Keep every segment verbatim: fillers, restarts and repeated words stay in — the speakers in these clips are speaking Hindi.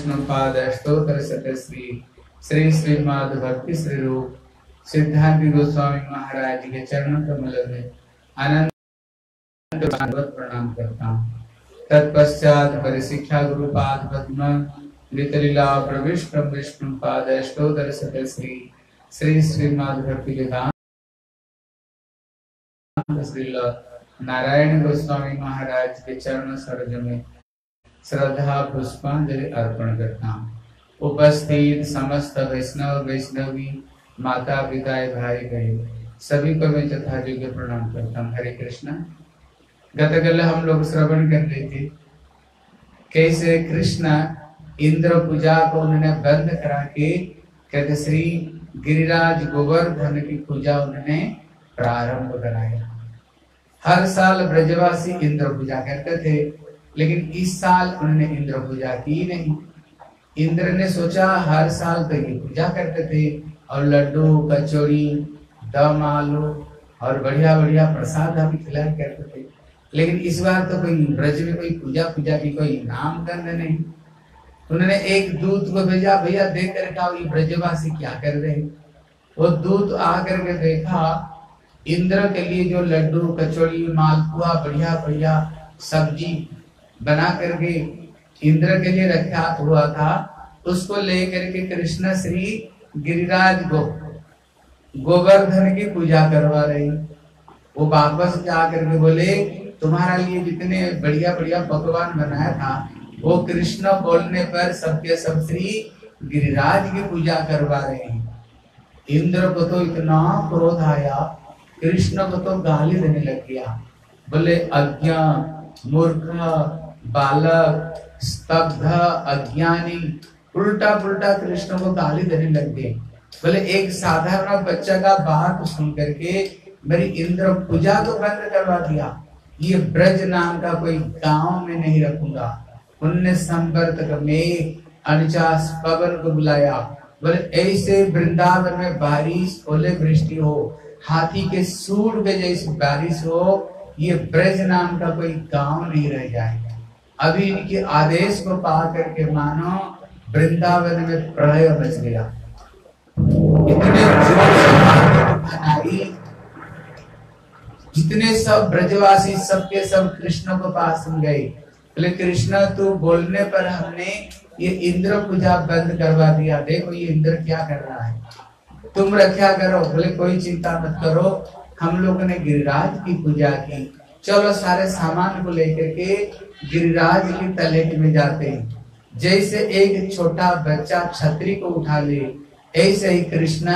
विष्णु पाद स्तोत्र सतश्री श्री श्रीमद् भक्ति श्री रूप सिद्धांत गोस्वामी महाराज के चरण कमल में आनंद प्रणाम करता हूँ। तत्पश्चात परिशिक्षा गुरुपाद पद्म लीला प्रविष्ट विष्णु पाद स्तोत्र सतश्री श्री श्रीमद् भक्ति वेदांत श्रील नारायण गोस्वामी महाराज के चरण सरोज में श्रद्धा पुष्पांजलि अर्पण करता हूँ। उपस्थित समस्त वैष्णव वैष्णवी माता पिता भाई बहन सभी को मैं यथायोग्य प्रणाम करता हूँ। हरे कृष्णा। गतकल हम लोग श्रवण कर रहे थे कैसे कृष्ण इंद्र पूजा को उन्होंने बंद करा के कहते श्री गिरिराज गोवर्धन की पूजा उन्होंने प्रारंभ कराया। हर साल ब्रजवासी इंद्र पूजा करते थे, लेकिन इस साल उन्होंने इंद्र पूजा की नहीं। इंद्र ने सोचा हर साल तो ये पूजा करते थे और लड्डू कचौड़ी दम आलू और बढ़िया बढ़िया प्रसाद भी खिलाया करते थे, लेकिन इस बार तो कोई ब्रज में कोई पूजा पूजा की कोई नाम गंध नहीं। उन्होंने एक दूत को भेजा, भैया देख कर कहा ये ब्रजवासी क्या कर रहे हैं। वो दूत आकर के देखा इंद्र के लिए जो लड्डू कचौड़ी मालपुआ बढ़िया बढ़िया सब्जी बना करके इंद्र के लिए रखा हुआ था, उसको लेकर के कृष्ण श्री गिरिराज गो गोवर्धन की पूजा करवा रही। वो वापस जाकर के बोले तुम्हारा लिए जितने बढ़िया बढ़िया पकवान बनाया था वो कृष्ण बोलने पर सबके सब श्री गिरिराज की पूजा करवा रहे हैं। इंद्र को तो इतना क्रोध आया, कृष्ण को तो गाली देने लग गया। बोले अज्ञा मूर्ख बालक स्तब्ध अज्ञानी, उल्टा पुल्टा कृष्ण को गाली देने लग गए। बोले एक साधारण बच्चा का बात सुन करके मेरी इंद्र पूजा को बंद करवा दिया, ये ब्रज नाम का कोई गांव में नहीं रखूंगा। उनने संवर्तक में अनचास पवन को बुलाया। बोले ऐसे वृंदावन में बारिश ओले वृष्टि हो, हाथी के सूंड पे जैसी बारिश हो, ये ब्रज नाम का कोई गांव नहीं रह जाएगा। अभी इनके आदेश को पा करके मानो वृंदावन में प्रलय मच गया। इतने जोर से आई, जितने सब ब्रजवासी सबके सब कृष्ण को पास गए। बोले कृष्ण तू बोलने पर हमने ये इंद्र पूजा बंद करवा दिया, देखो ये इंद्र क्या कर रहा है, तुम रक्षा करो। बोले कोई चिंता मत करो, हम लोगों ने गिरिराज की पूजा की, चलो सारे सामान को लेकर के गिरिराज की तलेट में जाते हैं। जैसे एक छोटा बच्चा छतरी को उठा ले, ऐसे ही कृष्ण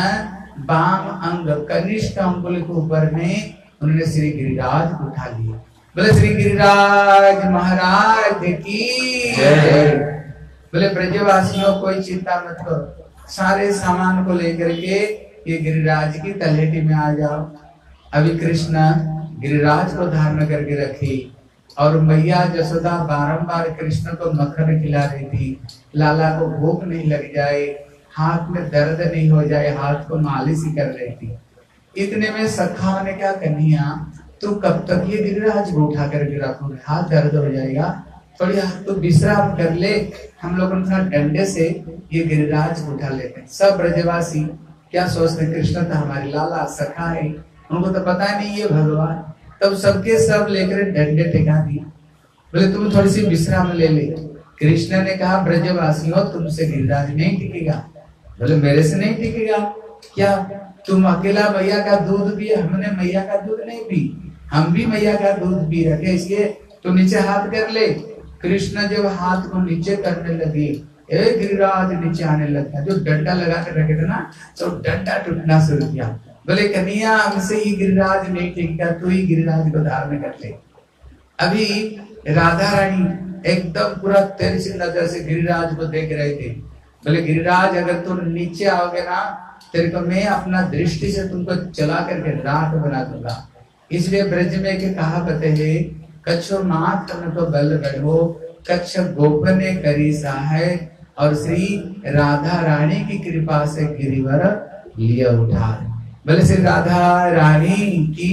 बाम अंग कनिष्ठ अंगुल के ऊपर में उन्होंने श्री गिरिराज को उठा लिया। बोले श्री गिरिराज महाराज की जय। बोले ब्रजवासियों कोई चिंता मत करो, सारे सामान को लेकर के ये गिरिराज की तलेटी में आ जाओ। अभी कृष्ण गिरिराज को धारण करके रखी और मैया जसोदा बारंबार कृष्ण को मक्खन खिला रही थी, लाला को भूख नहीं लग जाए, हाथ में दर्द नहीं हो जाए, हाथ को मालिश ही कर रही थी। इतने में सखा ने क्या कन्हैया तू कब तक ये गिरिराज को उठा करके रखोगे, हाथ दर्द हो जाएगा, थोड़ी हाथ तो विश्राम कर ले, हम लोग उनका डंडे से ये गिरिराज को उठा लेते हैं। सब ब्रजवासी क्या सोचते, कृष्ण तो हमारे लाला सखा है, उनको तो पता नहीं ये भगवान। तब सबके सब लेकर डंडे टिका दिए। बोले तुम थोड़ी सी विश्राम ले ले। कृष्ण ने कहा ब्रजवासियों तुमसे गिरिराज नहीं टिकेगा। बोले मेरे से नहीं टिकेगा क्या, तुम अकेला मैया का दूध पिए, हमने मैया का दूध नहीं पी, हम भी मैया का दूध पी रखे, इसलिए तुम नीचे हाथ कर ले। कृष्ण जब हाथ को नीचे करने लगे, ए गिरिराज नीचे आने लगा। जो डंडा लगा कर रखे थे ना, तो डंडा टूटना शुरू किया। बोले कन्हैया हमसे ही गिरिराज नहीं टिकेगा, तू ही गिरिराज को धारण कर ले। अभी राधा रानी एकदम पूरा तेज नजर से गिरिराज को देख रहे थे। बोले गिरिराज अगर तुम नीचे आओगे ना, तेरे को मैं अपना दृष्टि से तुमको चला करके राख बना दूंगा। इसलिए ब्रज में के कहावत है, कच्छो मात न तो बल बढ़ो, कच्छ गोपने करी सहाय, और श्री राधा रानी की कृपा से गिरिवर लिया उठा। बोले श्री राधा रानी की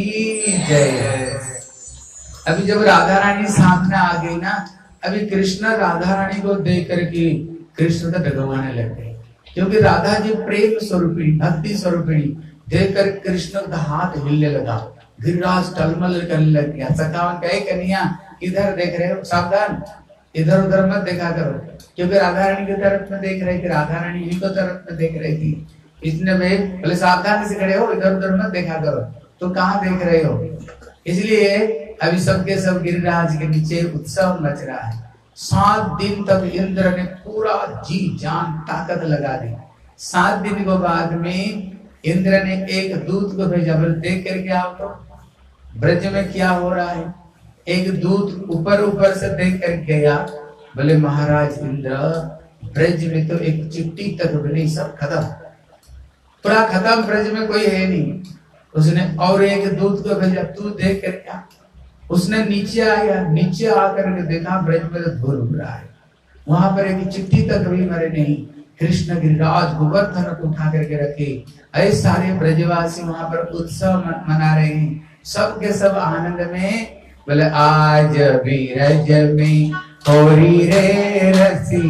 जय। अभी जब राधा रानी सामने आ गई ना, अभी कृष्ण राधा रानी को देख करके कृष्ण तो डगमगाने लग गए, क्योंकि राधा जी प्रेम स्वरूपिणी, भक्ति स्वरूपिणी देखकर कृष्ण का हाथ हिलने लगा, गिरिराज टलमल करने लग गया। सखावन कहे कन्हैया इधर देख रहे हो, सावधान, इधर उधर मत देखा करो, क्योंकि राधा रानी की तरफ में देख रही थी, राधा रानी इनको तरफ में देख रही थी। इसने वे बोले सावधान से खड़े हो, इधर उधर मत देखा करो, तो कहाँ देख रहे हो। इसलिए अभी सबके सब गिरिराज के नीचे उत्सव मच रहा है। सात दिन तक इंद्र ने पूरा जी जान ताकत लगा दी। सात दिन के बाद में इंद्र ने एक दूत को भेजा, बोले देख करके आओ तो ब्रज में क्या हो रहा है। एक दूत ऊपर ऊपर से देख कर गया, बोले महाराज इंद्र, ब्रज में तो एक चिट्ठी तक भी नहीं, सब खत्म, पूरा खत्म, ब्रज में कोई है नहीं। उसने और एक दूत को भेजा, तू देख कर क्या। उसने नीचे आया, नीचे आकर के देखा ब्रज में तो धूल उड़ रहा है, वहां पर एक चिट्ठी तक भी मरे नहीं। कृष्ण गिरिराज गोवर्धन को उठा करके रखे, ऐसे सारे ब्रजवासी वहां पर उत्सव मना रहे हैं, सब के सब आनंद में। बोले आज भी रज में होरी रे रसी,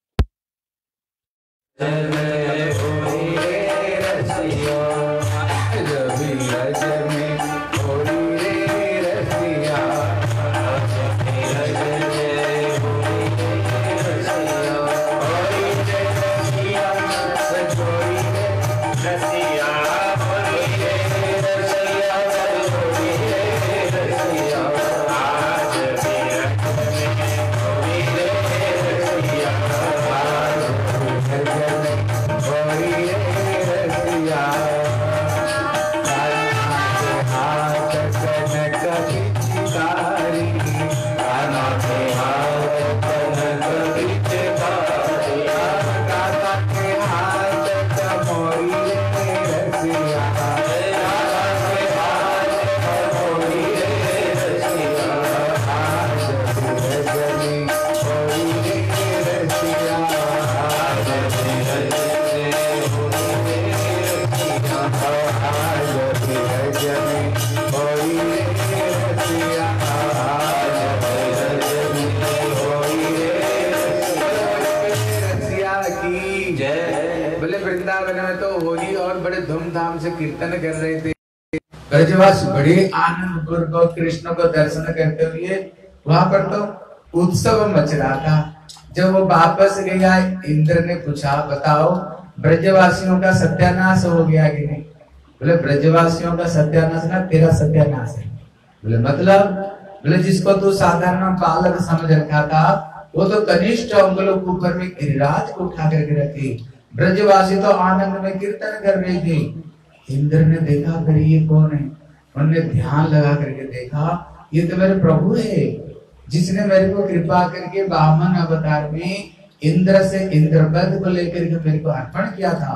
कीर्तन कर रहे थे। ब्रजवासी बड़े आनंद पूर्वक कृष्ण को दर्शन करते हुए वहां पर तो उत्सव मच रहा था। जब वो वापस गया, इंद्र ने पूछा बताओ ब्रजवासियों का सत्यानाश हो गया कि नहीं। बोले ब्रजवासियों का सत्यानाश ना, तेरा सत्यानाश है। बोले मतलब। बोले जिसको तू साधारण बालक समझ रखा था, वो तो कनिष्ठ अंगुलों के ऊपर में गिरिराज को उठा करके रखे, ब्रजवासी तो आनंद में कीर्तन कर रहे थे। इंद्र ने देखा फिर ये कौन है, उन्होंने ध्यान लगा करके देखा ये तो मेरे प्रभु है, जिसने मेरे को कृपा करके वामन अवतार में इंद्र से इंद्रपद को लेकर के मेरे को अर्पण किया था।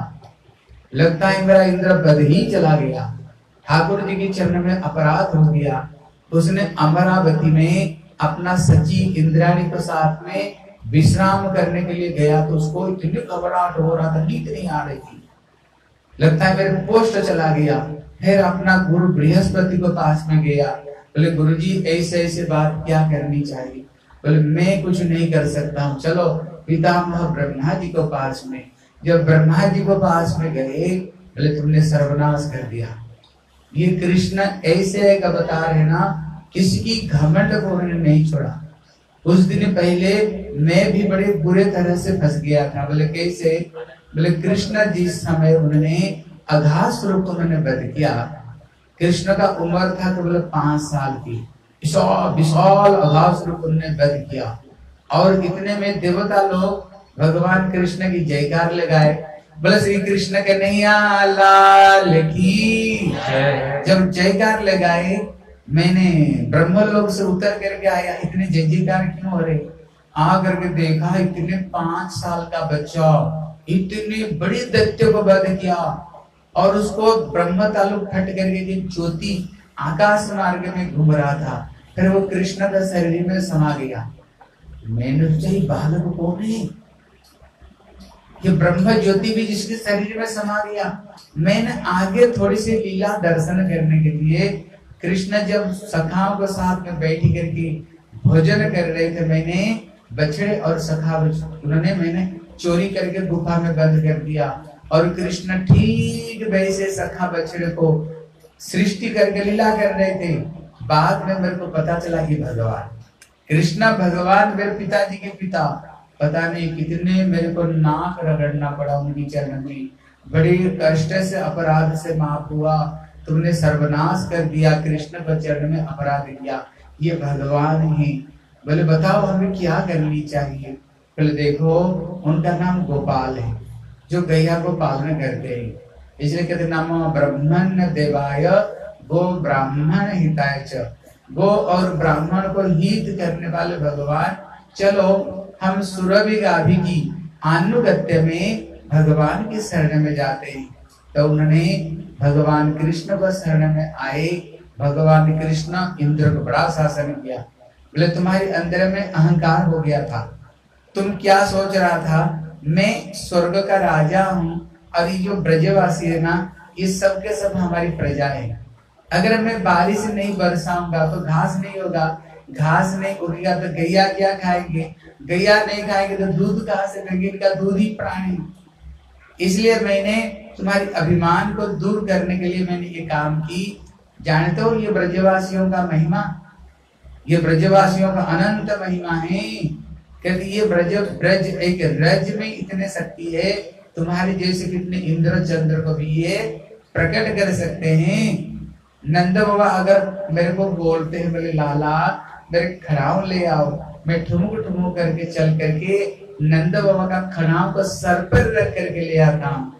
लगता है मेरा इंद्रपद ही चला गया, ठाकुर जी के चरण में अपराध हो गया। उसने अमरावती में अपना सचिव इंद्राणी के साथ में विश्राम करने के लिए गया, तो उसको इतनी घबराहट हो रहा था, नींद नहीं आ रही थी, लगता है मेरे पोस्ट चला गया। फिर अपना गुरु बृहस्पति को पास में गया, बोले गुरुजी ऐसे ऐसे बात क्या करनी चाहिए। बोले मैं कुछ नहीं कर सकता हूँ, चलो पितामह ब्रह्मा जी को पास में। जब ब्रह्मा जी को पास में गए, बोले तुमने सर्वनाश कर दिया। ये कृष्ण ऐसे एक अवतार है ना, किसी की घमंड को उन्होंने नहीं छोड़ा। कुछ दिन पहले मैं भी बड़े बुरे तरह से फंस गया था। बोले कैसे। बोले कृष्ण जिस समय उन्होंने अघासुर को उन्होंने वध किया, कृष्ण का उम्र था तो बोले पांच साल की, विशाल अघासुर को उन्होंने वध किया। और इतने में देवता लोग भगवान कृष्ण की जयकार लगाए, बोले श्री कृष्ण के नैया लाल की। जब जयकार लगाए, मैंने ब्रह्मलोक से उतर करके आया, इतने जय जयकार क्यों हो रहे। आ करके देखा इतने पांच साल का बच्चा इतने बड़े दैत्य को वध किया, और उसको ब्रह्म तालुक फट करके ज्योति आकाश मार्ग में घूम रहा था। फिर वो कृष्ण का शरीर में समा गया। मैंने सोचा बालक कौन है, ये ब्रह्म ज्योति भी जिसके शरीर में समा गया। मैंने आगे थोड़ी सी लीला दर्शन करने के लिए, कृष्ण जब सखाओं के साथ में बैठ करके भोजन कर रहे थे, मैंने बछड़े और सखा उन्होंने मैंने चोरी करके गुफा में बंद कर दिया। और कृष्ण ठीक वैसे सखा बछड़े को सृष्टि करके लीला कर रहे थे। बाद में मेरे को पता चला कि भगवान कृष्ण भगवान मेरे पिताजी के पिता, पता नहीं कितने मेरे को नाक रगड़ना पड़ा उनकी चरण में, बड़े कष्ट से अपराध से माफ हुआ, तुमने सर्वनाश कर दिया, कृष्ण पर चरण में अपराध किया, ये भगवान ही। बोले बताओ हमें क्या करनी चाहिए? बोले देखो उनका नाम गोपाल है, जो गैया को पालन करते हैं, इसलिए कहते नाम ब्रह्मण्य देवाय गो ब्राह्मण हिताय च, गो और ब्राह्मण को हित करने वाले भगवान। चलो हम सुरभि गाभी की अनुगत्य में भगवान की शरण में जाते हैं। तो उन्होंने भगवान कृष्ण को शरण में आए। भगवान कृष्ण इंद्र को बड़ा शासन किया। बोले तुम्हारे अंदर में अहंकार हो गया था, तुम क्या सोच रहा था, मैं स्वर्ग का राजा हूँ और ये जो ब्रजवासी है ना, ये सब के सब हमारी प्रजा है। अगर मैं बारिश नहीं बरसाऊंगा तो घास नहीं होगा, घास नहीं उगेगा तो गैया क्या खाएंगे, गैया नहीं खाएंगे तो दूध कहाँ से देंगे, इनका दूध ही प्राण है। इसलिए मैंने तुम्हारी अभिमान को दूर करने के लिए मैंने ये काम की। जानते हो ये ब्रजवासियों का महिमा, ये ब्रजवासियों का अनंत महिमा है। कहते ये ब्रज ब्रज एक रज में इतने शक्ति है, तुम्हारे जैसे कितने इंद्र चंद्र को भी ये प्रकट कर सकते हैं। नंद बाबा अगर मेरे को बोलते हैं, बोले लाला मेरे खड़ाऊ ले आओ, मैं ठुमुक ठुमुक करके चल करके नंद बाबा का खड़ाऊ को सर पर रख करके ले आता हूँ,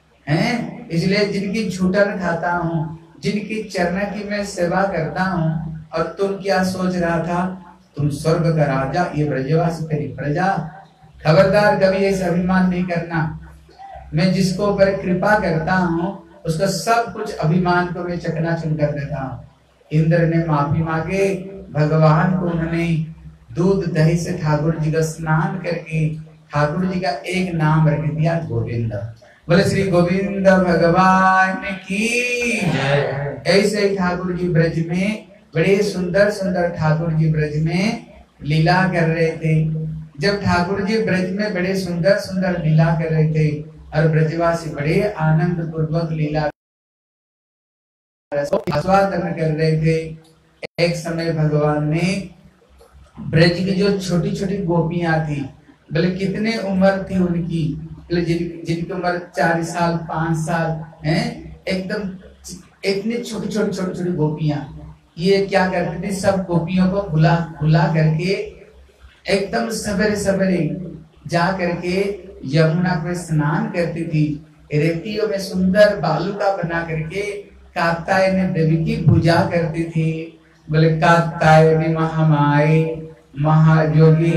हैं? इसलिए जिनकी छूटन खाता हूँ, जिनकी चरण की मैं सेवा करता हूँ। और तुम क्या सोच रहा था, तुम स्वर्ग का राजा, ये ब्रजवासी तेरी प्रजा। खबरदार कभी ऐसे अभिमान नहीं करना। मैं जिसको ऊपर कृपा करता हूँ उसका सब कुछ अभिमान को मैं चकनाचूर कर देता हूँ। इंद्र ने माफी मांगे, भगवान को उन्होंने दूध दही से ठाकुर जी का स्नान करके ठाकुर जी का एक नाम रख दिया गोविंद। बोले श्री गोविंद भगवान की। ऐसे ही ठाकुर जी ब्रज में बड़े सुंदर सुंदर ठाकुर जी ब्रज में लीला कर रहे थे। जब ठाकुर जी ब्रज में बड़े सुंदर सुंदर लीला कर रहे थे और ब्रजवासी बड़े आनंद पूर्वक लीला आस्वादन कर रहे थे, एक समय भगवान ने ब्रज की जो छोटी छोटी गोपियां थी, बोले कितने उम्र थी उनकी, बोले जिन जिनकी उम्र चार साल पांच साल है, एकदम इतनी छोटी छोटी छोटी छोटी गोपियां, ये क्या करती थी, सब गोपियों को बुला बुला करके एकदम सवेरे सवेरे जा करके यमुना पे स्नान करती थी। रेतियों में सुंदर बालुका बना करके कात्यायनी देवी की पूजा करती थी। बोले कात्यायनी महामाई महायोगी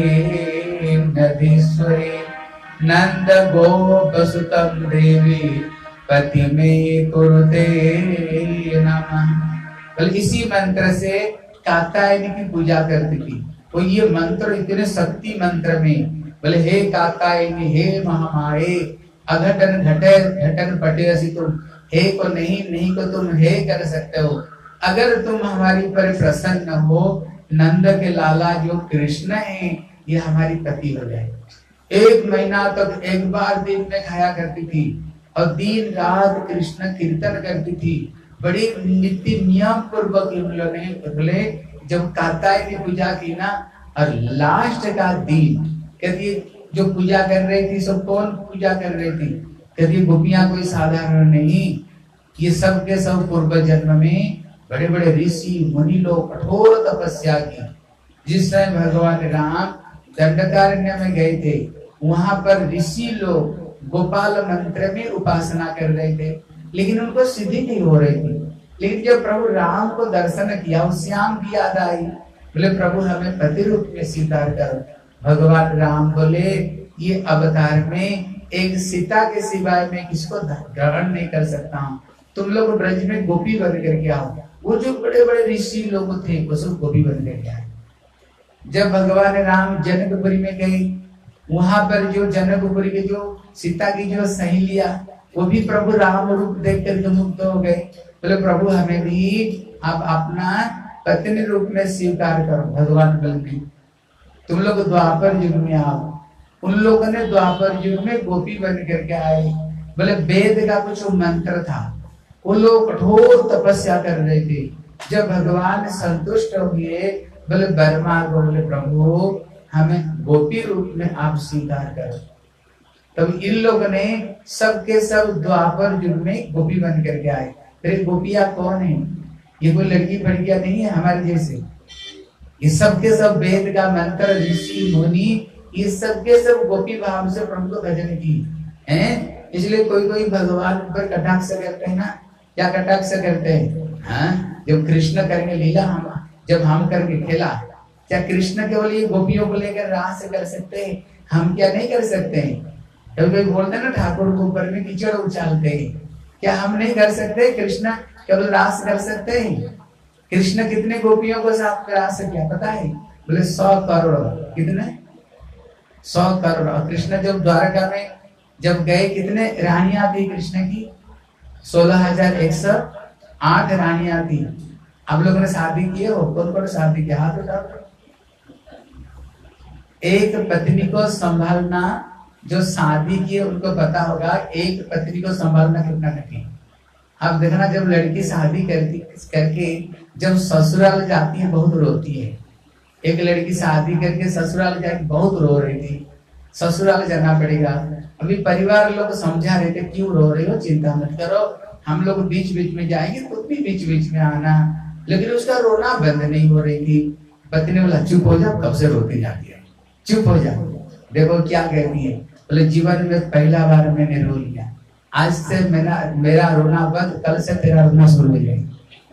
नदीश्वरी नंद गोप सुतम देवी पति में कुरुते नमः। बोले इसी मंत्र से कात्यायनी की पूजा करती थी। वो ये मंत्र इतने शक्ति मंत्र में, बोले हे कात्यायनी हे महामाये अघटन घटे घटन पटे असी तुम, हे को नहीं नहीं को तुम हे कर सकते हो। अगर तुम हमारी पर प्रसन्न हो, नंद के लाला जो कृष्ण है ये हमारी पति हो जाए। एक महीना तक एक बार दिन में खाया करती थी और दिन रात कृष्ण कीर्तन करती थी। बड़ी नीति नियम पूर्वक इन लोगों ने बोले जब कात्यायनी पूजा की ना, और लास्ट का दिन कहती जो पूजा कर रही थी सब कौन पूजा कर रही थी, कहती गोपियां कोई साधारण नहीं, ये सब के सब पूर्व जन्म में बड़े बड़े ऋषि मुनि लोग कठोर तपस्या की। जिस समय भगवान राम दंडकारण्य में गए थे, वहां पर ऋषि लोग गोपाल मंत्र में उपासना कर रहे थे, लेकिन उनको सिद्धि नहीं हो रही थी। लेकिन जब प्रभु राम को दर्शन किया, उस श्याम की याद आई, बोले प्रभु हमें पति रूप में स्वीकार करो। भगवान राम बोले ये अवतार में एक सीता के सिवाय मैं किसको ग्रहण नहीं कर सकता हूँ, तुम लोग ब्रज में गोपी बन करके आओ। वो जो बड़े बड़े ऋषि लोग थे वो सब गोपी बन करके आए। जब भगवान राम जनकपुरी में गए, वहां पर जो जनकपुरी के जो सीता की जो सहेलियां, वो भी प्रभु राम रूप देख करके मुक्त हो गए। बोले प्रभु हमें भी आप अपना पत्नी रूप में स्वीकार करो। भगवान बोले तुम लोग द्वापर युग में आओ। उन लोगों ने द्वापर युग में गोपी बन करके आए। बोले वेद का कुछ मंत्र था, उन लोग कठोर तपस्या कर रहे थे। जब भगवान संतुष्ट हो गए, बोले बर्मा को, बोले प्रभु हमें गोपी रूप में आप स्वीकार करो। तब इन लोगों ने सबके सब द्वापर युग में गोपी बन करके आए। फिर गोपियां कौन है? ये कोई लड़की फड़कियां नहीं है हमारे जैसे, ये सबके सब वेद का मंत्र, ऋषि मुनि, ये सबके सब गोपी भाव से प्रभु को भजन की हैं। इसलिए कोई कोई भगवान पर कटाक्ष करते हैं ना, क्या कटाक्ष करते हैं? हाँ, जब कृष्ण करेंगे लीला, हम जब हम करके खेला, क्या कृष्ण केवल ये गोपियों को लेकर रास कर सकते हैं? हम क्या नहीं कर सकते हैं? कभी कोई बोलते हैं ना ठाकुर को ऊपर में कीचड़ उछालते हैं, क्या हम नहीं कर सकते? कृष्ण केवल रास कर सकते हैं। कृष्ण कितने गोपियों को साथ में रास किया पता है? बोले सौ करोड़। कितने? सौ करोड़। और कृष्ण जब द्वारका में जब गए, कितने रानियां थी कृष्ण की? सोलह हजार एक सौ आठ रानियां थी। आप लोगों ने शादी की हो? कौन कौन शादी किया? हाथ उठाओ। एक पत्नी को संभालना, जो शादी किए उनको पता होगा एक पत्नी को संभालना कितना कठिन। आप देखना, जब लड़की शादी करती करके जब ससुराल जाती है बहुत रोती है। एक लड़की शादी करके ससुराल जाके बहुत रो रही थी, ससुराल जाना पड़ेगा। अभी परिवार लोग समझा रहे थे, क्यों रो रही हो, चिंता मत करो, हम लोग बीच बीच में जाएंगे, तुम भी बीच बीच में आना। लेकिन उसका रोना बंद नहीं हो रही थी। पति ने बोला चुप हो जा, कब से रोती जाती है, चुप हो जा। देखो क्या कहती है, बोले जीवन में पहला बार मैंने रो लिया, आज से मेरा मेरा रोना बंद, कल से तेरा रोना शुरू हो जाएगा।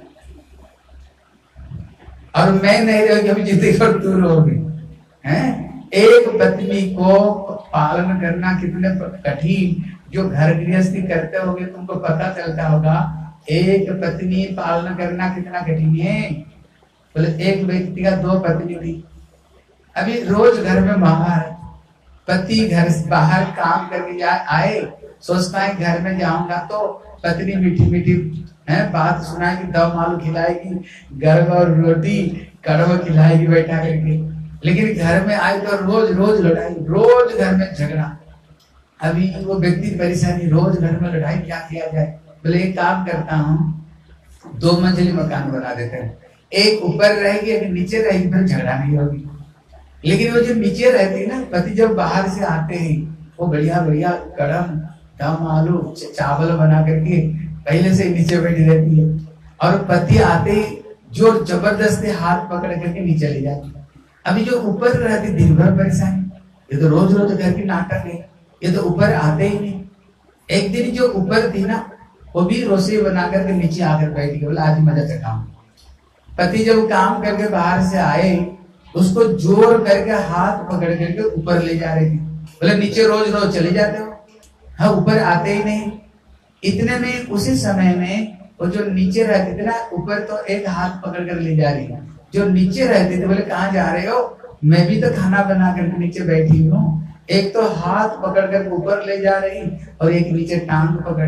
और मैं नहीं रहोगी, अभी जितनी पर तू रहोगी। हैं? एक पत्नी को पालन करना कितने कठिन, जो घर गृहस्थी करते होगे तुमको पता चलता होगा एक पत्नी पालन करना कितना कठिन है। बोले एक व्यक्ति का दो पत्नी थी। अभी रोज घर में बाहर पति घर से बाहर काम करके जाए आए, सोचता है घर में जाऊंगा तो पत्नी मीठी मीठी है बात सुनाएगी, दम आलू खिलाएगी, गर्म और रोटी कड़वा खिलाएगी बैठा करके। लेकिन घर में आए तो रोज रोज लड़ाई, रोज घर में झगड़ा। अभी वो व्यक्ति परेशानी, रोज घर में लड़ाई, क्या किया जाए? बोले एक काम करता हूँ, दो मंजिली मकान बना देते हैं, एक ऊपर रहेगी एक नीचे रहेगी, फिर झगड़ा नहीं होगी। लेकिन वो जो नीचे रहती ना, पति जब बाहर से आते हैं वो बढ़िया बढ़िया कड़म दम आलू चावल बना करके पहले से नीचे बैठी रहती है, और पति आते ही जो जबरदस्ती हाथ पकड़ करके नीचे ले जाती है। अभी जो ऊपर रहती दिन भर परेशानी, ये तो रोज रोज घर की नाटक है, ये तो ऊपर आते ही नहीं। एक दिन जो ऊपर थी ना, वो भी रसोई बना करके नीचे आकर बैठ गई, बोला आज मजा चखाऊं। पति जब काम करके बाहर से आए, उसको जोर करके हाथ पकड़ करके ऊपर ले जा रही थी। बोले नीचे रोज रोज चले जाते हो, हाँ ऊपर आते ही नहीं। इतने में उसी समय में वो जो नीचे रहते थे ना, ऊपर तो एक हाथ पकड़ कर ले जा रही है, जो नीचे रहते थे बोले कहाँ जा रहे हो? मैं भी तो खाना बना करके नीचे बैठी हूँ। एक तो हाथ पकड़ कर ऊपर ले जा रही और एक नीचे टांग पकड़,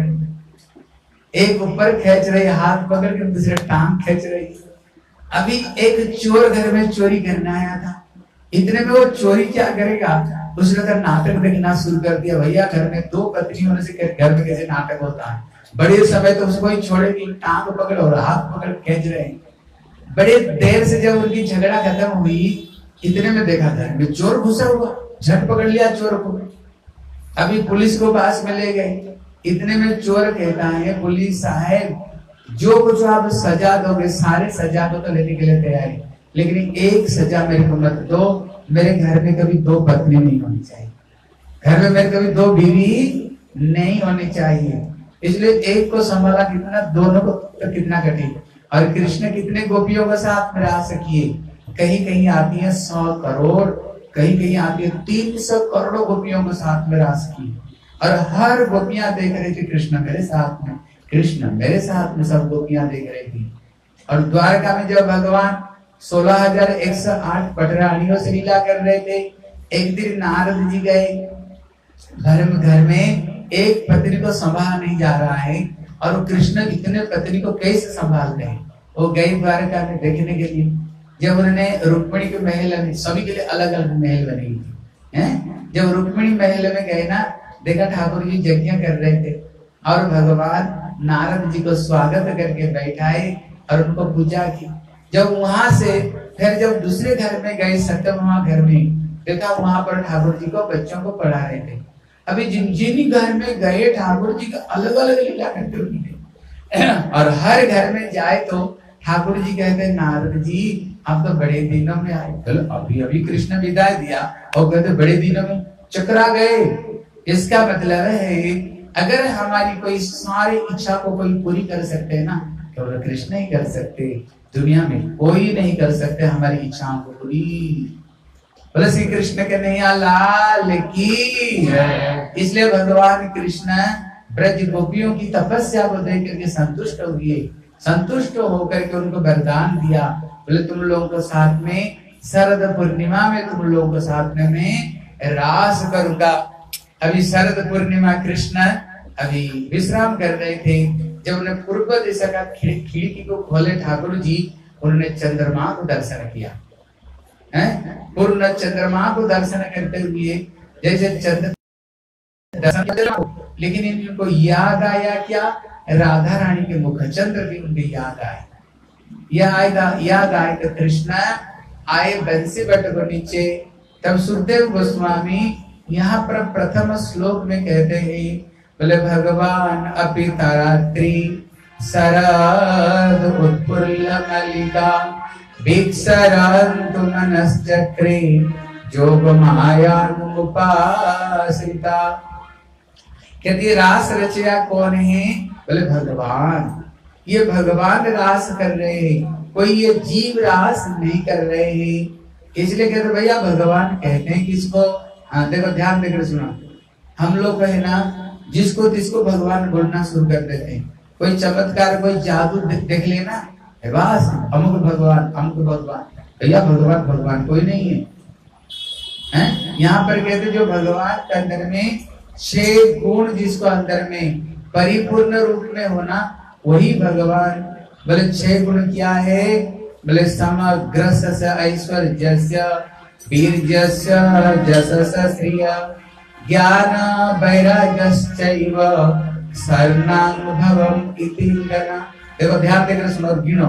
एक ऊपर खींच रही हाथ पकड़ के, दूसरे टांग खींच रही। अभी एक चोर घर में चोरी करने आया था, इतने में वो चोरी क्या करेगा, उसने तो नाटक देखना शुरू कर दिया। भैया घर में दो पत्नी होने से घर में कैसे नाटक होता है, बड़े समय तो उसको ही छोड़ेगी, टांग पकड़ और हाथ पकड़ खींच रहे। बड़े देर से जब उनकी झगड़ा खत्म हुई, इतने में देखा था चोर घुसा हुआ, झट पकड़ लिया चोर को। अभी पुलिस को पास में ले गए, इतने में चोर कहता है पुलिस साहब जो कुछ आप सजा दोगे सारे सजा को तो लेने के लिए तैयारी, लेकिन एक सजा मेरे को मत दो, मेरे घर में कभी दो पत्नी नहीं होनी चाहिए, घर में मेरे कभी दो बीवी नहीं होनी चाहिए। इसलिए एक को संभाला कितना, दोनों को तो कितना कठिन। और कृष्ण कितने गोपियों के साथ में रास किए, कहीं कहीं आती है सौ करोड़, कहीं कहीं आती है तीन सौ करोड़ गोपियों के साथ में रास की। और हर गोपियां देख रही थी कृष्ण मेरे साथ में, कृष्ण मेरे साथ में, सब गोपियां देख रही थी। और द्वारका में जब भगवान सोलह हजार एक सौ आठ पटरानियों से लीला कर रहे थे, एक दिन नारद जी गए घर में, घर में एक पत्नी को संभाला नहीं जा रहा है, और कृष्ण इतने पत्नी को कैसे संभालते हैं। वो गए द्वारका में देखने के लिए, जब उन्होंने रुक्मिणी के महल, सभी के लिए अलग अलग महल बने थी, हैं? जब रुक्मिणी महल में गए ना, देखा ठाकुर जी यज्ञ कर रहे थे और भगवान नारद जी को स्वागत करके बैठाए और उनको पूजा की। जब वहां से फिर जब दूसरे घर में गए, सत्यभामा घर में, देखा वहां पर ठाकुर जी को बच्चों को पढ़ा रहे थे। अभी जिन जिन घर में गए ठाकुर जी का अलग अलग लीला करते हुए और हर घर में जाए तो ठाकुर जी कहते नारद जी आप तो बड़े दिनों में आए, अभी अभी कृष्ण विदाई दिया और कहते बड़े दिनों में चकरा गए। इसका मतलब है अगर हमारी कोई सारी इच्छा को कोई पूरी कर सकते है ना, तो कृष्ण ही कर सकते, दुनिया में कोई नहीं कर सकते हमारी इच्छाओं को पूरी। बोले श्री कृष्ण के नैया लाल की। इसलिए भगवान कृष्ण ब्रज गोपियों की तपस्या को देख करके संतुष्ट हुए, संतुष्ट होकर के उनको वरदान दिया। बोले तुम लोगों को साथ में शरद पूर्णिमा में तुम लोगों को साथ में मैं रास करूंगा। अभी शरद पूर्णिमा कृष्ण अभी विश्राम कर रहे थे। जब उन्हें पूर्व दिशा का खिड़की को खोले ठाकुर जी, उन्होंने चंद्रमा को दर्शन किया है। पूर्ण चंद्रमा को दर्शन करते हुए जैसे चंद्र दर्शन, लेकिन इनको याद आया क्या, राधा रानी के मुख चंद्र की उनके याद आए। यह आएगा याद आए तो कृष्ण आए बंसी बट को नीचे। तब सुखदेव गोस्वामी यहाँ पर प्रथम श्लोक में कहते हैं, बोले भगवान अपि तारात्रि शरद उत्फुल्ल मल्लिका भिक्षरन्तु मनश्चक्रे जोग माया उपासिता। कहती रास रचया कौन है, बोले भगवान। ये भगवान रास कर रहे हैं, कोई ये जीव रास नहीं कर रहे हैं। इसलिए कहते भैया भगवान कहते हैं किसको। हाँ देखो ध्यान देकर सुना, हम लोग कहे ना जिसको जिसको भगवान बोलना शुरू कर देते हैं। कोई चमत्कार कोई जादू दे, देख लेना बस अमुक भगवान अमुक भगवान। भैया भगवान भगवान कोई नहीं है, है? यहाँ पर कहते जो भगवान के अंदर में छह गुण जिसको अंदर में परिपूर्ण रूप में होना वही भगवान। बोले छह गुण क्या है, बोले समग्र ऐश्वर्य वीर्यस्य जसस्य श्रिय ज्ञान वैराग्यश्चैव शरणानुभवम् इति गणा। देखो ध्यान देकर सुनो, गिनो।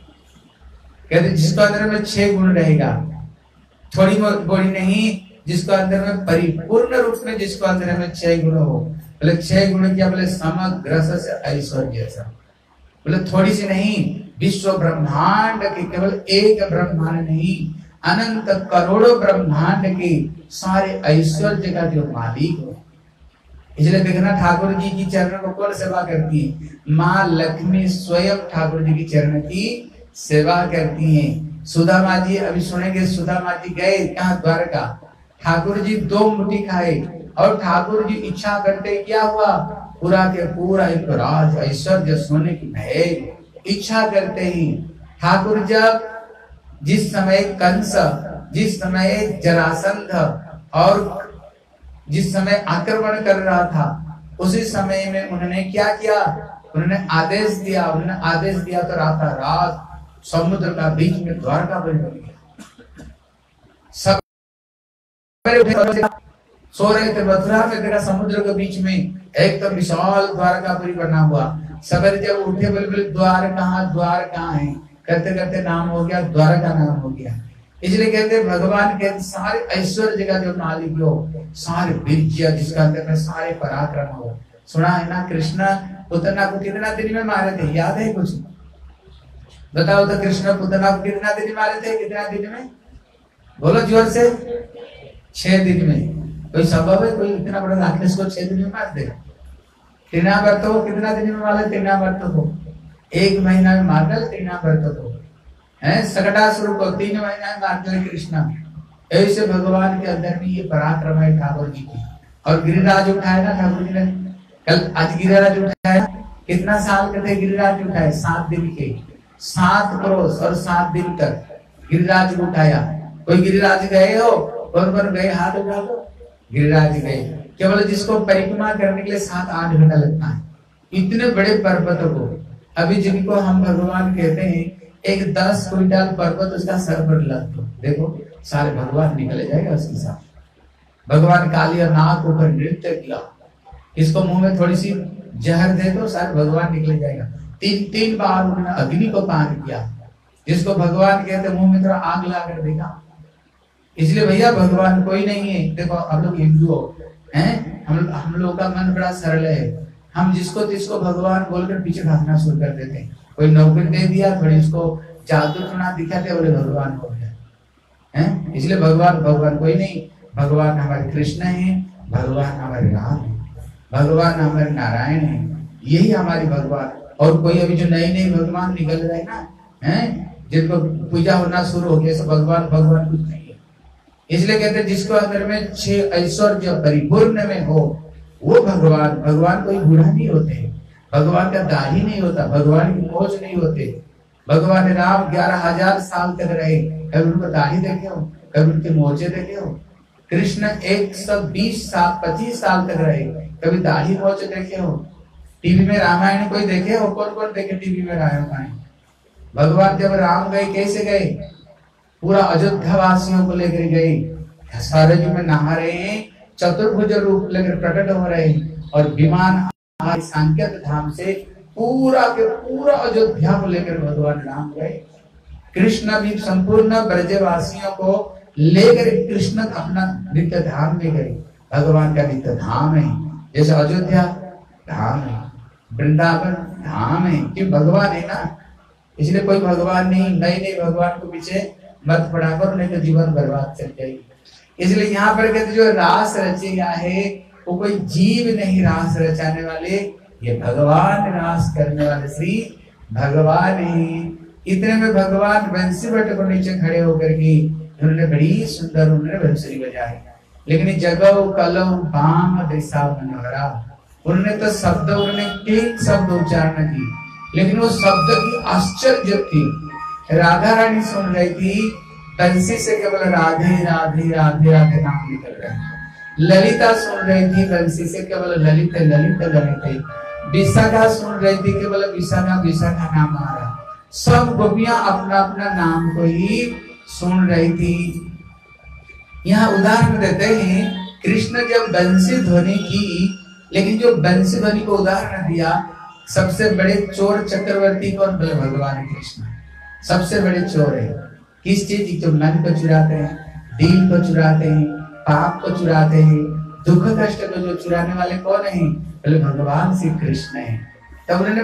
कहते जिसको अंदर में छह गुण रहेगा, थोड़ी बड़ी नहीं, जिसको अंदर में परिपूर्ण रूप में जिसको अंदर में छह गुण हो। बोले छह गुण क्या, बोले समग्र ऐश्वर्य, बोले थोड़ी सी नहीं, विश्व ब्रह्मांड के केवल एक ब्रह्मांड नहीं, अनंत करोड़ों ब्रह्मांड के सारे ऐश्वर्य का जो मालिक हो। इसलिए देखना ठाकुर जी की चरण को कौन सेवा करती है, माँ लक्ष्मी स्वयं ठाकुर जी की चरण की सेवा करती हैं। सुदामा जी अभी सुनेंगे, सुदामा जी गए कहाँ, द्वारका। ठाकुर जी दो मुट्ठी खाए और ठाकुर जी इच्छा करते क्या हुआ, पूरा के पूरा एक राज ऐश्वर्य सोने की महल इच्छा करते ही। ठाकुर जब जिस समय कंस, जिस समय जरासंध और जिस समय आक्रमण कर रहा था, उसी समय में उन्होंने क्या किया, उन्होंने आदेश दिया, उन्होंने आदेश दिया तो राता रात समुद्र का बीच में द्वारका बन गया। सब सो रहे थे मथुरा में, देखा समुद्र के बीच में एक तो विशाल द्वारकापुरी बना हुआ। सवेरे जब उठे बोले बोले द्वार कहाँ, द्वार कहाँ है, करते करते नाम हो गया, द्वारका नाम हो गया। इसलिए कहते भगवान के सारे ऐश्वर्य का जो मालिक हो, सारे वीर्य जिसका अंदर में सारे पराक्रम हो। सुना है ना कृष्ण पुतना को कितना दिन में मारे थे, याद है कुछ बताओ तो। कृष्ण पुतना को कितना दिन में मारे थे, कितना दिन में, बोलो जोर से। छह दिन में। कोई संभव है कोई इतना बड़ा राक्षस को छह दिन में मार दे। तीना व्रत हो कितना दिन में मारे, तीना व्रत हो एक महीना में मार डाले, तीना व्रत हो है। सकटासुर को तीन महीना में मार डाले कृष्ण। ऐसे भगवान के अंदर में ये पराक्रम है ठाकुर जी की। और गिरिराज उठाया ना ठाकुर जी ने, कल आज गिरिराज उठाया। कितना साल के थे गिरिराज उठाए, सात दिन के, सात क्रोश और सात दिन तक गिरिराज उठाया। कोई गिरिराज गए हो, कौन कौन गए हाथ उठा दो। गिरिराज गए, केवल जिसको परिक्रमा करने के लिए सात आठ घंटा लगता है, इतने बड़े पर्वत को। अभी जिनको हम भगवान कहते हैं, एक दस क्विंटल पर्वत उसका सर पर लग दो, देखो सारे भगवान निकल जाएगा उसके साथ। भगवान काली और नाग ऊपर नृत्य किया, इसको मुंह में थोड़ी सी जहर दे दो शायद भगवान निकल जाएगा। तीन तीन बार उन्होंने अग्नि को पान किया, जिसको भगवान कहते मुंह में थोड़ा आग ला कर देखा। इसलिए भैया भगवान कोई नहीं है। देखो हम लोग हिंदू हो हैं, हम हम लोग का मन बड़ा सरल है, हम जिसको जिसको भगवान बोलकर पीछे भागना शुरू कर देते हैं। कोई नौकरी दे दिया, थोड़ी उसको जादू टोना दिखाते, बोले भगवान को है। इसलिए भगवान भगवान कोई नहीं, भगवान हमारे कृष्ण है, भगवान हमारे राम है, भगवान हमारे नारायण है, यही हमारी भगवान। और कोई अभी जो नए नए भगवान निकल रहे ना हैं, जिनको पूजा होना शुरू हो गया, सब भगवान भगवान कुछ नहीं है। इसलिए कहते हैं जिसको अंदर में छह ऐश्वर्य परिपूर्ण में हो वो भगवान। भगवान कोई बूढ़ा नहीं होते, भगवान का दाढ़ी नहीं होता, भगवान की मोछ नहीं होते। भगवान राम ग्यारह हजार साल तक रहे, कभी उनको दाढ़ी देखे हो, कभी उनके मोचे देखे हो। कृष्ण एक सौ बीस साल पच्चीस साल तक रहे, कभी दाढ़ी मोचे देखे हो। टीवी में रामायण कोई देखे हो? कौन कौन देखे टीवी में रामायण? भगवान जब राम गए कैसे गए? पूरा अयोध्या वासियों को लेकर गए, सरयू में नहा रहे हैं, चतुर्भुज रूप लेकर प्रकट हो रहे हैं, और विमान सांकेत धाम से पूरा के पूरा अयोध्या को लेकर भगवान राम गए। कृष्ण भी संपूर्ण ब्रजवासियों को लेकर कृष्ण अपना नित्य धाम में गए। भगवान का नित्य धाम है, जैसे अयोध्या धाम है, वृंदावन धाम है, कि भगवान है ना। इसलिए कोई भगवान नहीं, नए नए भगवान को पीछे मत पड़ा कर, नहीं तो जीवन बर्बाद चल जाएगी। इसलिए यहाँ पर कहते जो रास रचेगा है वो कोई जीव नहीं रास रचाने वाले, ये भगवान रास करने वाले श्री भगवान है। इतने में भगवान बंसी बट को नीचे खड़े होकर के उन्होंने बड़ी सुंदर उन्होंने बंसुरी बजाई। लेकिन जगह कलम बाम दिशा मनोहरा, उन्होंने तो शब्द उन्होंने तीन शब्द उच्चारण की, लेकिन वो शब्द की आश्चर्य थी। राधा रानी सुन रही थी, बंसी से केवल राधे राधे राधे राधे नाम निकल रहे हैं। ललिता सुन रही थी, बंसी से केवल ललित ललित ललित। विशाखा सुन रही थी, केवल विशाखा विशाखा नाम आ रहा। सब गोपियां अपना अपना नाम को ही सुन रही थी। यहाँ उदाहरण देते हैं, कृष्ण जब बंसी ध्वनि की, लेकिन जो बंसी ध्वनि को उदाहरण दिया, सबसे बड़े चोर चक्रवर्ती कौन? बोले भगवान कृष्ण सबसे बड़े चोर है। किस चीज की? तो मन को चुराते हैं, दिल को चुराते हैं, पाप को चुराते हैं, दुख कष्ट को जो चुराने वाले कौन है? बोले भगवान श्री कृष्ण है। तब उन्होंने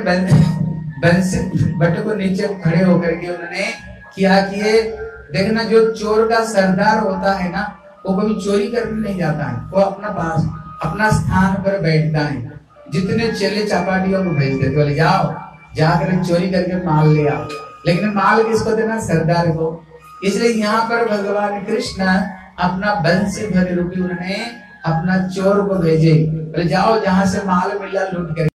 बंसी बट को नीचे खड़े होकर के उन्होंने किया कि ये देखना, जो चोर का सरदार होता है ना, वो कभी चोरी करने नहीं जाता है, वो अपना पास अपना स्थान पर बैठता है। जितने चेले चपाटियों को भेज देते, बोले जाओ जाकर चोरी करके माल ले आओ, लेकिन माल किसको देना? सरदार को। इसलिए यहाँ पर भगवान कृष्ण अपना बंसी ध्वनि रूपी उन्होंने अपना चोर को भेजे, बोले जाओ जहां से माल मिला लूट कर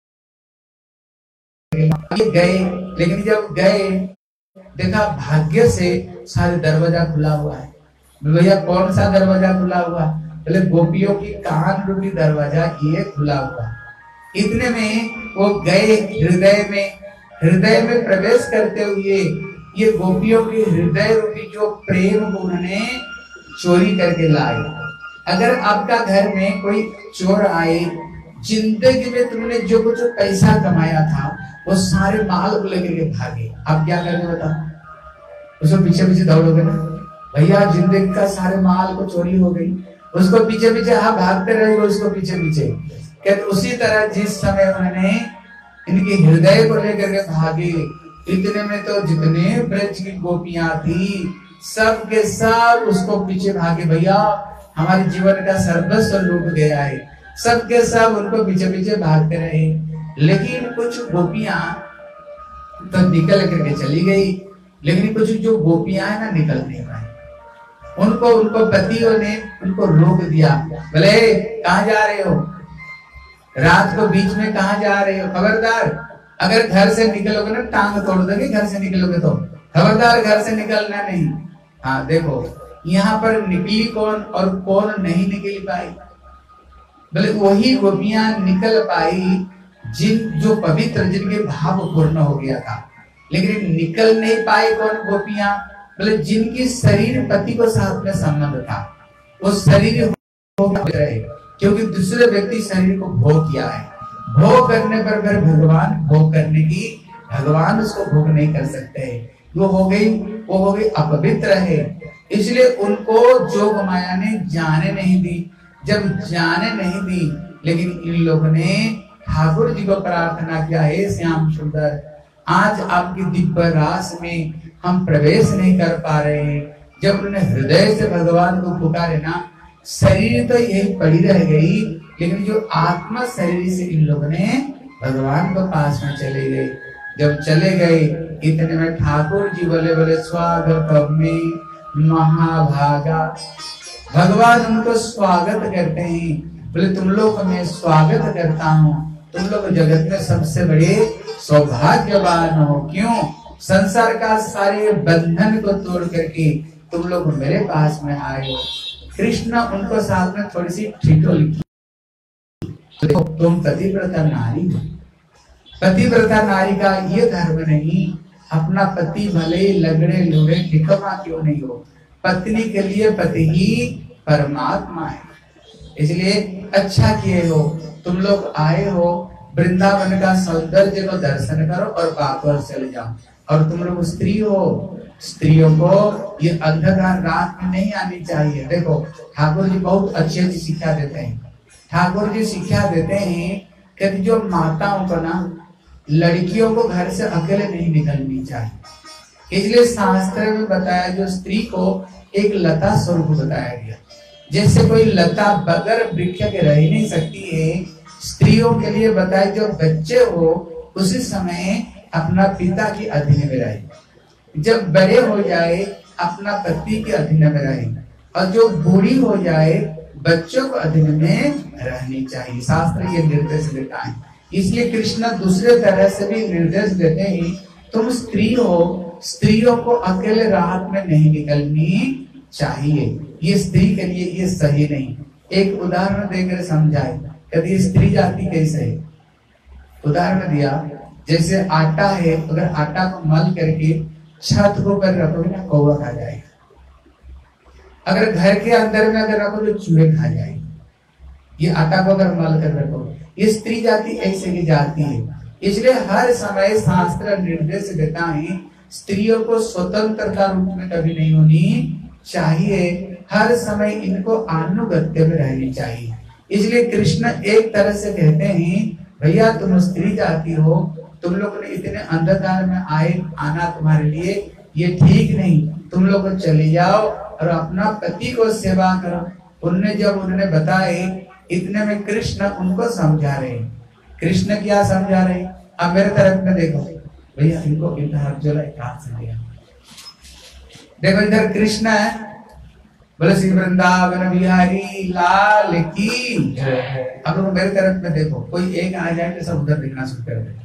गए। लेकिन जब गए देखा भाग्य से सारे दरवाजा खुला हुआ है। भैया कौन सा दरवाजा खुला हुआ? बोले गोपियों की कान रूपी दरवाजा ये खुला हुआ। इतने में वो गए हृदय में, हृदय में प्रवेश करते हुए ये गोपियों के हृदय रूपी जो प्रेम को उन्होंने चोरी करके लाए। अगर आपका घर में कोई चोर आए, जिंदगी में तुमने जो कुछ पैसा कमाया था वो सारे माल को लेकर के भागे, आप क्या करेंगे बताओ? उसको पीछे पीछे दौड़ोगे ना? भैया जिंदगी का सारे माल को चोरी हो गई, उसको पीछे पीछे आप भागते रहेंगे, उसको पीछे पीछे। कहते उसी तरह जिस समय उन्होंने इनके हृदय को लेकर के भागे, इतने में तो जितने ब्रज की गोपियां थी सब के सब उसको पीछे भागे। भैया हमारे जीवन का सर्वस्व लूट गया है, सब के सब उनको पीछे पीछे भागते रहे। लेकिन कुछ गोपियां तो निकल करके चली गई, लेकिन कुछ जो गोपियां है ना निकल नहीं पाई। उनको उनको पतियों ने उनको रोक दिया, बोले कहाँ जा रहे हो? रात को बीच में कहाँ जा रहे हो? खबरदार, अगर घर से निकलोगे ना टांग तोड़ दोगे, घर से निकलोगे तो खबरदार घर से निकलना नहीं। हाँ देखो यहाँ पर निकली कौन और कौन नहीं निकल पाई? बोले वही गोपियां निकल पाई जिन जो पवित्र, जिनके भाव पूर्ण हो गया था। लेकिन निकल नहीं पाए कौन गोपियां? बोले जिनकी शरीर पति को साथ में संबंध था, वो शरीर रहे, क्योंकि दूसरे व्यक्ति शरीर को भोग किया है। भोग करने पर फिर भगवान भोग करने की भगवान उसको भोग नहीं कर सकते। वो हो गई वो हो गई अपवित्र है, इसलिए उनको जोग माया ने जाने नहीं दी। जब जाने नहीं दी, लेकिन इन लोगों ने ठाकुर जी को प्रार्थना किया, हे श्याम सुंदर, आज आपकी दिव्य रास में हम प्रवेश नहीं कर पा रहे हैं। जब उन्होंने हृदय से भगवान को पुकारे ना, शरीर तो यही पड़ी रह गई, लेकिन जो आत्मा शरीर से इन लोगों ने भगवान को पास में चले गए। जब चले गए, इतने में ठाकुर जी बोले बोले स्वागत में महाभागा। भगवान उनको स्वागत करते हैं, बोले तुम लोग को मैं स्वागत करता हूँ, तुम लोग जगत में सबसे बड़े सौभाग्यवान हो। क्यों? संसार का सारे बंधन को तोड़ करके तुम लोग मेरे पास में आए हो। कृष्ण उनको साथ में थोड़ी सी ठिठोली की, तो तुम पतिव्रता नारी हो। पतिव्रता नारी का ये धर्म नहीं, अपना पति भले लगड़े लुड़े निकम्मा क्यों नहीं हो, पत्नी के लिए पति ही परमात्मा है। इसलिए अच्छा किए हो, तुम लोग आए हो, वृंदावन का सौंदर्य को दर्शन करो और वापस चले जाओ। और तुम लोग स्त्री हो, स्त्रियों को ये अंधकार रात में नहीं आनी चाहिए। देखो ठाकुर जी बहुत अच्छी अच्छी शिक्षा देते हैं। ठाकुर जी शिक्षा देते हैं कि जो माताओं को ना, लड़कियों को घर से अकेले नहीं निकलनी चाहिए। इसलिए शास्त्र में बताया, जो स्त्री को एक लता स्वरूप बताया गया। जैसे कोई लता बगैर वृक्ष के रह नहीं सकती है, स्त्रियों के लिए बताया जो बच्चे हो उसी समय अपना पिता के अधीन में रहे, जब बड़े हो जाए अपना पति के अधीन में रहे, और जो बूढ़ी हो जाए बच्चों को अधीन में रहनी चाहिए। शास्त्र ये निर्देश देता है। इसलिए कृष्ण दूसरे तरह से भी निर्देश देते हैं, तुम स्त्री हो, स्त्रियों को अकेले रात में नहीं निकलनी चाहिए। ये स्त्री के लिए ये सही नहीं। एक उदाहरण देकर समझाए, कभी स्त्री जाति कैसे है। उदाहरण दिया, जैसे आटा है, अगर आटा को मल करके छत को ऊपर रखोगे ना, कौवा खा जाएगा। अगर घर के अंदर में अगर रखो तो चूहे खा जाएंगे। ये आटा को अगर मल कर रखो, ये स्त्री जाति ऐसे की जाती है। इसलिए हर समय शास्त्र निर्देश देता है, स्त्रियों को स्वतंत्रता रूप में कभी नहीं होनी चाहिए, हर समय इनको अनुगत्य में रहनी चाहिए। इसलिए कृष्ण एक तरह से कहते हैं, भैया तुम स्त्री जाति हो, तुम लोग ने इतने अंधकार में आए आना तुम्हारे लिए ये ठीक नहीं, तुम लोग चले जाओ और अपना पति को सेवा करो। उनने जब उन्होंने बताए, इतने में कृष्ण उनको समझा रहे। कृष्ण क्या समझा रहे? अब मेरे तरफ में देखो भैया, इनको इधर हाथ जोड़ा, कहां से लिया? देखो इधर कृष्ण है, बोले श्री वृंदावन बिहारी लाल की। अब लोग मेरे तरफ में देखो, कोई एक आ जाए तो सब उधर देखना शुरू कर दे,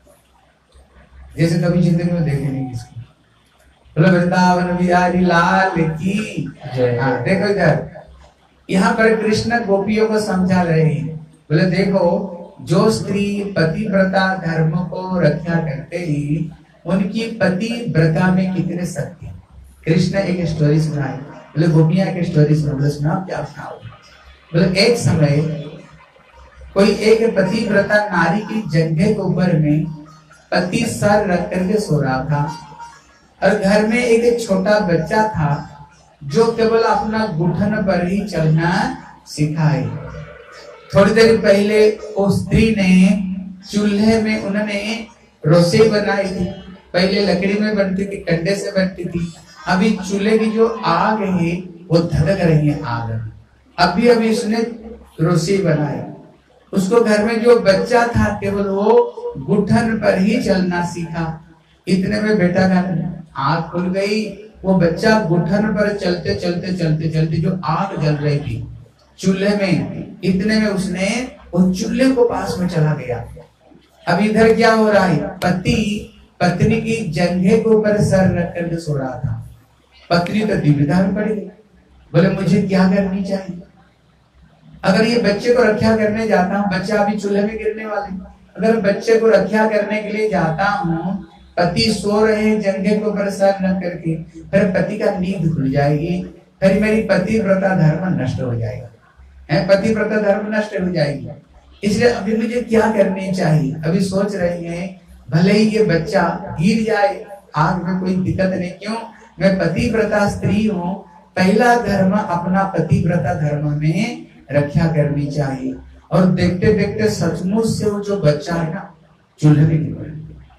जैसे कभी जिंदगी में देखे नहीं किसको। बोले वृंदावन बिहारी लाल की। हाँ देखो इधर, यहाँ पर कृष्ण गोपियों को समझा रहे हैं। बोले देखो, जो स्त्री पतिव्रता धर्म को रक्षा करते ही, उनकी पतिव्रता में कितने सत्य। कृष्ण एक स्टोरी सुनाई, बोले गोपियां की स्टोरी सुनो। बोले सुना, क्या सुनाओ? बोले एक समय कोई एक पतिव्रता नारी की जंघे के ऊपर में पति सर रख करके सो रहा था, और घर में एक छोटा बच्चा था जो केवल अपना घुटन पर ही चलना सीखा है। थोड़ी देर पहले उस स्त्री ने चूल्हे में उन्होंने रसोई बनाई थी। पहले लकड़ी में बनती थी, कंडे से बनती थी। अभी चूल्हे की जो आग है वो धधक रही है आग। अभी अभी उसने रसोई बनाई। उसको घर में जो बच्चा था केवल वो घुटन पर ही चलना सीखा। इतने में बेटा का आग खुल गई। वो बच्चा घुटन पर चलते चलते चलते चलते जो आग जल रही थी चूल्हे में, इतने में उसने वो चूल्हे को पास में चला गया। अब इधर क्या हो रहा है? पति पत्नी की जंघे के ऊपर सर रख करके सो रहा था। पत्नी तो दुविधा में पड़ गई, बोले मुझे क्या करनी चाहिए? अगर ये बच्चे को रक्षा करने जाता हूँ, बच्चा अभी चूल्हे में गिरने वाले, अगर बच्चे को रक्षा करने के लिए जाता हूँ, पति सो रहे हैं जंघे के ऊपर सर रख करके, फिर पति का नींद खुल जाएगी, फिर मेरी पतिव्रता धर्म नष्ट हो जाएगा। है, पतिव्रता धर्म नष्ट हो जाएगी। इसलिए अभी मुझे क्या करनी चाहिए? अभी सोच रहे हैं भले ही ये बच्चा गिर जाए आग में कोई दिक्कत नहीं, क्यों? मैं पतिव्रता स्त्री हूँ, पहला धर्म अपना पतिव्रता धर्म में रक्षा करनी चाहिए। और देखते देखते सचमुच से वो जो बच्चा है ना चूल्हे में गिर,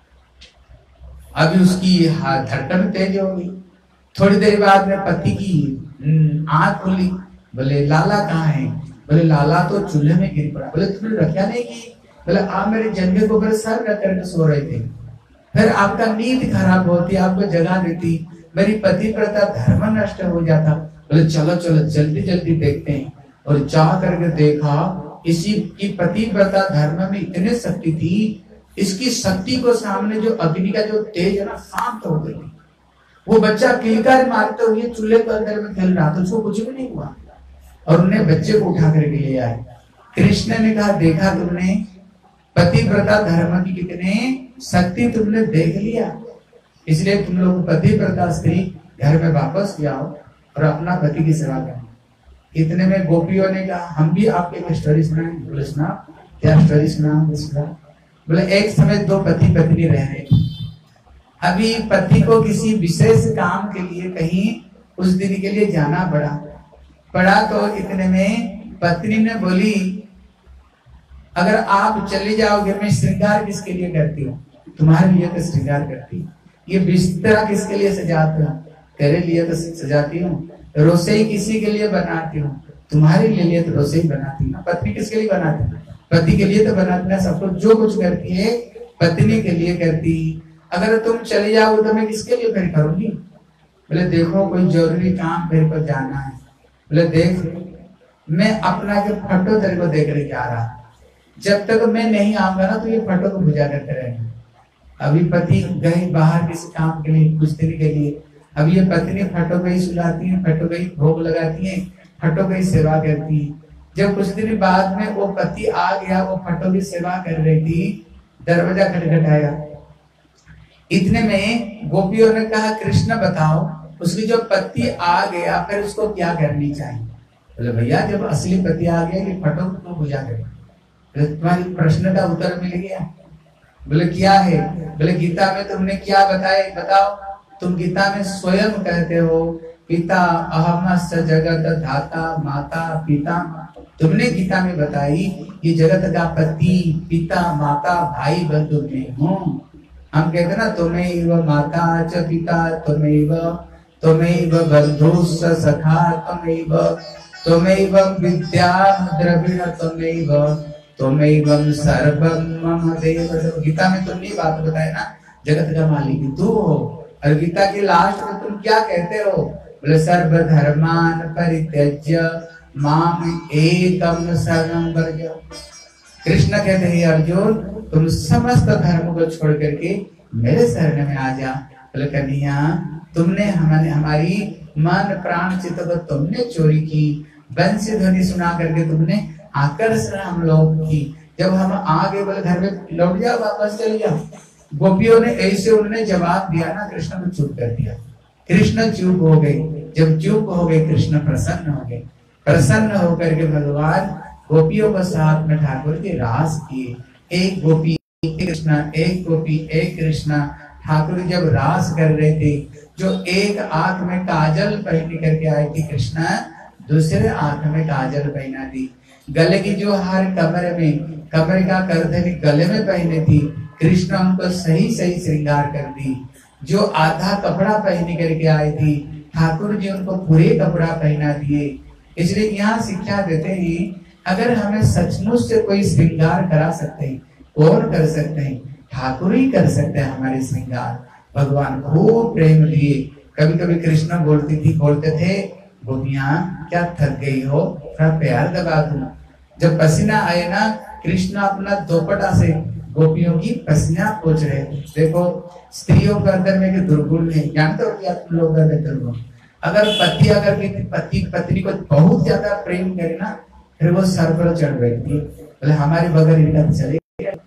अभी उसकी धड़कन तेज हो गई। थोड़ी देर बाद में पति की आंख खुली, बोले लाला कहाँ है? बोले लाला तो चूल्हे में गिर पड़ा। बोले तुमने रक्षा नहीं की? बोले आप मेरे जंगे को सर रख करके सो रहे थे, फिर आपका नींद खराब होती, आपको जगा देती, मेरी पतिव्रता धर्म नष्ट हो जाता। बोले चलो चलो जल्दी जल्दी देखते हैं। और जा करके देखा इसी की पतिव्रता धर्म में इतनी शक्ति थी, इसकी शक्ति को सामने जो अग्नि का जो तेज है ना शांत हो गई। वो बच्चा किलकार मारते हुए चूल्हे के अंदर में खेल रहा था, उसको कुछ भी नहीं हुआ। और उन्हें बच्चे को उठा करके ले आए। कृष्ण ने कहा देखा तुमने पतिव्रता धर्म की कितने शक्ति तुमने देख लिया, इसलिए तुम लोग पतिव्रता स्त्री घर में वापस जाओ और अपना पति की सेवा करो। इतने में गोपियों ने कहा हम भी आपके एक स्टोरी सुनाएं। बोले सुना, क्या स्टोरी सुना? बोले एक समय दो पति पत्नी रह रहे, अभी पति को किसी विशेष काम के लिए कहीं उस दिन के लिए जाना पड़ा पड़ा तो इतने में पत्नी ने बोली अगर आप चले जाओगे मैं श्रृंगार किसके लिए करती हूँ? तुम्हारे लिए तो श्रृंगार करती हूँ। ये बिस्तरा किसके लिए सजाती हूँ? तेरे लिए तो सजाती हूँ। रोसई किसी के लिए बनाती हूँ? तुम्हारे लिए तो रोसई बनाती हूँ। पत्नी किसके लिए बनाती है? पति के लिए तो बनाती है। सब कुछ जो कुछ करती है पत्नी के लिए करती। अगर तुम चले जाओ तो मैं किसके लिए फिर करूंगी? बोले देखो कोई जरूरी काम मेरे को जाना है। बोले देख मैं अपना के फोटो तेरे को देख रहे जा रहा, जब तक मैं नहीं आऊंगा ना तो ये फोटो को बुझा करते रहेंगे। अभी पति गए बाहर किसी काम के लिए कुछ दिन के लिए, अब ये पत्नी फोटो को ही सुलाती है, फोटो को ही भोग लगाती है, फोटो को ही सेवा करती है। जब कुछ दिन बाद में वो पति आ गया, वो फोटो की सेवा कर रही थी, दरवाजा खटखटाया। इतने में गोपियों ने कहा कृष्ण बताओ उसकी जो पति आ गया फिर उसको क्या करनी चाहिए? बोले भैया जब असली पति आ गया कि फोटो को बुझा करे। तुम्हारी प्रश्न का उत्तर मिल गया। बोले क्या है? बोले गीता में तुमने क्या बताया बताओ। तुम गीता में स्वयं कहते हो पिता अहमस्य जगत धाता माता पिता। तुमने गीता में बताई ये जगत का पति पिता माता भाई बंधु में हूँ। हम कहते ना तुम्हें माता च पिता तुम्हें तुम्हें बंधु सखा तुम्हें तुम्हें विद्या द्रविण तुम्हें तुम्हें सर्वम मम देव। गीता में तुमने बात बताया ना जगत का मालिक तू हो। और गीता की लास्ट में तुम क्या कहते हो? बोले सर्व धर्मान परित्यज्य माम एकम शरणं व्रज। कृष्ण कहते हैं अर्जुन तुम समस्त धर्म को छोड़ करके मेरे शरण में आ जा। बोले कन्हैया तुमने हमारे हमारी मन प्राण चित्त को तुमने चोरी की, बंसी ध्वनि सुना करके तुमने आकर्षण हम लोग की। जब हम आगे बोले घर में लौट जाओ वापस चले जाओ। गोपियों ने ऐसे उन्होंने जवाब दिया ना, कृष्ण को चुप कर दिया। कृष्ण चुप हो गए। जब चुप हो गए कृष्ण प्रसन्न हो गए। प्रसन्न होकर के भगवान गोपियों को साथ में ठाकुर के रास किए। एक गोपी एक कृष्ण, एक गोपी एक कृष्ण। ठाकुर जब रास कर रहे थे, जो एक आंख में काजल पहन करके आए थे कृष्ण, दूसरे आंख में काजल पहना दी। गले की जो हार कमर में कमर का करधनी गले में पहने थी, कृष्ण उनको सही सही श्रृंगार कर दी। जो आधा कपड़ा पहन करके आई थी, ठाकुर जी उनको पूरे कपड़ा पहना दिए। इसलिए यहाँ शिक्षा देते हैं अगर हमें सचमुच से कोई श्रृंगार करा सकते हैं, कौन कर सकते हैं? ठाकुर ही कर सकते हैं हमारे श्रृंगार। भगवान खूब प्रेम दिए। कभी कभी कृष्ण बोलती थी बोलते थे गोपियां क्या थक गई हो, थोड़ा प्यार दबा दूं। जब पसीना आए ना कृष्ण अपना दोपटा से गोपियों की पसीना पोंछ रहे। देखो स्त्रियों के अंदर में दुर्गुण है, जानते हो क्या तुम लोग दुर्गुण? अगर पति अगर पति पत्नी को बहुत ज्यादा प्रेम करे ना फिर वो सर पर चढ़ बैठती है। बोले हमारे बगैर इनका चले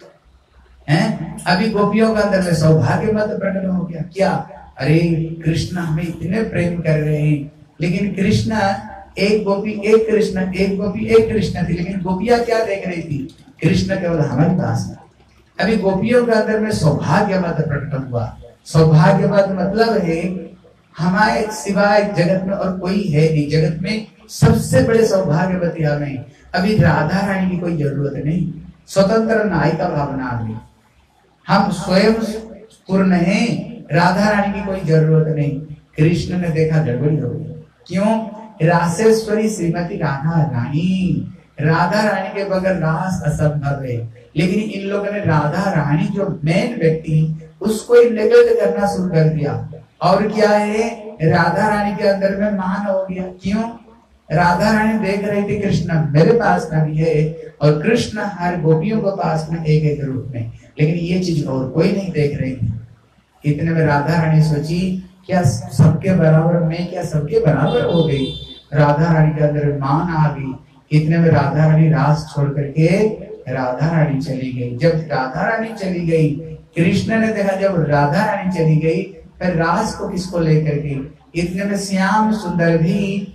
हैं। अभी गोपियों के अंदर में सौभाग्य मत प्रकट हो गया। क्या? अरे कृष्ण हमें इतने प्रेम कर रहे हैं, लेकिन कृष्ण एक गोपी एक कृष्ण, एक गोपी एक कृष्ण थी, लेकिन गोपियां क्या देख रही थी? कृष्ण केवल हमारे पास है। अभी गोपियों के अंदर में सौभाग्यवत प्रकट हुआ। सौभाग्यवत मतलब है हमारे सिवाय जगत में और कोई है नहीं, जगत में सबसे बड़े सौभाग्यवती हमें। अभी राधा रानी की कोई जरूरत नहीं, स्वतंत्र नायिका भावना आ गई, हम स्वयं पूर्ण हैं, राधा रानी की कोई जरूरत नहीं। कृष्ण ने देखा गड़बड़ी हो गई। क्यों? रासेश्वरी श्रीमती राधा रानी, राधा रानी के बगैर रास असंभव है। लेकिन इन लोगों ने राधा रानी जो मेन व्यक्ति उसको नेगलेक्ट करना शुरू कर दिया। और क्या है, राधा रानी के अंदर में मान हो गया। क्यों? राधा रानी देख रही थी कृष्ण मेरे पास में भी है और कृष्ण हर गोपियों के पास में एक एक रूप में, लेकिन ये चीज और कोई नहीं देख रही थी। इतने में राधा रानी सोची क्या सबके बराबर, मैं क्या सबके बराबर हो गई? राधा रानी के अंदर मान आ गई। इतने में राधा रानी रास छोड़ करके राधा रानी चली गई। जब राधा रानी चली गई, कृष्ण ने देखा जब राधा रानी चली गई फिर रास को किसको लेकर गई? इतने में श्याम सुंदर भी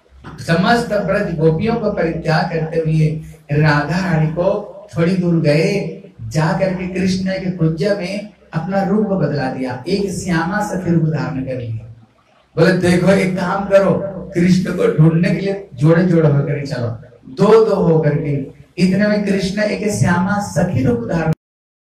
समस्त ब्रज गोपियों को परित्याग करते हुए राधा रानी को थोड़ी दूर गए, जा करके कृष्ण के कुंज में अपना रूप बदला दिया, एक श्यामा सखी रूप धारण कर लिया। बोले देखो एक काम करो, कृष्ण को ढूंढने के लिए जोड़े जोड़े होकर चलो, दो दो होकर के। इतने में कृष्ण एक श्यामा सखी रूप धारण,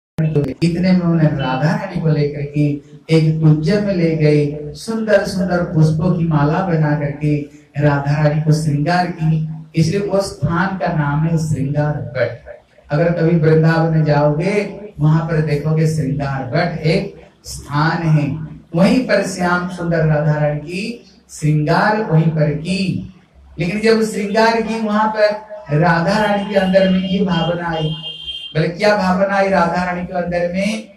इतने में उन्हें राधा रानी को लेकर के एक कुंज में ले गए, सुंदर सुंदर पुष्पों की माला बना करके राधा रानी को श्रृंगार की। इसलिए वो स्थान का नाम है श्रृंगार घाट। अगर कभी वृंदावन में जाओगे वहां पर देखोगे श्रृंगार घाट एक स्थान है, वहीं पर श्याम सुंदर राधा रानी की श्रृंगार वहीं पर की। लेकिन जब श्रृंगार की वहां पर राधा रानी के अंदर में ये भावना आई। बोले क्या भावना आई राधा रानी के अंदर में?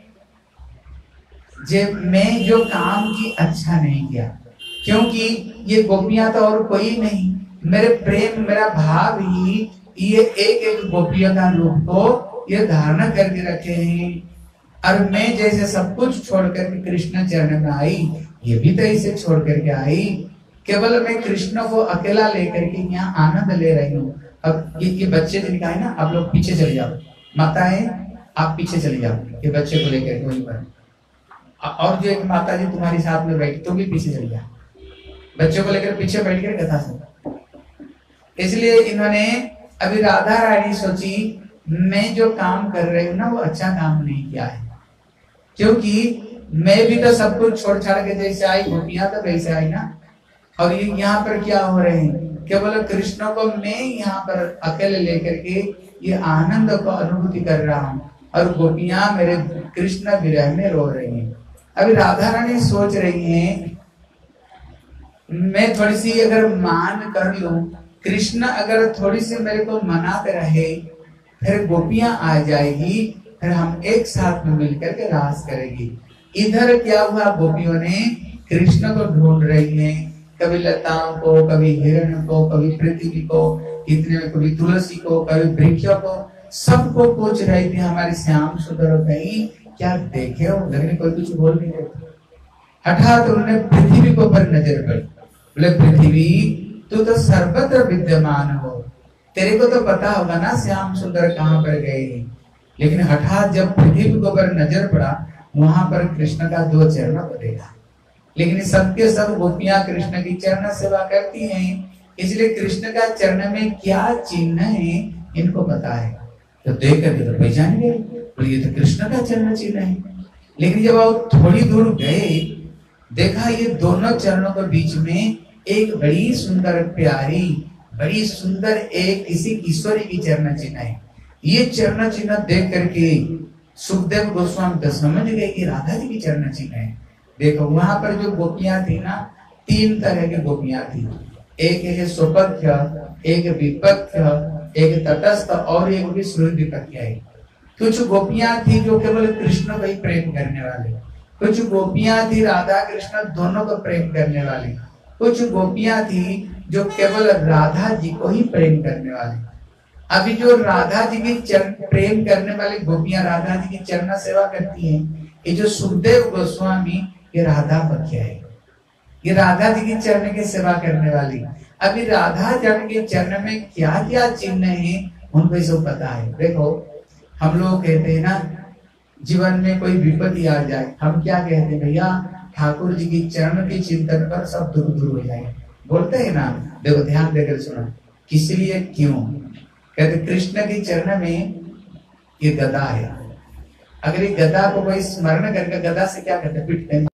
जब मैं जो काम की अच्छा नहीं किया, क्योंकि ये गोपियां तो और कोई नहीं, मेरे प्रेम मेरा भाव ही ये एक एक गोपियों का रूप को ये धारण करके रखे हैं। और मैं जैसे सब कुछ छोड़ करके कृष्ण चरण में आई, ये भी तो इसे छोड़ करके आई। केवल मैं कृष्ण को अकेला लेकर के यहाँ आनंद ले रही हूँ। अब ये, ये बच्चे जिनका है ना, आप लोग पीछे चले जाओ, माता है आप पीछे चले जाओ, ये बच्चे को लेकर के वहीं पर। और जो एक माता जी तुम्हारी साथ में बैठी तुम भी पीछे चले जाओ, बच्चों को लेकर पीछे बैठ कर कथा सुनो। इसलिए इन्होंने अभी राधा रानी सोची मैं जो काम कर रही हूँ ना वो अच्छा काम नहीं किया है, क्योंकि मैं भी तो सब कुछ छोड़ छाड़ के जैसे आई, गोपियां तो वैसे आई ना। और ये यहाँ पर क्या हो रहे हैं, केवल कृष्ण को मैं यहाँ पर अकेले लेकर के ये आनंद को अनुभूति कर रहा हूँ और गोपियां मेरे कृष्ण विरह में रो रही हैं। अभी राधा रानी सोच रही हैं मैं थोड़ी सी अगर मान कर लूं, कृष्ण अगर थोड़ी सी मेरे को मनाते रहे, फिर गोपियां आ जाएगी, फिर हम एक साथ में मिलकर के रास करेंगे। इधर क्या हुआ, गोपियों ने कृष्ण को ढूंढ रही हैं, कभी लताओं को, कभी हिरण को, कभी पृथ्वी को, इतने में कभी तुलसी को, कभी वृक्षों को, सबको पूछ रही थी हमारे श्याम सुंदर कहीं क्या देखे हो, लगने कोई कुछ बोल नहीं रहे। हठात उन्होंने पृथ्वी को पर नजर पड़ी। बोले पृथ्वी तू तो सर्वत्र विद्यमान हो, तेरे को तो पता होगा ना श्याम सुंदर कहाँ पर गए हैं। लेकिन हठात जब पृथ्वी को पर नजर पड़ा, वहां पर कृष्ण का दो चरण को देखा। लेकिन सबके सब गोपियां कृष्ण की चरण सेवा करती हैं, इसलिए कृष्ण का चरण में क्या चिन्ह है इनको पता है। तो देख करके तो पहचान गए, बोले ये तो कृष्ण का चरण चिन्ह है। लेकिन जब वो थोड़ी दूर गए, देखा ये दोनों चरणों के बीच में एक बड़ी सुंदर प्यारी, बड़ी सुंदर एक किसी ईश्वरी की चरण चिन्ह है। ये चरण चिन्ह देख करके सुखदेव गोस्वामी तो समझ गए कि राधा जी की चरण चिन्ह है। देखो वहां पर जो गोपियां थी ना, तीन तरह की गोपियां थी, एक है सुपथ्य, एक विपथ्य, एक तटस्थ और एक भी सुहृदपथ्य है। कुछ गोपियां थी जो केवल कृष्ण को ही प्रेम करने वाले, कुछ गोपियां थी राधा कृष्ण दोनों को प्रेम करने वाली, कुछ गोपियां थी जो केवल राधा जी को ही प्रेम करने वाली। अभी जो राधा जी की चरण प्रेम करने वाली गोपियां राधा जी की चरण सेवा करती हैं, ये जो सुखदेव गोस्वामी ये राधा पक्ष है, ये राधा जी की चरण की सेवा करने वाली। अभी राधा जन के चरण में क्या क्या चिन्ह है उनको सब पता है। देखो हम लोग कहते हैं ना, जीवन में कोई विपत्ति आ जाए, हम क्या कहते हैं, भैया ठाकुर जी की चरण के चिंतन पर सब दुख दूर हो जाए, बोलते हैं ना। देखो ध्यान देकर सुनो, किस लिए, क्यों कहते, कृष्ण के चरण में ये गदा है। अगर ये गदा को कोई स्मरण करके, गदा से क्या करते, पीटते हैं।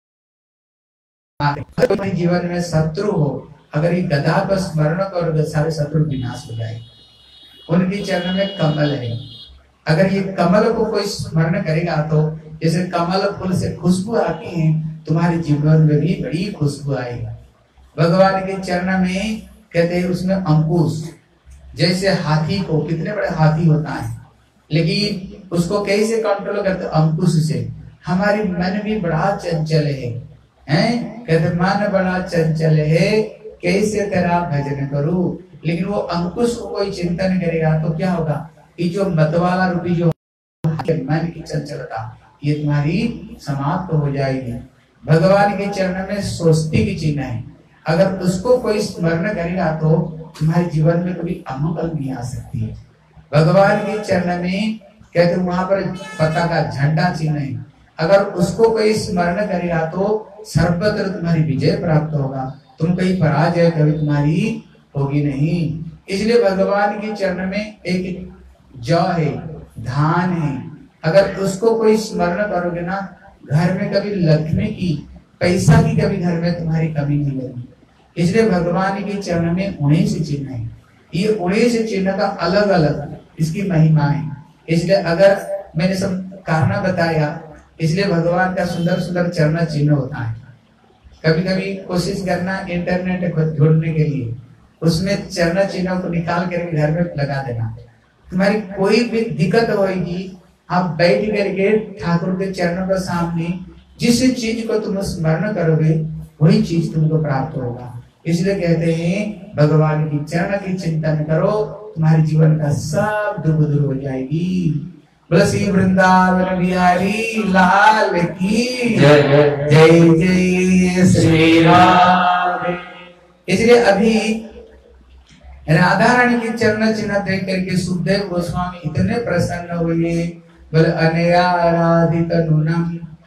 कोई जीवन में शत्रु हो, अगर ये गदा को स्मरण करोगे सारे शत्रु विनाश हो जाए। उनके चरण में कमल है, अगर ये कमल को कोई स्मरण करेगा तो जैसे कमल फूल से खुशबू आती है, तुम्हारे जीवन में भी बड़ी खुशबू आएगी। भगवान के चरण में कहते हैं उसमें अंकुश, जैसे हाथी को, कितने बड़े हाथी होता है लेकिन उसको कैसे कंट्रोल करते, अंकुश से। हमारी मन भी बड़ा चंचल है, हैं? कहते मन बड़ा चंचल है, कैसे तेरा भजन करूं। लेकिन वो अंकुश को कोई चिंतन करेगा तो क्या होगा, ये जो मतवाला रूपी जो मन की चंचलता ये तुम्हारी समाप्त हो जाएगी। भगवान के चरण में स्वस्ति की चिन्ह है, अगर उसको कोई स्मरण करेगा तो तुम्हारे जीवन में कभी अमंगल नहीं आ सकती है। भगवान के चरण में कहते वहां पर पता का झंडा चिन्ह है, अगर उसको कोई स्मरण करेगा तो सर्वत्र तुम्हारी विजय प्राप्त होगा, तुम कहीं पराजय कभी तुम्हारी होगी नहीं। इसलिए भगवान के चरण में एक जौ है, धान है, अगर उसको कोई स्मरण करोगे ना, घर में कभी लक्ष्मी की, पैसा की कभी घर में तुम्हारी कमी नहीं होगी। इसलिए भगवान के चरण में उन्नीस चिन्ह है, ये उन्नीस चिन्ह का अलग अलग इसकी महिमा है। इसलिए अगर मैंने सब कारण बताया, इसलिए भगवान का सुंदर सुंदर चरण चिन्ह होता है। कभी कभी कोशिश करना इंटरनेट को ढूंढने के लिए, उसमें चरण चिन्ह को निकाल कर घर में लगा देना, तुम्हारी कोई भी दिक्कत होगी, आप बैठ करके ठाकुर के चरणों के सामने जिस चीज को तुम स्मरण करोगे वही चीज तुमको प्राप्त होगा। इसलिए कहते हैं भगवान की चरण की चिंतन करो, तुम्हारे जीवन का सब दुख दूर हो जाएगी। बोलो श्री वृंदावन बिहारी लाल की जय जय जय श्री राम। इसलिए अभी राधा रानी के चरण चिन्ह देख करके सुखदेव गोस्वामी इतने प्रसन्न हुए। बोले अनया आराधित नूनम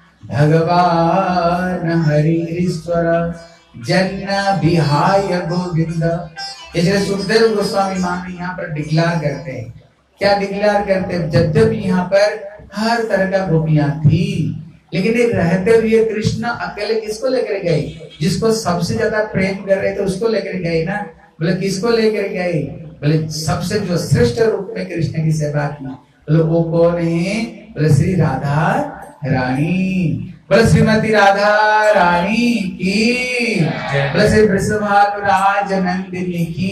भगवान हरीश्वर जन्ना विहाय गोविंद। इसलिए सुखदेव गोस्वामी मान यहाँ पर डिक्लेयर करते हैं, क्या डिक्लेयर करते हैं, जब जब यहाँ पर हर तरह का गोपियां थी, लेकिन एक रहते हुए कृष्ण अकेले किसको लेकर गए, जिसको सबसे ज्यादा प्रेम कर रहे थे उसको लेकर गए ना। बोले किसको लेकर गए, बोले सबसे जो श्रेष्ठ रूप में कृष्ण की सेवा की, बोले वो कौन है, बोले श्री राधा रानी। बोले श्रीमती राधा रानी की, बोले श्री वृषभानुराज नंदिनी की।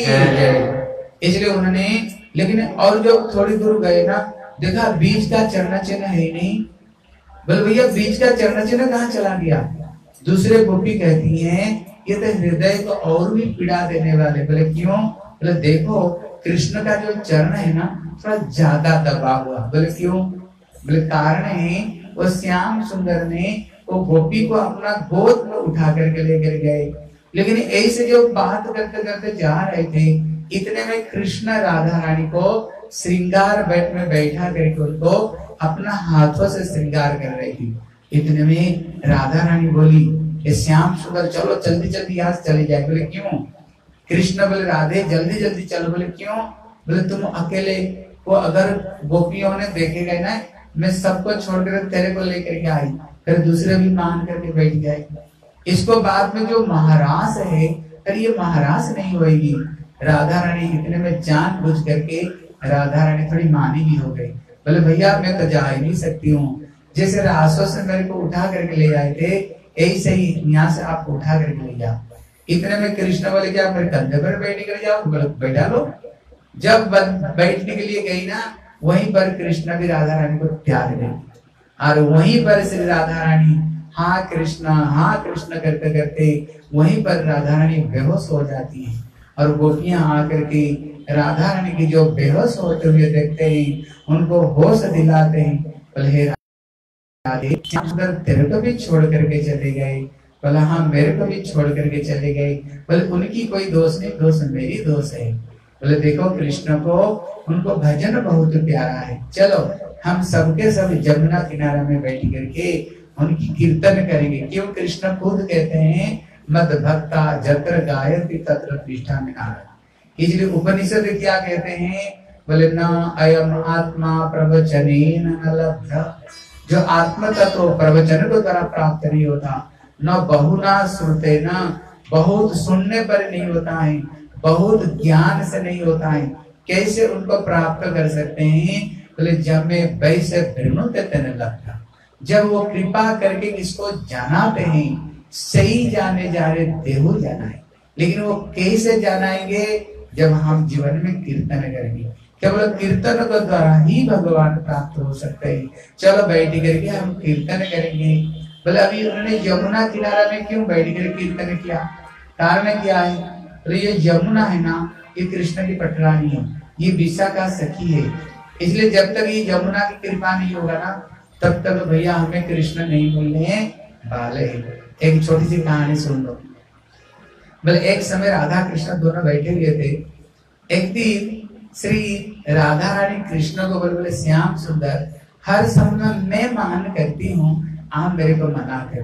इसलिए उन्होंने, लेकिन और जो थोड़ी दूर गए ना, देखा बीच का चरण चिन्ह है नहीं। बोले भैया बीच का चरण चिन्ह कहाँ चला गया। दूसरे गोपी कहती हैं ये तो हृदय को और भी पीड़ा देने वाले। बोले क्यों, बोले देखो कृष्ण का जो चरण है ना थोड़ा ज्यादा दबा हुआ। बोले क्यों, बोले कारण है वो श्याम सुंदर ने वो गोपी को अपना गोद में उठा करके लेकर गए, लेकिन ऐसे जो बात करते करते जा रहे थे, इतने में कृष्ण राधा रानी को श्रृंगार बेट में बैठा करके उनको अपना हाथों से श्रृंगार कर रही थी। इतने में राधा रानी बोली श्याम सुंदर चलो जल्दी जल्दी यहाँ से चले जाए। बोले क्यों, कृष्ण बोले राधे जल्दी जल्दी चलो। बोले क्यों, बोले तुम अकेले को अगर गोपियों ने देखेगा ना, मैं सबको छोड़कर तेरे को लेकर के आई, फिर दूसरे भी मान करके बैठ गए। इसको बाद में जो महारास है, फिर ये महारास नहीं होगी। राधा रानी इतने में जान बुझ करके राधा रानी थोड़ी मानी भी हो गई। बोले भैया मैं तो जा ही नहीं सकती हूँ, जैसे रासों से मेरे को उठा करके ले आए थे ऐसे ही यहाँ से आपको उठा करके ले जाओ। इतने में कृष्ण बोले क्या मेरे कंधे पर बैठ कर जाओ, बैठा लो। जब बैठने के लिए गई ना, वहीं पर कृष्ण भी राधा रानी को त्याग दे, और वहीं पर श्री राधा रानी हाँ कृष्ण हाँ कृष्ण करते करते वहीं पर राधा रानी बेहोश हो जाती है। और गोपियां आकर के राधा रानी की जो बेहोश होते हुए देखते हैं, उनको होश दिलाते हैं। बोले राधे तेरे को भी छोड़ करके चले गए, बोला हाँ मेरे को भी छोड़ करके चले गए। बोले उनकी कोई दोष नहीं, दोष मेरी दोष है। बोले देखो कृष्ण को उनको भजन बहुत प्यारा है, चलो हम सबके सब यमुना किनारे में बैठ करके उनकी कीर्तन करेंगे। क्यों? कृष्ण खुद कहते हैं मद भक्ता जत्र गायति तत्र तिष्ठा नारायण। इसलिए उपनिषद क्या कहते हैं? बोले न अयम आत्मा प्रवचनेन न लभ्य। जो आत्म तत्व प्रवचन को द्वारा प्राप्त नहीं होता, न बहुना श्रुते, न बहुत सुनने पर नहीं होता है, बहुत ज्ञान से नहीं होता है। कैसे उनको प्राप्त कर सकते हैं? बोले जब में वैसे लगता, जब वो कृपा करके इसको जानाते हैं, सही जाने जा रहे देहु जाना है। लेकिन वो कैसे जानाएंगे? जब हम जीवन में कीर्तन करेंगे। केवल कीर्तन के द्वारा ही भगवान प्राप्त हो सकते हैं। चलो बैठ करके हम कीर्तन करेंगे। बोले अभी उन्होंने यमुना किनारा में क्यों बैठ कर कीर्तन किया? कारण क्या है? बोले ये यमुना है ना, ये कृष्ण की पटरानी है, ये विशाखा सखी है। इसलिए जब तक ये यमुना की कृपा नहीं होगा ना, तब तक भैया हमें कृष्ण नहीं मिलने वाले। एक छोटी सी कहानी सुन लो। बोले एक समय राधा कृष्ण दोनों बैठे हुए थे। एक दिन श्री राधा रानी कृष्ण को बोले बोले श्याम सुंदर, हर समय मैं मान करती हूँ, आप मेरे को मना कर,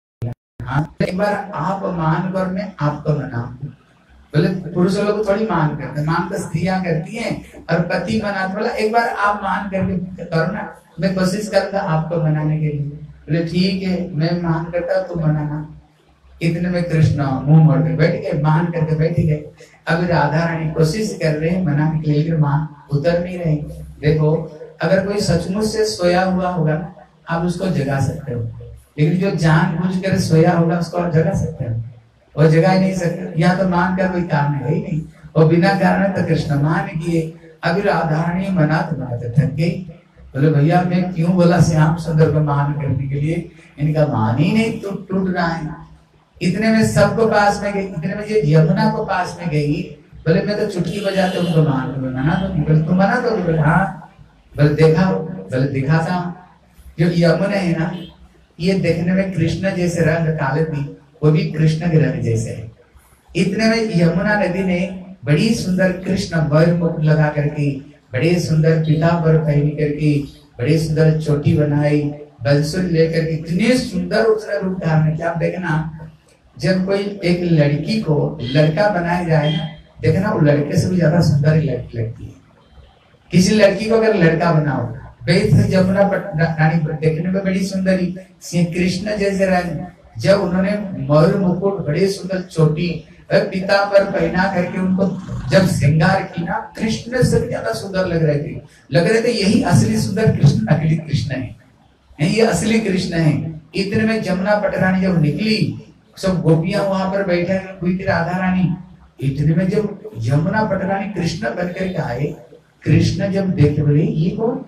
हाँ एक बार आप मान कर मैं आपको मनाऊं। बोले पुरुष लोग थोड़ी मान करते, मान तो स्त्रियां करती हैं और पति मनाते। बोला एक बार आप मान करके करो ना, मैं कोशिश करूंगा आपको मनाने के लिए। बोले ठीक है मैं मान करता, तुम मनाना। इतने में कृष्ण मुंह मोड़ के बैठ गए, मान करके बैठ गए। अभी राधा रानी कोशिश कर रहे हैं मनाने के लिए, मान उतर नहीं रहे। देखो अगर कोई सचमुच से सोया हुआ होगा ना, आप उसको जगा सकते हो, लेकिन जो जानबूझ कर सोया होगा उसको आप जगा सकते हो? वो जगा ही नहीं सकते। या तो मान कर कोई कारण है ही नहीं, और बिना कारण तो कृष्ण मान किए। अभी राधा रानी मना तो मनाते थक गई। बोले भैया मैं क्यों बोला श्याम सुंदर को मान करने के लिए, इनका मान ही नहीं टूट टूट रहा है। इतने में सबको पास में गई, इतने में ये यमुना को पास में गई। बोले मैं तो चुटकी बजाते उनको मान दो, मना दो। बोले तुम मना दो? बोले हाँ। बोले देखा? बोले दिखाता हूँ। जो यमुना है ना, ये देखने में कृष्ण जैसे रंग काले थी, वो भी कृष्ण के रंग जैसे है। इतने में यमुना नदी ने बड़ी सुंदर कृष्ण वर मुकुट लगा करके, बड़े सुंदर पीतांबर पहन करके, बड़े सुंदर चोटी बनाई, बंसुरी लेकर के, इतने सुंदर उसने रूप धारण किया। आप देखना जब कोई एक लड़की को लड़का बनाया जाए ना, देखना वो लड़के से भी ज्यादा सुंदर लड़की लगती है। किसी लड़की को अगर लड़का बनाओ, जमुना रानी देखने में बड़ी सुंदरी, कृष्ण जैसे रंग, जब उन्होंने मयूर मुकुट, बड़े सुंदर चोटी, पीतांबर पहना करके उनको जब श्रृंगार की ना, कृष्ण से ज्यादा सुंदर लग रहे थे। लग रहे थे यही असली सुंदर कृष्ण, नकली कृष्ण है, ये असली कृष्ण है। इतने में जमुना पटरानी जब निकली, सब गोपियां वहां पर बैठे हुई थी, राधा रानी। इतने में जब यमुना पटरानी कृष्ण बनकर के आए, कृष्ण जब देखे बोले ये कौन,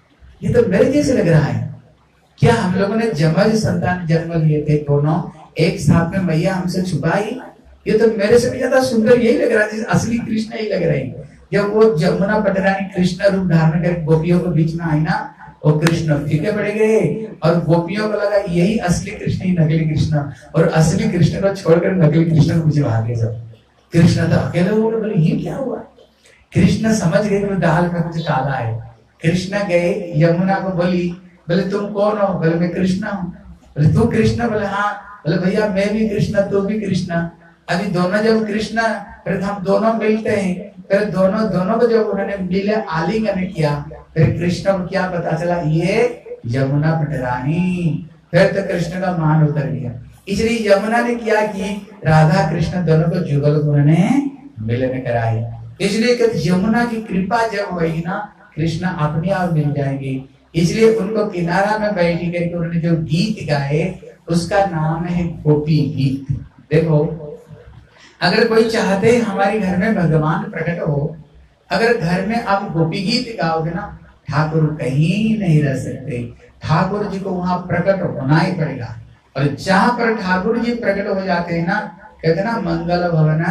ये तो मेरे जैसे लग रहा है। क्या हम लोगों ने जमज संतान जन्म लिए थे दोनों एक साथ में, मैया हमसे छुपाई? ये तो मेरे से भी ज्यादा सुंदर यही लग रहा है, असली कृष्ण ही लग रहे हैं। जब वो जमुना पटरानी कृष्ण रूप धारण कर गोपियों के बीच में आई ना, वो कृष्ण फीके पड़ गए और गोपियों को लगा यही असली कृष्ण ही नकली कृष्ण, और असली कृष्ण को छोड़कर नकली कृष्ण को मुझे भागे सब। कृष्ण तो अकेले हो गए। बोले ये क्या हुआ? कृष्ण समझ गए कि दाल में कुछ काला है। कृष्ण गए यमुना को, बोली बोले तुम कौन हो? बोले मैं कृष्ण हूँ। बोले तू कृष्ण? बोले हाँ। बोले भैया मैं भी कृष्ण, तू भी कृष्ण। अभी दोनों जब कृष्ण, फिर हम दोनों मिलते हैं, फिर दोनों दोनों को जब उन्होंने मिले, आलिंगन किया, फिर कृष्ण को क्या पता चला, ये यमुना पटरानी। फिर तो कृष्ण का मान उतर गया। इसलिए यमुना ने क्या की, राधा कृष्ण दोनों को जुगल उन्होंने मिलन कराई। इसलिए यमुना की कृपा जब होगी ना, कृष्ण अपने आप मिल जाएंगे। इसलिए उनको किनारा में बैठ करके उन्होंने जो गीत गाए, उसका नाम है गोपी गीत। देखो अगर कोई चाहते हमारे घर में भगवान प्रकट हो, अगर घर में आप गोपी गीत गाओगे ना, ठाकुर कहीं नहीं रह सकते। ठाकुर जी को वहां प्रकट होना ही पड़ेगा। और जहां पर ठाकुर जी प्रकट हो जाते हैं ना, कहते ना मंगल भवन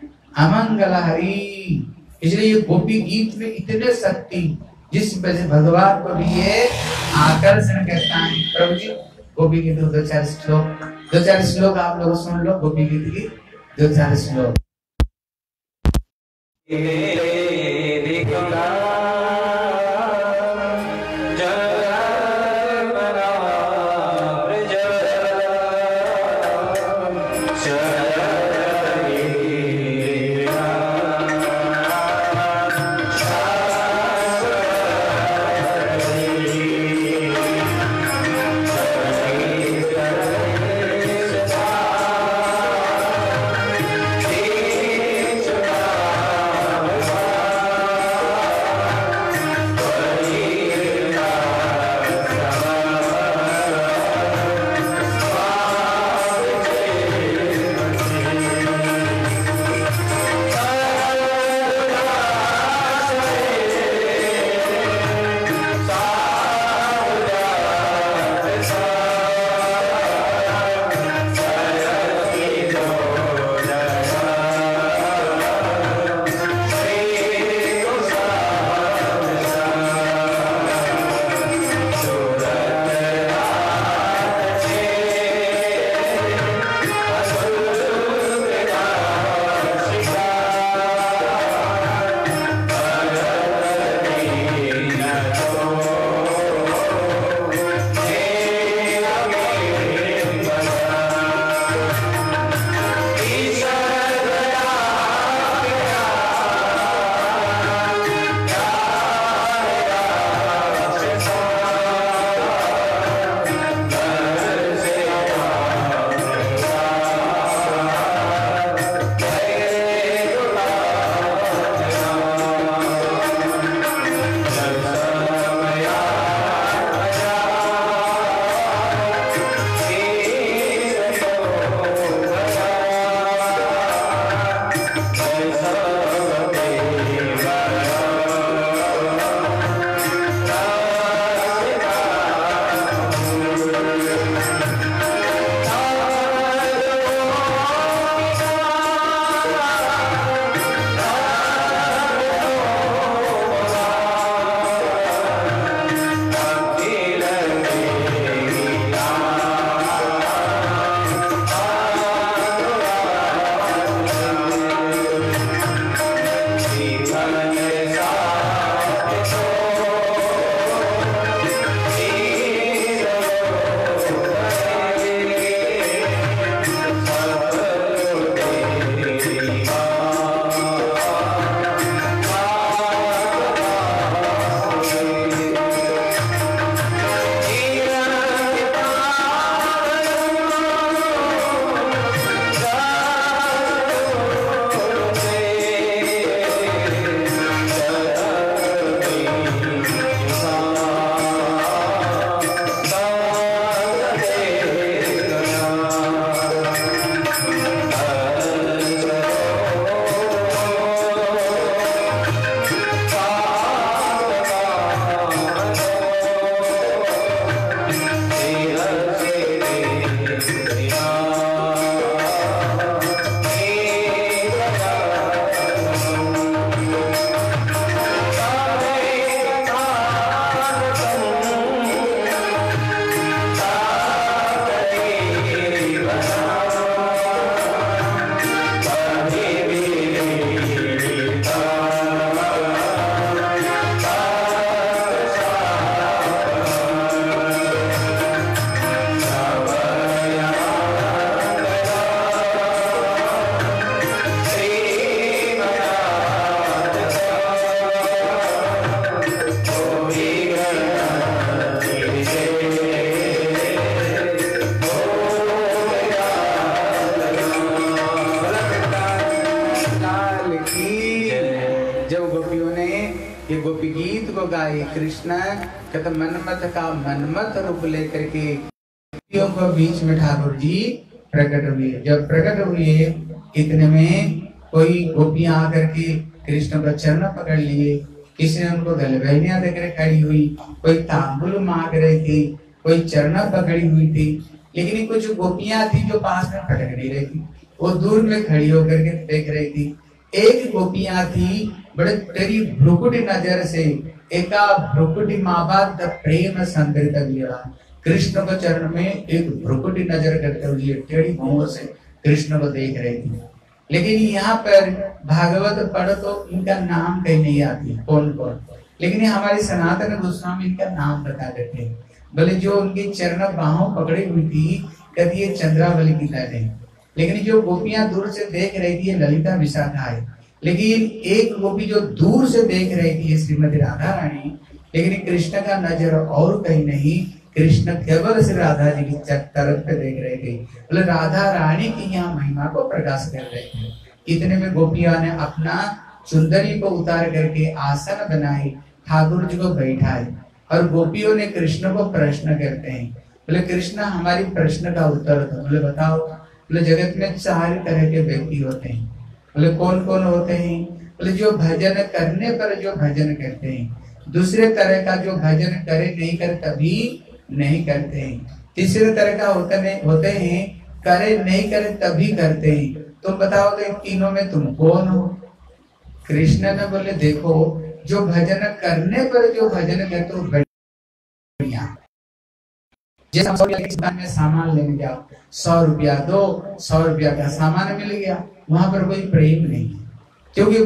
अमंगल हरि। इसलिए ये गोपी गीत में इतने शक्ति, जिस वजह से भगवान को भी ये आकर्षण करता है। प्रभु जी गोपी गीत दो चार श्लोक दो चार श्लोक आप लोग सुन लो गोपी गीत की, दो चार श्लोक। गाए कृष्ण कहते मनमत का मनमत रूप लेकर के को बीच में ठाकुर जी प्रकट हुए। जब प्रकट हुए इतने में कोई गोपियां आकर के कृष्ण का चरण पकड़ लिए, किसी ने उनको गलबैनिया देकर खड़ी हुई, कोई तांबुल मांग रही थी, कोई चरण पकड़ी हुई थी। लेकिन कुछ गोपियां थी जो पास में खटक नहीं रही थी, वो दूर में खड़ी होकर के देख रही थी। एक गोपियां थी बड़े तेरी भ्रुकुटी नजर से एका भ्रुकुटी माबाद प्रेम संदृत लीला, कृष्ण को चरण में एक भ्रुकुटी नजर करते हुए टेढ़ी भौहों से कृष्ण को देख रही थी। लेकिन यहाँ पर भागवत पढ़ो तो इनका नाम कहीं नहीं आती कौन कौन, लेकिन हमारी सनातन गोस्वामी इनका नाम बता देते हैं। बोले जो उनकी चरण बाहों पकड़ी हुई थी कभी ये चंद्रावली की लहरें, लेकिन जो गोपियां दूर से देख रही थी ये ललिता विशाखा है। लेकिन एक गोपी जो दूर से देख रही थी श्रीमती राधा रानी, लेकिन कृष्ण का नजर और कहीं नहीं, कृष्ण केवल श्री राधा जी की तरफ पे देख रहे थे। बोले राधा रानी की यहाँ महिमा को प्रकाश कर रहे थे। इतने में गोपियां ने अपना सुंदरी को उतार करके आसन बनाए, ठाकुर जी को बैठाए और गोपियों ने कृष्ण को प्रश्न करते हैं। बोले कृष्ण हमारी प्रश्न का उत्तर दो। बोले बताओ। बोले जगत में चार तरह के व्यक्ति होते हैं। बोले कौन कौन होते हैं? बोले जो भजन करने पर जो भजन करते हैं, दूसरे तरह का जो भजन करे नहीं करे तभी नहीं करते हैं, तीसरे तरह का होते नहीं होते हैं करे नहीं करे तभी करते हैं। तुम बताओ तो इन तीनों में तुम कौन हो? कृष्ण ने बोले देखो जो भजन करने पर जो भजन करते हो बढ़िया, जैसे दुकान में सामान लेने जाओ, सौ रुपया दो, सौ रुपया का सामान मिल गया, वहां पर कोई प्रेम नहीं है, क्योंकि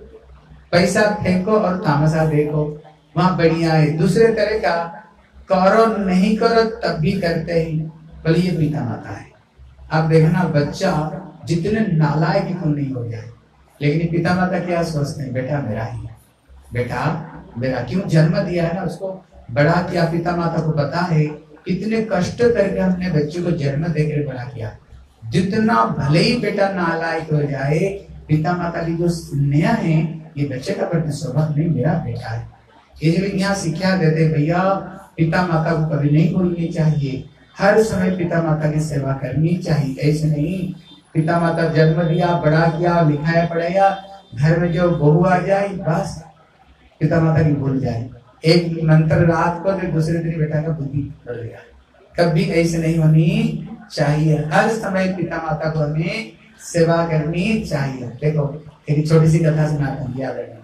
पैसा फेंको और तामसा देखो, वहां बढ़िया है। दूसरे तरह का करो नहीं करो तब भी करते हैं। बोले ये पिता माता है। अब देखना बच्चा जितने नालायक क्यों नहीं हो जाए, लेकिन पिता माता क्या सोचते हैं, बेटा मेरा ही है, बेटा मेरा, क्यों जन्म दिया है ना उसको, बड़ा किया। पिता माता को पता है कितने कष्ट करके हमने बच्चे को जन्म देकर बड़ा किया। जितना भले ही बेटा नालायक हो जाए, पिता माता की जो स्नेह है ये बच्चे का प्रति स्वभाव नहीं, मेरा बेटा है। इसलिए यहाँ शिक्षा देते भैया पिता माता को कभी नहीं भूलनी चाहिए, हर समय पिता माता की सेवा करनी चाहिए। ऐसे नहीं पिता माता जन्म दिया, बड़ा किया, लिखाया पढ़ाया, घर में जो बहू आ जाए बस पिता माता की भूल जाए, एक मंत्र रात को तो दूसरे दिन बेटा का बुद्धि बदल गया। कभी ऐसे नहीं होनी चाहिए, हर समय पिता माता को हमें सेवा करनी चाहिए। देखो एक छोटी सी कथा सुनाता हूँ, याद रखना।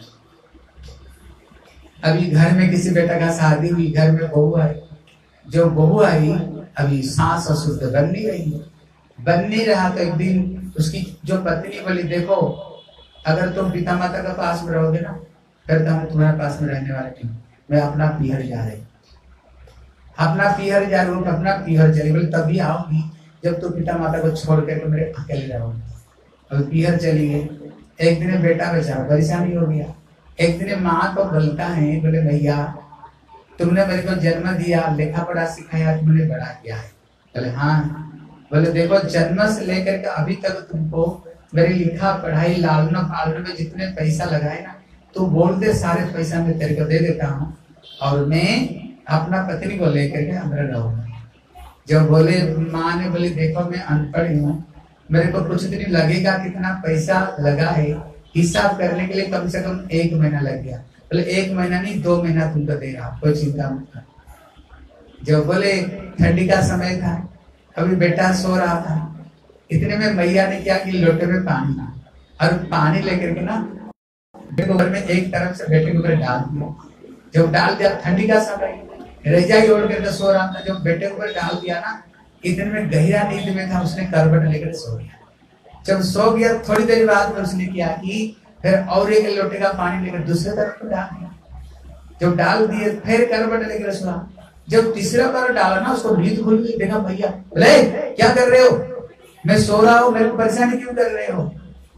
अभी घर में किसी बेटा का शादी हुई, घर में बहू आई, जो बहू आई अभी सास ससुर तो बन नहीं रही, बन नहीं रहा। तो एक दिन उसकी जो पत्नी बोली देखो अगर तुम पिता माता का पास में रहोगे ना फिर तो हम तुम्हारे पास में रहने वाले नहीं, मैं अपना पीहर जा रही, अपना पीहर जा रही हूँ, अपना पीहर चली। बोले तभी आऊंगी जब तुम पिता माता को छोड़ कर मेरे अकेले रहोगे। अब पीहर चली गई। एक दिन बेटा बेचारा परेशानी हो गया। एक दिन माँ को बोलता है, बोले भैया तुमने मेरे को जन्म दिया, लिखा पढ़ा सिखाया, तुमने बड़ा किया है। बोले हाँ। बोले देखो जन्म से लेकर के अभी तक तुमको मेरी लिखा पढ़ाई लालना पालने में जितने पैसा लगाए ना, तू बोल दे सारे पैसा मैं तेरे को दे देता हूँ और मैं अपना पत्नी को लेकर के अंदर रहूंगा। जब बोले माँ ने बोली देखो मैं अनपढ़ हूँ, मेरे को कुछ दिन लगेगा, कितना पैसा लगा है हिसाब करने के लिए कम से कम एक महीना लग गया। बोले एक महीना नहीं दो महीना तुमको दे रहा, कोई चिंता मत कर। जब बोले ठंडी का समय था, अभी बेटा सो रहा था, इतने में मैया ने क्या कि लोटे में पानी और पानी लेकर के ना घर में एक तरफ से बेटे के ऊपर डाल दिया। जब डाल दिया ठंडी का समय, रजाई ओढ़ करके सो रहा था, जब बेटे के ऊपर डाल दिया ना, इतने में गहरा नींद में था, उसने करवट लेकर सो गया। जब सो गया थोड़ी देर बाद में उसने क्या कि फिर और एक लोटे का पानी लेकर दूसरे तरफ पर डाल दिया। जब डाल दिए फिर करवट लेकर सोया। जब तीसरा बार डाला ना उसको नींद खुल गई। देखा भैया बोले क्या कर रहे हो, मैं सो रहा हूँ, मेरे को परेशानी क्यों कर रहे हो।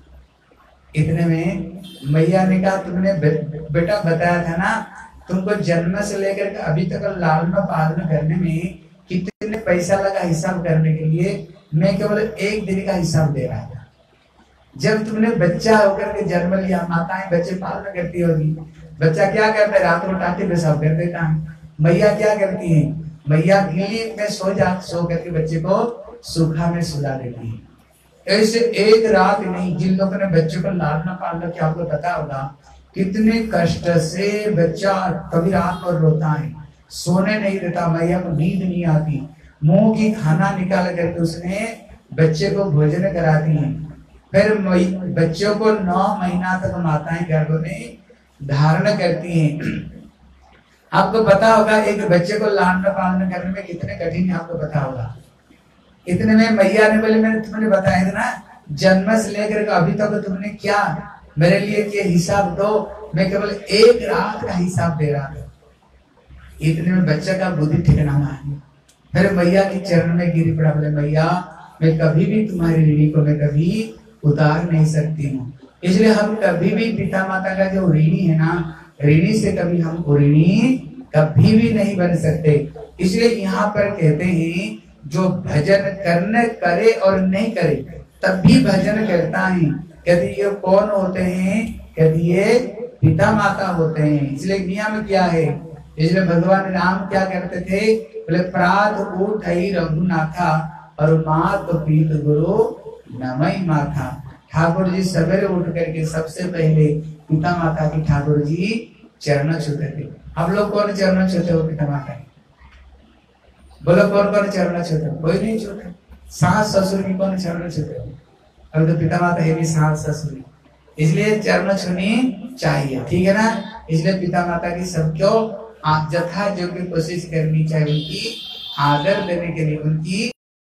इतने में मैया ने कहा तुमने बे, बेटा बताया था ना तुमको जन्म से लेकर अभी तक लालन पालन करने में कितने पैसा लगा हिसाब करने के लिए, मैं केवल एक दिन का हिसाब दे रहा था। जब तुमने बच्चा होकर के जन्म लिया, माताएं बच्चे पालन करती होगी, बच्चा क्या करता है रात को टाटी पेशाब कर देता है। मैया क्या करती है, मैया गीली में सो जा सो करके बच्चे को सूखा में सुला देती है। ऐसे एक रात नहीं, जिन लोगों ने बच्चों को लालना पालना किया आपको पता होगा कितने कष्ट से बच्चा कभी रात को रोता है, सोने नहीं देता, मैया को नींद नहीं आती, मुंह की खाना निकाल करके उसने बच्चे को भोजन कराती है। फिर बच्चों को नौ महीना तक माताएं गर्भ में धारण करती हैं। आपको पता होगा एक बच्चे को लालन पालन करने में कितने कठिन है, आपको पता होगा। इतने में मैया ने बोले मैंने तुमने बताया था ना, जन्म से लेकर अभी तक तुमने क्या मेरे लिए ये हिसाब दो, मैं केवल एक रात का हिसाब दे रहा था। इतने में बच्चा का बुद्धि ठिकाना है, फिर मैया के चरण में गिरी पड़ा, बोले मैया मैं कभी भी तुम्हारी ऋणी को मैं कभी उतार नहीं सकती हूँ, इसलिए हम कभी भी पिता माता का जो ऋणी है ना, ऋणी से कभी हम ऋणी कभी भी नहीं बन सकते। इसलिए यहाँ पर कहते हैं जो भजन करने करे और नहीं करे तब भी भजन करता है, कहते ये कौन होते हैं, कहते ये पिता माता होते हैं। इसलिए नियम क्या है, इसलिए भगवान राम क्या करते थे, बोले प्रात उठ रघुनाथा और मात प्रीत गुरु नमय माथा। ठाकुर जी सवेरे उठ करके सबसे पहले पिता माता की ठाकुर जी चरण छूते थे। आप लोग कौन चरण छूते हो पिता माता की? बोलो कौन कौन चरण छूते हो? कोई नहीं छूते। सास ससुर की कौन चरण छूते हो? अब तो पिता माता है भी सास ससुर, इसलिए चरण छूनी चाहिए, ठीक है ना। इसलिए पिता माता की सब क्यों यथा योग्य कोशिश करनी चाहिए, उनकी आदर देने के लिए, उनकी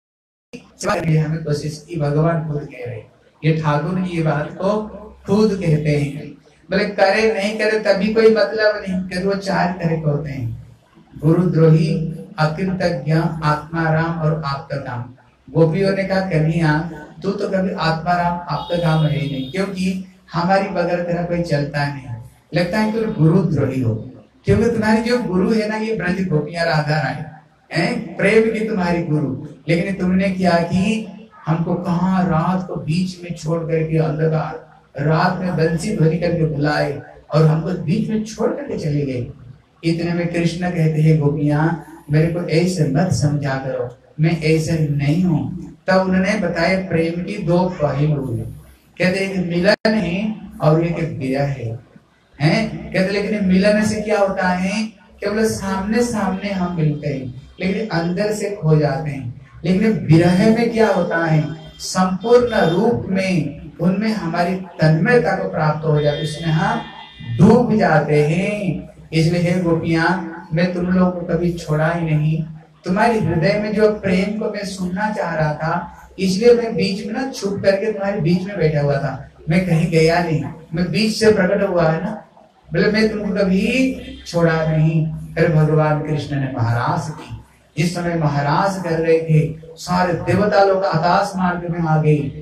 सेवा के लिए हमें कोशिश की। भगवान खुद कह रहे, ये ठाकुर जी ये बात को खुद कहते हैं। बोले करे नहीं करे तभी कोई मतलब नहीं, कि वो चार तरह के होते हैं, गुरुद्रोही, अकृतज्ञ, आत्माराम और आप्तकाम। गोपियों ने कहा कन्हैया तू तो कभी आत्माराम आप्तकाम है ही नहीं, क्योंकि हमारी बगैर तेरा कोई चलता नहीं, लगता है कि गुरुद्रोही हो, क्योंकि तुम्हारी जो गुरु है ना ये ब्रज गोपियां राधा रानी हैं, प्रेम की तुम्हारी गुरु। लेकिन तुमने क्या की, हमको कहा रात को बीच में छोड़ करके, अंधकार रात में बंसी ध्वनि करके बुलाए और हमको बीच में छोड़ करके चले गए। इतने में कृष्ण कहते हैं गोपियां मेरे को ऐसे मत समझा करो, मैं ऐसे नहीं हूँ। तब उन्होंने बताया प्रेम की दो पहलू है, कहते एक मिलन है और एक विरह है, हैं? कहते लेकिन मिलन से क्या होता है, केवल सामने सामने हम मिलते हैं लेकिन अंदर से खो जाते हैं। लेकिन विरह में क्या होता है, संपूर्ण रूप में उनमें हमारी तन्मयता को प्राप्त हो जाती है, उसमें हम डूब जाते हैं। इसलिए हे गोपियां मैं तुम लोगों को कभी छोड़ा ही नहीं, तुम्हारे हृदय में जो प्रेम को मैं सुनना चाह रहा था, इसलिए मैं बीच में ना छुप करके तुम्हारे बीच में बैठा हुआ था, मैं कहीं गया नहीं, मैं बीच से प्रकट हुआ है ना, बोले मैं तुमको कभी छोड़ा नहीं। फिर भगवान कृष्ण ने महाराज की, जिस समय महाराज कर रहे थे सारे देवता लोग आकाश मार्ग में आ गए,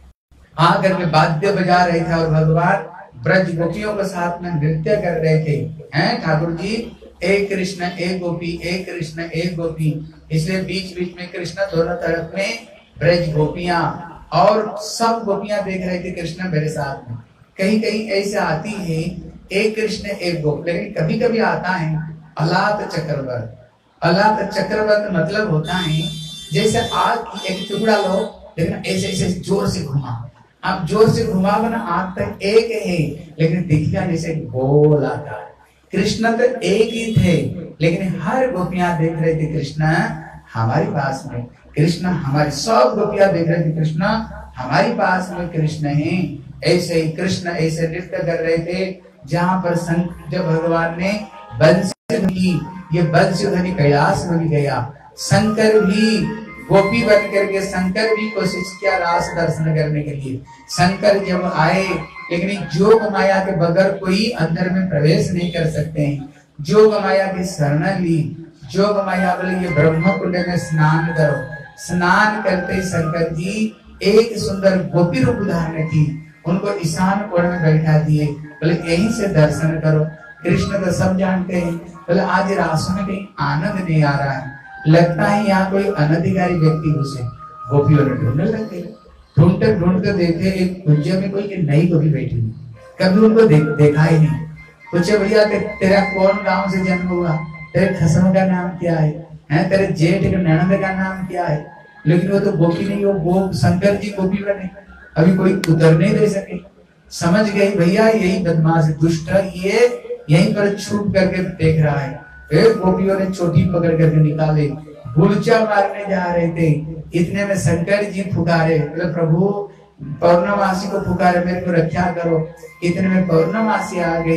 आकर के वाद्य बजा रहे थे और भगवान ब्रज गोपियों के साथ में नृत्य कर रहे थे, हैं ठाकुर जी एक कृष्ण एक गोपी, एक कृष्ण एक गोपी। इसलिए बीच बीच में कृष्ण दोनों तरफ में ब्रज गोपियां और सब गोपियां देख रहे थे कृष्ण मेरे साथ में। कहीं कहीं ऐसे आती है एक कृष्ण एक गोपी, लेकिन कभी कभी आता है अलात चक्रवर्त। अलात चक्रवर्त मतलब होता है जैसे आग की एक टुकड़ा लो लेकिन ऐसे ऐसे जोर से घुमा, आप जोर से घुमाओ ना आग तक एक है लेकिन दिखेगा जैसे गोल आता है। कृष्ण तो एक ही थे लेकिन हर गोपियां देख रहे थे कृष्ण हमारे पास में, कृष्ण हमारी सब गोपियां देख रहे थे कृष्ण हमारी पास में कृष्ण है। ऐसे ही कृष्ण ऐसे नृत्य कर रहे थे जहां पर जब भगवान ने बंसी की, ये बंसी ध्वनि कैलाश में भी गया। शंकर भी गोपी बन करके शंकर भी कोशिश किया रास दर्शन करने के लिए। शंकर जब आए लेकिन जोग माया के बगैर कोई अंदर में प्रवेश नहीं कर सकते हैं। जोग माया की शरण ली, जोग माया बोले ये ब्रह्म कुंड में स्नान करो। स्नान करते शंकर जी एक सुंदर गोपी रूप धारण की, उनको ईशान कोण में बैठा दिए, बोले यहीं से दर्शन करो। कृष्ण तो सब जानते हैं, बोले आज रासों में कहीं आनंद नहीं आ रहा है, लगता है यहाँ कोई अनधिकारी व्यक्ति घुसे। गोपियों ने ढूंढने लगे, ढूंढते ढूंढते देखे एक कुंज में कोई नई गोपी बैठी हुई, कभी उनको दे, देखा ही नहीं। पूछे भैया ते, तेरा कौन गांव से जन्म हुआ, तेरे खसम का नाम क्या है, हैं तेरे जेठ के ननद का नाम क्या है। लेकिन वो तो गोपी नहीं, वो गो शंकर जी गोपी बने, अभी कोई उतर नहीं दे सके। समझ गई भैया यही बदमाश दुष्ट ये यहीं पर छुप करके देख रहा है। फिर गोपियों ने चोटी पकड़ करके निकाले, गुलचा मारने जा रहे थे। इतने में शंकर जी पुकारे, प्रभु पौर्णमासी को पुकारे मेरे को रक्षा करो। इतने में पौर्णमासी आ गई,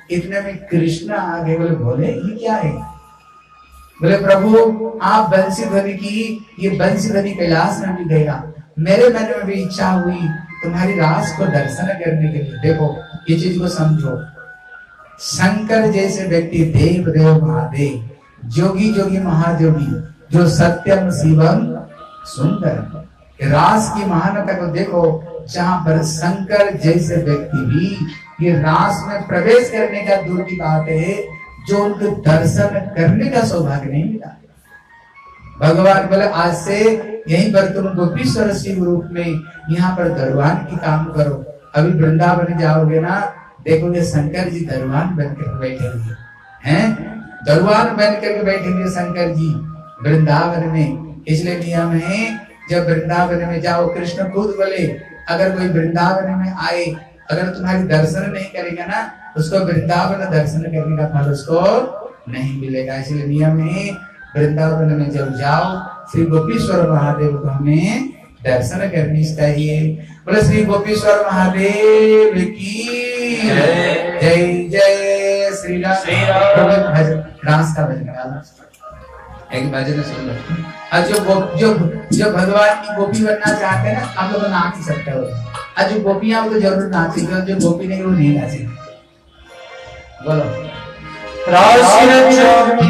इतने में कृष्ण आगे बोले, बोले ये क्या है? बोले प्रभु आप बंसी ध्वनि की, ये बंसी ध्वनि कैलाश में भी गया, मेरे मन में भी इच्छा हुई तुम्हारी रास को दर्शन करने के लिए। देखो ये चीज को समझो, शंकर जैसे व्यक्ति, देव देव महादेव, जोगी जोगी महाजोगी, जो सत्यम शिवम सुंदर, रास की महानता को देखो, जहां पर शंकर जैसे व्यक्ति भी ये रास में प्रवेश करने का दूर की बात है, जो उनको दर्शन करने का सौभाग्य नहीं मिला। भगवान बोले आज से यहीं पर तुम गोपीश्वर शिव रूप में यहाँ पर दरबान की काम करो। अभी वृंदावन जाओगे ना, देखोगे शंकर जी दरबान बनकर बैठेंगे, हैं दरबान बन करके बैठेंगे शंकर जी वृंदावन में। इसलिए नियम है, जब वृंदावन में जाओ, कृष्ण खुद बोले अगर कोई वृंदावन में आए, अगर तुम्हारी दर्शन नहीं करेगा ना, उसको वृंदावन दर्शन करने का फल उसको नहीं मिलेगा। इसलिए नियम है, वृंदावन में जब जाओ, श्री गोपीश्वर महादेव को हमें दर्शन करनी चाहिए। बोले श्री गोपीश्वर महादेव की जय जय जय श्री राम। भजन रास का भजन गाना, एक भजन सुन लो। आज जो जो जो भगवान की गोपी बनना चाहते हैं ना, आप लोग नाच ही सकते हो। आज जो गोपियां वो तो जरूर नाचेंगे, जो गोपी नहीं वो नहीं नाचेंगे। बोलो राशि रचो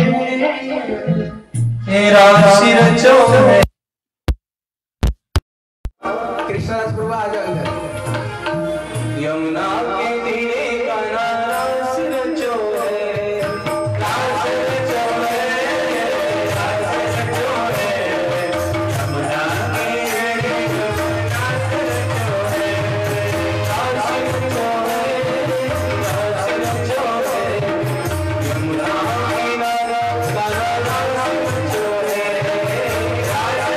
राशि रचो कृष्णदास प्रभु आ जाओ इधर। यमुना के तीरे का राशि रचो है, राशि रचो है, राशि रचो है, यमुना के तीरे का राशि रचो है, राशि रचो है, यमुना के तीरे का राशि रचो है, राशि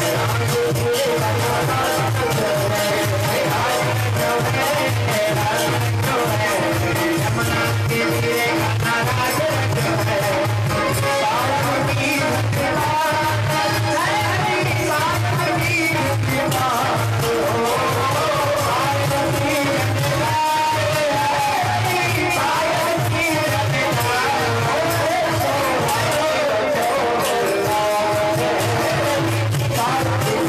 Bye.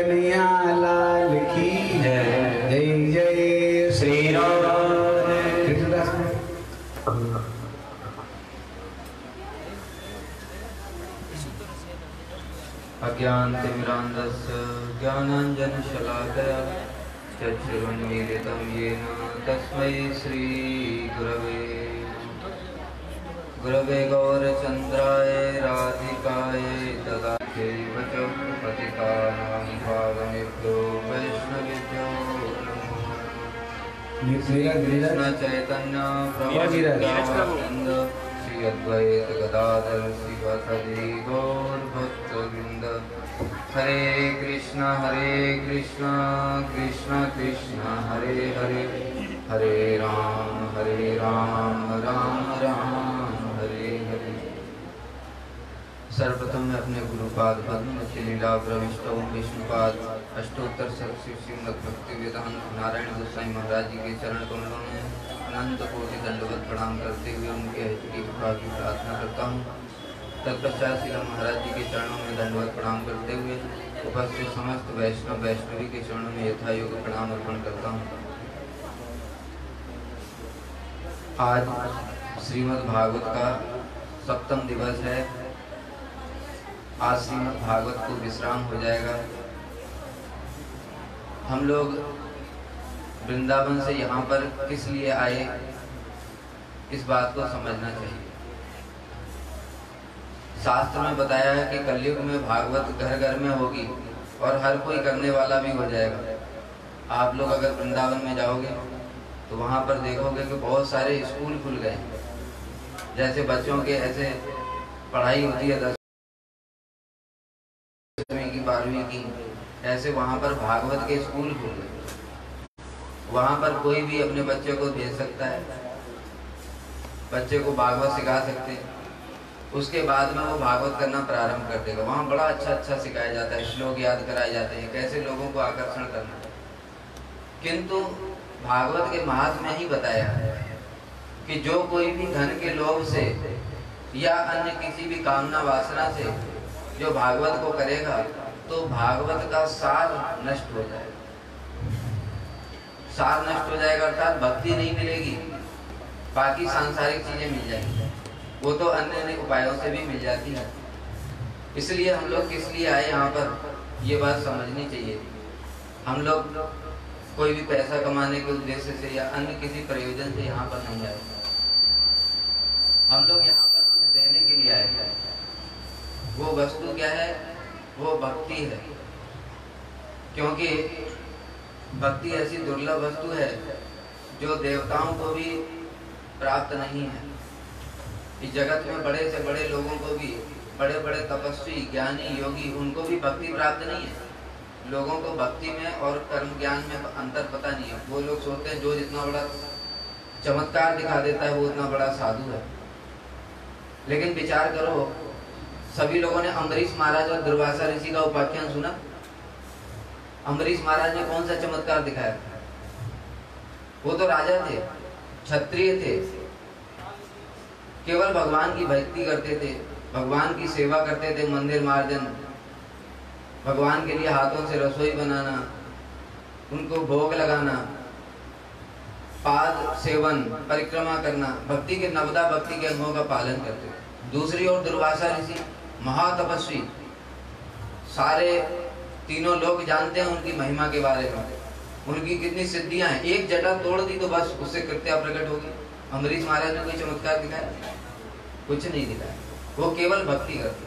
कन्हैया लाल की जय। जय जय श्री राम। कृष्णदास अज्ञानतिमिरान्धस्य ज्ञानाञ्जनशलाकया चक्षुरुन्मीलितं येन तस्मै श्रीगुरवे गुरवे गौरचन्द्राय राधिकाय ददात्यैव च पतितानां पावनेभ्यो वैष्णवेभ्यो नमो कृष्ण चैतन्य प्रभु नित्यानन्द श्री अद्वैत गदाधर शिवसदि गौर भक्तवृंद। हरे कृष्ण हरे कृष्ण कृष्ण कृष्ण हरे हरे हरे राम हरे राम राम राम हरे हरे। सर्वप्रथम मैं अपने गुरुपाद पद्म लीला प्रविष्ट विष्णुपाद अष्टोत्तर सरस्वती श्रीमद् भक्ति वेदांत नारायण गोस्वामी महाराज जी के चरण कमलों में अनंत कोटि दंडवत प्रणाम करते हुए उनके हित की कृपा की प्रार्थना करता हूँ। तत्पश्चात श्री महाराज जी के चरणों में दंडवत प्रणाम करते हुए उपस्थित समस्त वैष्णव वैष्णवी के चरणों में यथायोग प्रणाम अर्पण करता हूँ। आज श्रीमद् भागवत का सप्तम दिवस है। आज श्रीमद् भागवत को विश्राम हो जाएगा। हम लोग वृंदावन से यहाँ पर किस लिए आए, इस बात को समझना चाहिए। शास्त्र में बताया है कि कलयुग में भागवत घर घर में होगी और हर कोई करने वाला भी हो जाएगा। आप लोग अगर वृंदावन में जाओगे तो वहाँ पर देखोगे कि बहुत सारे स्कूल खुल गए। जैसे बच्चों के ऐसे पढ़ाई होती है दसवीं की बारहवीं की, ऐसे वहाँ पर भागवत के स्कूल खुल गए। वहाँ पर कोई भी अपने बच्चे को भेज सकता है, बच्चे को भागवत सिखा सकते हैं। उसके बाद में वो भागवत करना प्रारंभ कर देगा। वहाँ बड़ा अच्छा अच्छा सिखाया जाता है, श्लोक याद कराए जाते हैं, कैसे लोगों को आकर्षण करना। किंतु भागवत के महात्म्य ही बताया है कि जो कोई भी धन के लोभ से या अन्य किसी भी कामना वासना से जो भागवत को करेगा तो भागवत का सार नष्ट हो जाएगा। सार नष्ट हो जाएगा अर्थात भक्ति नहीं मिलेगी, बाकी सांसारिक चीजें मिल जाएंगी। वो तो अन्य अन्य उपायों से भी मिल जाती है। इसलिए हम लोग किस लिए आए यहाँ पर, ये बात समझनी चाहिए। हम लोग कोई भी पैसा कमाने के उद्देश्य से या अन्य किसी प्रयोजन से यहाँ पर नहीं आए। हम लोग यहाँ पर कुछ देने के लिए आए हैं। वो वस्तु क्या है? वो भक्ति है। क्योंकि भक्ति ऐसी दुर्लभ वस्तु है जो देवताओं को भी प्राप्त नहीं है। इस जगत में बड़े से बड़े लोगों को भी, बड़े बड़े तपस्वी ज्ञानी योगी, उनको भी भक्ति प्राप्त नहीं है। लोगों को भक्ति में और कर्म ज्ञान में अंतर पता नहीं है। वो लोग सोचते हैं जो जितना बड़ा चमत्कार दिखा देता है वो उतना बड़ा साधु है। लेकिन विचार करो, सभी लोगों ने अम्बरीश महाराज और दुर्वासा ऋषि का उपाख्यान सुना। अम्बरीश महाराज ने कौन सा चमत्कार दिखाया? वो तो राजा थे, क्षत्रिय थे, केवल भगवान की भक्ति करते थे, भगवान की सेवा करते थे, मंदिर मार्जन, भगवान के लिए हाथों से रसोई बनाना, उनको भोग लगाना, पाद सेवन, परिक्रमा करना, भक्ति के नवदा भक्ति के अंगों का पालन करते थे। दूसरी ओर दुर्वासा ऋषि महातपस्वी, सारे तीनों लोग जानते हैं उनकी महिमा के बारे में, उनकी कितनी सिद्धियां हैं। एक जटा तोड़ दी तो बस उससे कृत्या प्रकट होगी। अम्बरीश महाराज ने कोई चमत्कार दिखाया? कुछ नहीं दिखाया। वो केवल भक्ति करते।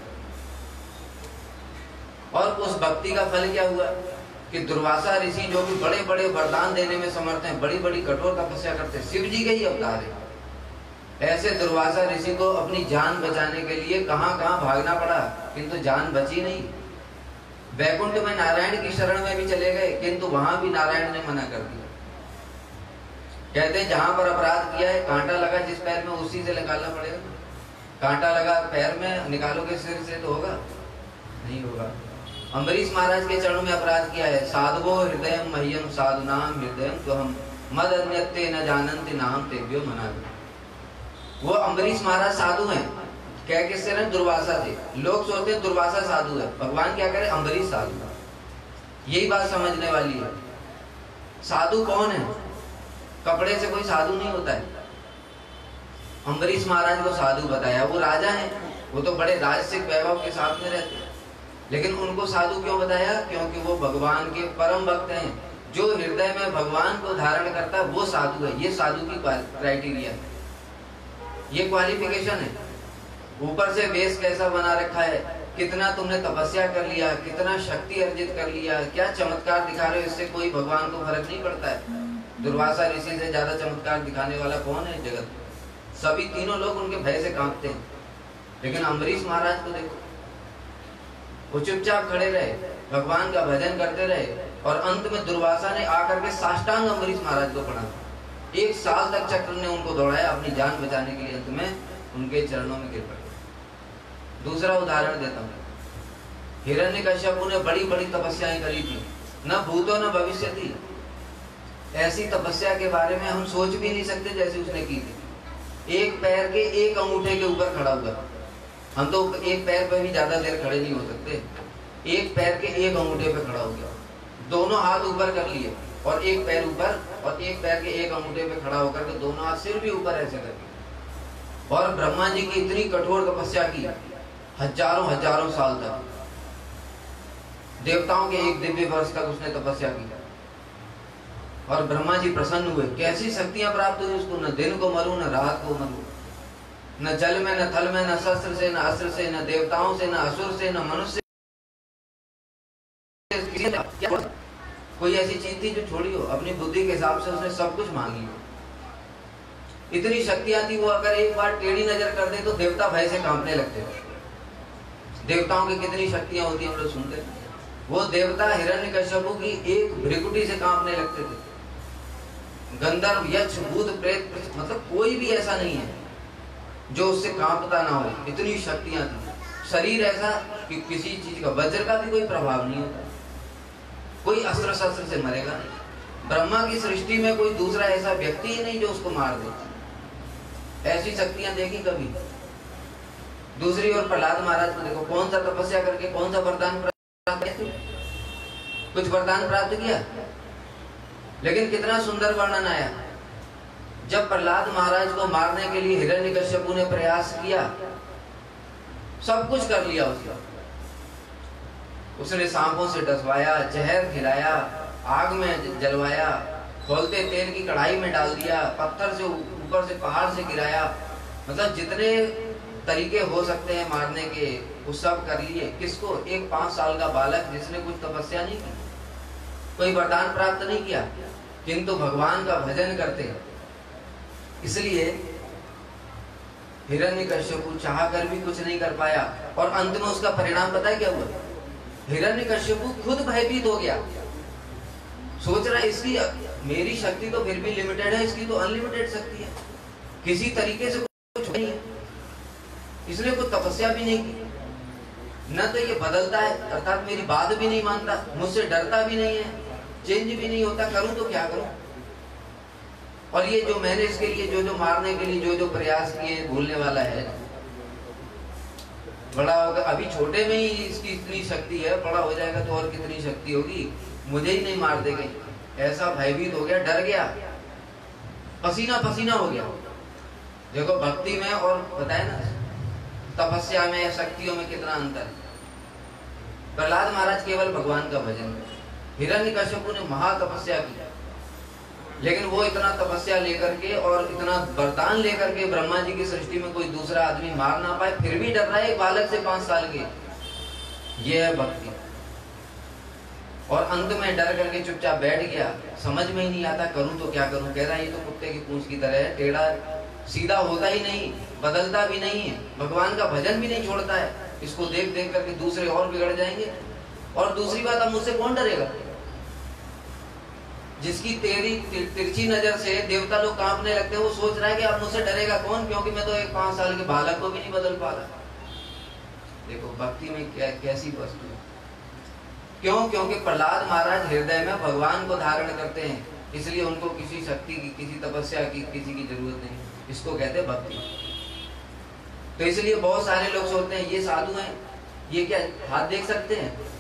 और उस भक्ति का फल क्या हुआ कि दुर्वासा ऋषि जो भी बड़े बड़े वरदान देने में समर्थ हैं, बड़ी बड़ी कठोर तपस्या करते हैं, शिव जी के ही अवतार है। ऐसे दुर्वासा ऋषि को अपनी जान बचाने के लिए कहां कहां भागना पड़ा, किंतु जान बची नहीं। वैकुंठ में नारायण की शरण में भी चले गए, किंतु वहां भी नारायण ने मना कर दिया। कहते हैं जहां पर अपराध किया है, कांटा लगा जिस पैर में उसी से निकालना पड़ेगा। कांटा लगा पैर में, निकालोगे सिर से तो होगा नहीं होगा। अम्बरीश महाराज के चरणों में अपराध किया है। साधवो हृदय मह्यम साधुनाम हृदय तो हम मद अन्यते न जानन्ति नाम तेभ्यो मना। वो अम्बरीश महाराज साधु हैं। क्या किससे रहे? दुर्वासा थे। लोग सोचते हैं दुर्वासा साधु है, भगवान क्या करे? अम्बरीश साधु है। यही बात समझने वाली है। साधु कौन है? कपड़े से कोई साधु नहीं होता है। अम्बरीश महाराज को साधु बताया, वो राजा हैं, वो तो बड़े राजसिक वैभव के साथ में रहते हैं, लेकिन उनको साधु क्यों बताया? क्योंकि वो भगवान के परम भक्त हैं। जो हृदय में भगवान को धारण करता है वो साधु है। ये साधु की क्राइटेरिया है, ये क्वालिफिकेशन है। ऊपर से बेस कैसा बना रखा है, कितना तुमने तपस्या कर लिया, कितना शक्ति अर्जित कर लिया, क्या चमत्कार दिखा रहे हो, इससे कोई भगवान को फर्क नहीं पड़ता है। दुर्वासा ऋषि से ज्यादा चमत्कार दिखाने वाला कौन है जगत? सभी तीनों लोग उनके भय से कांपते हैं। लेकिन अम्बरीश महाराज को देखो, वो चुपचाप खड़े रहे, भगवान का भजन करते रहे, और अंत में दुर्वासा ने आकर के साष्टांग अम्बरीश महाराज को पड़ा। एक साल तक चक्र ने उनको दौड़ाया अपनी जान बचाने के लिए, अंत में उनके चरणों में गिर पड़े। दूसरा उदाहरण देता हूँ, हिरण्यकश्यपु ने बड़ी बड़ी तपस्याएं करी थी, न भूतो न भविष्य थी। ऐसी तपस्या के बारे में हम सोच भी नहीं सकते जैसे उसने की थी। एक पैर के एक अंगूठे के ऊपर खड़ा हुआ, हम तो एक पैर पे भी ज्यादा देर खड़े नहीं हो सकते। एक पैर के एक अंगूठे पे खड़ा हो गया, दोनों हाथ ऊपर कर लिए, और एक पैर ऊपर, और एक पैर के एक अंगूठे पे खड़ा होकर के दोनों हाथ सिर भी ऊपर ऐसे करके, और ब्रह्मा जी की इतनी कठोर तपस्या की, हजारों हजारों साल तक, देवताओं के एक दिव्य वर्ष तक उसने तपस्या की, और ब्रह्मा जी प्रसन्न हुए। कैसी शक्तियां प्राप्त हुई उसको, न दिन को मरू न रात को मरू, न जल में न थल में, न शस्त्र से न अस्त्र से, न देवताओं से न असुर से, न मनुष्य। कोई ऐसी चीज थी जो छोड़ी हो? अपनी बुद्धि के हिसाब से उसने सब कुछ मांगी हो। इतनी शक्तियां थी, वो अगर एक बार टेढ़ी नजर कर दे तो देवता भय से कांपने लगते थे। देवताओं की कितनी शक्तियां होती हैं हम लोग सुनते हैं। वो देवता हिरण्यकश्यपु की एक भ्रिकुटी से कांपने लगते थे। गंधर्व, यक्ष, भूत, प्रेत, मतलब कोई भी ऐसा नहीं है जो उससे कांपता ना हो, इतनी शक्तियां थी। शरीर ऐसा कि किसी चीज का, वज्र का भी कोई प्रभाव नहीं होता, कोई अस्त्र शस्त्र से मरेगा नहीं। ब्रह्मा की सृष्टि में कोई दूसरा ऐसा व्यक्ति ही नहीं जो उसको मार दे। ऐसी शक्तियां देखी कभी? दूसरी ओर प्रहलाद महाराज को देखो, कौन सा तपस्या करके कौन सा वरदान प्राप्त किया? कुछ वरदान प्राप्त किया, लेकिन कितना सुंदर वर्णन आया। जब प्रहलाद महाराज को मारने के लिए हिरण्यकश्यपु ने प्रयास किया, सब कुछ कर लिया उसका, उसने सांपों से डसवाया, जहर खिलाया, आग में जलवाया, खोलते तेल की कढ़ाई में डाल दिया, पत्थर से ऊपर से पहाड़ से गिराया, मतलब जितने तरीके हो सकते हैं मारने के वो सब कर लिए। किसको? एक पांच साल का बालक जिसने कुछ तपस्या नहीं की, कोई वरदान प्राप्त नहीं किया, किंतु भगवान का भजन करते। इसलिए हिरण्यकश्यपु चाह कर भी कुछ नहीं कर पाया, और अंत में उसका परिणाम पता है क्या हुआ? हिरण्यकश्यपु खुद भयभीत हो गया। सोच रहा है इसकी, मेरी शक्ति तो फिर भी लिमिटेड है, इसकी तो अनलिमिटेड शक्ति है, किसी तरीके से कुछ नहीं है। इसने कोई तपस्या भी नहीं की, न तो ये बदलता है, अर्थात मेरी बात भी नहीं मानता, मुझसे डरता भी नहीं है, चेंज भी नहीं होता, करूं तो क्या करूं? और ये जो मैंने इसके लिए जो जो मारने के लिए जो जो प्रयास किए, भूलने वाला है। बड़ा होगा, अभी छोटे में ही इसकी इतनी शक्ति है, बड़ा हो जाएगा तो और कितनी शक्ति होगी, मुझे ही नहीं मार देगा। ऐसा भयभीत हो गया, डर गया, पसीना पसीना हो गया। देखो भक्ति में और बताए ना तपस्या में, शक्तियों में कितना अंतर है। प्रहलाद महाराज केवल भगवान का भजन, हिरण्यकश्यपु ने महा तपस्या की, लेकिन वो इतना तपस्या लेकर के और इतना वरदान लेकर के ब्रह्मा जी की सृष्टि में कोई दूसरा आदमी मार ना पाए, फिर भी डर रहा है एक बालक से पांच साल के। ये है भक्ति। और अंत में डर करके चुपचाप बैठ गया, समझ में ही नहीं आता करूं तो क्या करूं। कह रहा है ये तो कुत्ते की पूंछ की तरह है, टेढ़ा सीधा होता ही नहीं, बदलता भी नहीं है, भगवान का भजन भी नहीं छोड़ता है। इसको देख देख करके दूसरे और बिगड़ जाएंगे। और दूसरी बात, अब मुझसे कौन डरेगा? जिसकी तेरी तिर, तिरछी नजर से देवता लोग कांपने लगते हैं, वो सोच रहा है कि अब मुझसे डरेगा कौन, क्योंकि मैं तो एक पांच साल के बालक को भी नहीं बदल पा रहा। देखो भक्ति में क्या कैसी वस्तु है। क्यों? क्योंकि प्रहलाद महाराज हृदय में भगवान को धारण करते हैं, इसलिए उनको किसी शक्ति की, किसी तपस्या की, किसी की जरूरत नहीं। इसको कहते हैं भक्ति। तो इसलिए बहुत सारे लोग सोचते हैं ये साधु हैं, ये क्या हाथ देख सकते हैं,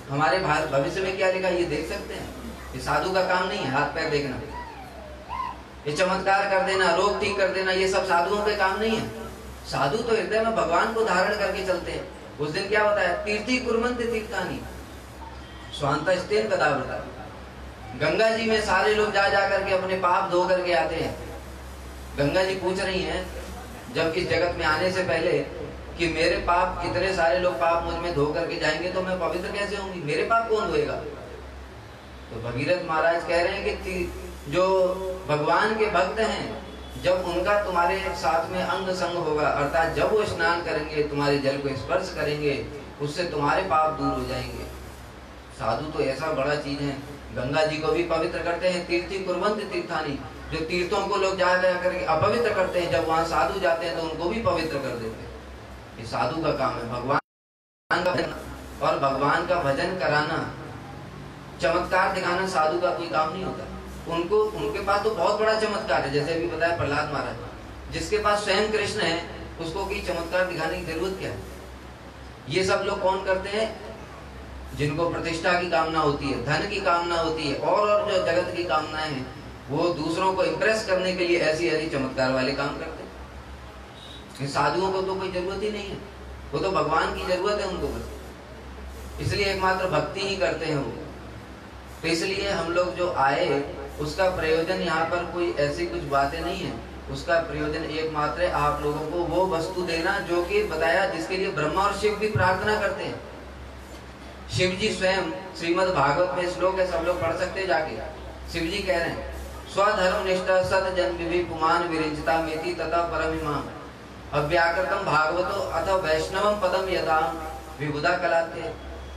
हमारे भविष्य में क्या लिखा ये देख सकते हैं? ये साधु का काम नहीं है हाथ पैर देखना, ये चमत्कार कर देना, रोग ठीक कर देना, ये सब साधुओं के काम नहीं है। साधु तो हृदय में भगवान को धारण करके चलते हैं। उस दिन क्या होता है? तीर्थी कुर्वन्ति तीर्थानि स्वांतस्तेन कदाव्रता। गंगा जी में सारे लोग जा जा करके अपने पाप धो करके आते हैं। गंगा जी पूछ रही हैं जब इस जगत में आने से पहले कि मेरे पाप, इतने सारे लोग पाप मुझ में धो करके जाएंगे तो मैं पवित्र कैसे होंगी? मेरे पाप कौन धोएगा? तो भगीरथ महाराज कह रहे हैं कि जो भगवान के भक्त हैं, जब उनका तुम्हारे साथ में अंग संग होगा, अर्थात जब वो स्नान करेंगे, तुम्हारे जल को स्पर्श करेंगे, उससे तुम्हारे पाप दूर हो जाएंगे। साधु तो ऐसा बड़ा चीज है, गंगा जी को भी पवित्र करते हैं। तीर्थी कुर्वन्ति तीर्थानि, जो तीर्थों को लोग जा जा करके अपवित्र करते हैं, जब वहां साधु जाते हैं तो उनको भी पवित्र कर देते हैं। ये साधु का काम है। भगवान का भजन और भगवान का भजन कराना, चमत्कार दिखाना साधु का कोई काम नहीं होता। उनको, उनके पास तो बहुत बड़ा चमत्कार है। जैसे अभी बताया प्रहलाद महाराज, जिसके पास स्वयं कृष्ण है, उसको कोई चमत्कार दिखाने की जरूरत क्या है? ये सब लोग कौन करते हैं? जिनको प्रतिष्ठा की कामना होती है, धन की कामना होती है, और और जो जगत की कामनाएं हैं, वो दूसरों को इम्प्रेस करने के लिए ऐसी ऐसी चमत्कार वाले काम करते हैं। साधुओं को तो कोई जरूरत ही नहीं है, वो तो भगवान की जरूरत है उनको बस, इसलिए एकमात्र भक्ति ही करते हैं वो। तो इसलिए हम लोग जो आए उसका प्रयोजन यहाँ पर कोई ऐसी कुछ बातें नहीं है। उसका प्रयोजन एकमात्र है आप लोगों को वो वस्तु देना जो कि बताया, जिसके लिए ब्रह्मा और शिव भी प्रार्थना करते हैं। शिव जी स्वयं, श्रीमद् भागवत में श्लोक है, सब लोग पढ़ सकते हैं जाके। शिव जी कह रहे हैं, स्वधर्म निष्ठा सत जन विभि पुमान विरिंचता मेति तथा परमिमाम अव्याकृतम भागवतो अथ वैष्णवम पदम यदा विबुधा कलाते।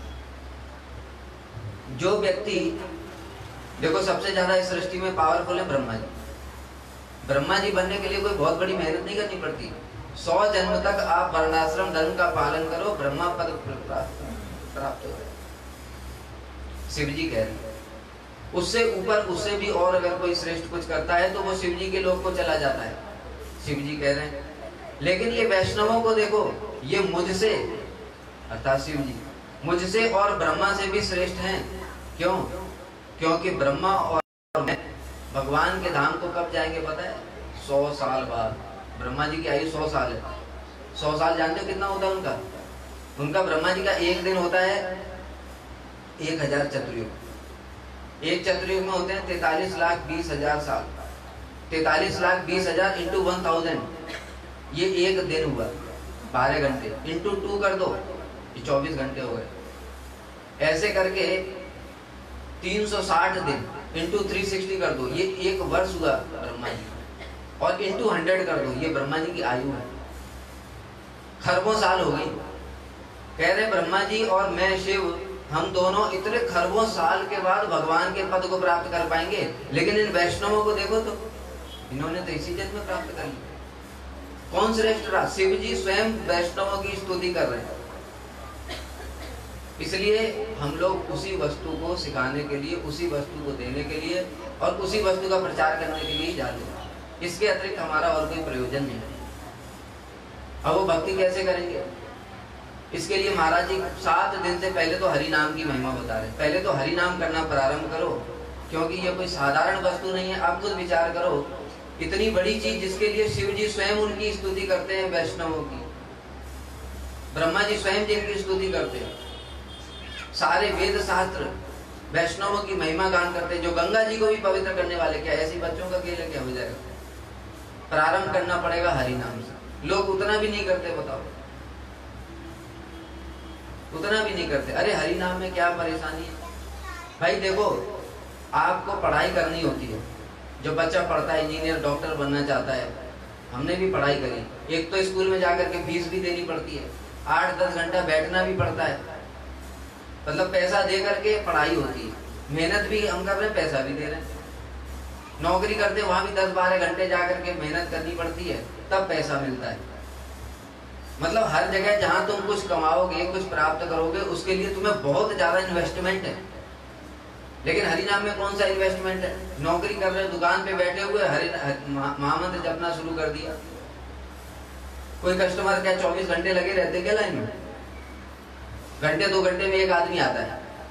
जो व्यक्ति, देखो सबसे ज्यादा इस सृष्टि में पावरफुल है ब्रह्मा जी। ब्रह्मा जी बनने के लिए कोई बहुत बड़ी मेहनत नहीं करनी पड़ती। सौ जन्म तक आप वर्णाश्रम धर्म का पालन करो, ब्रह्मा पद प्राप्त हो जाए। शिव जी कह रहे हैं उससे ऊपर, उससे भी और अगर कोई श्रेष्ठ कुछ करता है तो वो शिव जी के लोक को चला जाता है। शिव जी कह रहे हैं, लेकिन ये वैष्णवों को देखो, ये मुझसे, अर्थात शिव जी मुझसे और ब्रह्मा से भी श्रेष्ठ हैं। क्यों? क्योंकि ब्रह्मा और मैं भगवान के धाम को कब जाएंगे पता है? सौ साल बाद। ब्रह्मा जी की आयु सौ साल है। सौ साल जानते हो कितना होता है उनका? उनका ब्रह्मा जी का एक दिन होता है एक हजार चतुर्युग। एक चतुर्युग में होते हैं तैतालीस लाख बीस हजार साल। तैतालीस लाख बीस हजार इंटू वन थाउजेंड, ये एक दिन हुआ। बारह घंटे इंटू टू कर दो, ये चौबीस घंटे हो गए। ऐसे करके तीन सौ साठ दिन इंटू थ्री सिक्सटी कर दो, ये एक वर्ष हुआ ब्रह्मा जी। और इंटू हंड्रेड कर दो, ये ब्रह्मा जी की आयु है। खरबों साल हो गई। कह रहे ब्रह्मा जी और मैं शिव, हम दोनों इतने खरबों साल के बाद भगवान के पद को प्राप्त कर पाएंगे। लेकिन इन वैष्णवों को देखो तो, इन्होंने तो इसी जन्म में प्राप्त कर लिया। कौन श्रेष्ठ रहा? शिव जी स्वयं वैष्णवों की स्तुति कर रहे हैं। इसलिए हम लोग उसी वस्तु को सिखाने के लिए, उसी वस्तु को देने के लिए और उसी वस्तु का प्रचार करने के लिए जाते हैं। इसके अतिरिक्त हमारा और कोई प्रयोजन नहीं है। अब वो भक्ति कैसे करेंगे? इसके लिए महाराज जी सात दिन से पहले तो हरि नाम की महिमा बता रहे हैं। पहले तो हरि नाम करना प्रारंभ करो, क्योंकि ये कोई साधारण वस्तु नहीं है। आप खुद विचार करो, इतनी बड़ी चीज जिसके लिए शिव जी स्वयं उनकी स्तुति करते हैं, वैष्णवों की। ब्रह्मा जी स्वयं जिनकी स्तुति करते हैं। सारे वेद शास्त्र वैष्णवों की महिमा गान करते हैं, जो गंगा जी को भी पवित्र करने वाले। क्या ऐसी बच्चों का खेल क्या हो जाएगा? प्रारंभ करना पड़ेगा हरि नाम से। लोग उतना भी नहीं करते, बताओ, उतना भी नहीं करते। अरे हरि नाम में क्या परेशानी है भाई? देखो, आपको पढ़ाई करनी होती है। जो बच्चा पढ़ता है, इंजीनियर डॉक्टर बनना चाहता है, हमने भी पढ़ाई करी। एक तो स्कूल में जाकर के फीस भी देनी पड़ती है, आठ दस घंटा बैठना भी पड़ता है, मतलब पैसा दे करके पढ़ाई होती है। मेहनत भी हम कर रहे हैं, पैसा भी दे रहे हैं। नौकरी करते वहां भी दस बारह घंटे जाकर के मेहनत करनी पड़ती है, तब पैसा मिलता है। मतलब हर जगह जहां तुम कुछ कमाओगे, कुछ प्राप्त करोगे, उसके लिए तुम्हें बहुत ज्यादा इन्वेस्टमेंट है। लेकिन हरि नाम में कौन सा इन्वेस्टमेंट है? नौकरी कर रहे, दुकान पे बैठे हुए हरि महामंत्र जपना शुरू कर दिया। कोई कस्टमर क्या चौबीस घंटे लगे रहते क्या लाइन में? घंटे दो घंटे में एक आदमी आता है।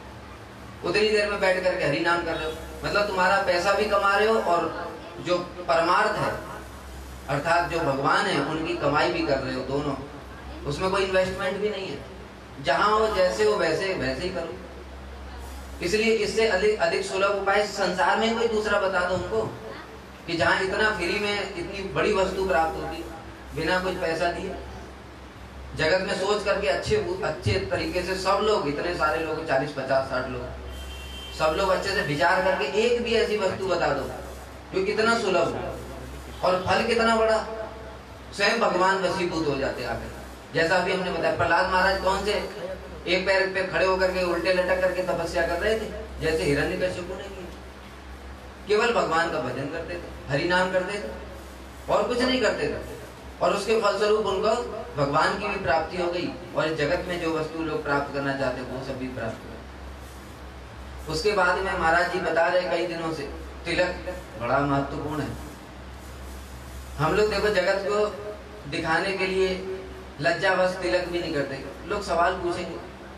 उतनी देर में बैठ करके हरि नाम कर रहे हो, मतलब तुम्हारा पैसा भी कमा रहे हो और जो परमार्थ है अर्थात जो भगवान है उनकी कमाई भी कर रहे हो, दोनों। उसमें कोई इन्वेस्टमेंट भी नहीं है, जहां हो जैसे हो वैसे वैसे ही करो। इसलिए इससे अधिक अधिक सुलभ उपाय संसार में कोई दूसरा बता दो उनको कि जहां इतना फ्री में इतनी बड़ी वस्तु प्राप्त होगी बिना कुछ पैसा दिए। जगत में सोच करके अच्छे अच्छे तरीके से सब लोग, इतने सारे लोग, चालीस पचास साठ लोग, सब लोग अच्छे से विचार करके एक भी ऐसी वस्तु बता दो जो कितना सुलभ हो और फल कितना बड़ा, स्वयं भगवान वशीभूत हो जाते आकर। जैसा अभी हमने बताया, प्रहलाद महाराज कौन से एक पैर पे खड़े होकर के उल्टे लटक करके तपस्या कर रहे थे, जैसे हिरण्यकश्यप ने की। केवल भगवान का भजन करते थे, हरि नाम करते थे और कुछ नहीं करते थे, और उसके फलस्वरूप उनको भगवान की भी प्राप्ति हो गई और इस जगत में जो वस्तु लोग प्राप्त करना चाहते वो सब भी प्राप्त हुआ। उसके बाद में महाराज जी बता रहे कई दिनों से तिलक बड़ा महत्वपूर्ण है। हम लोग देखो जगत को दिखाने के लिए लज्जावश तिलक भी नहीं करते। लोग सवाल पूछेंगे,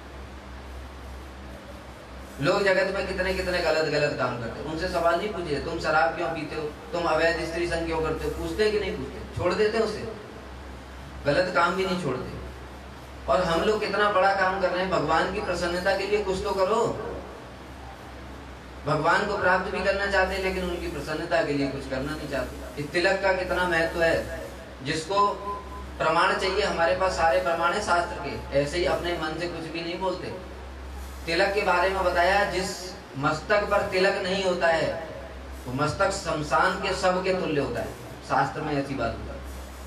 लोग जगत में कितने कितने गलत गलत काम करते हैं, उनसे सवाल नहीं पूछे तुम शराब क्यों पीते हो, तुम अवैध स्त्री संग क्यों करते हो, पूछते कि नहीं पूछते, छोड़ देते उसे, गलत काम भी नहीं छोड़ते। और हम लोग कितना बड़ा काम कर रहे हैं, भगवान की प्रसन्नता के लिए कुछ तो करो। भगवान को प्राप्त भी करना चाहते हैं लेकिन उनकी प्रसन्नता के लिए कुछ करना नहीं चाहते। इस तिलक का कितना महत्व है, जिसको प्रमाण चाहिए, हमारे पास सारे प्रमाण है शास्त्र के, ऐसे ही अपने मन से कुछ भी नहीं बोलते। तिलक के बारे में बताया, जिस मस्तक पर तिलक नहीं होता है वो मस्तक शमशान के शव के तुल्य होता है। शास्त्र में ऐसी बात होता है,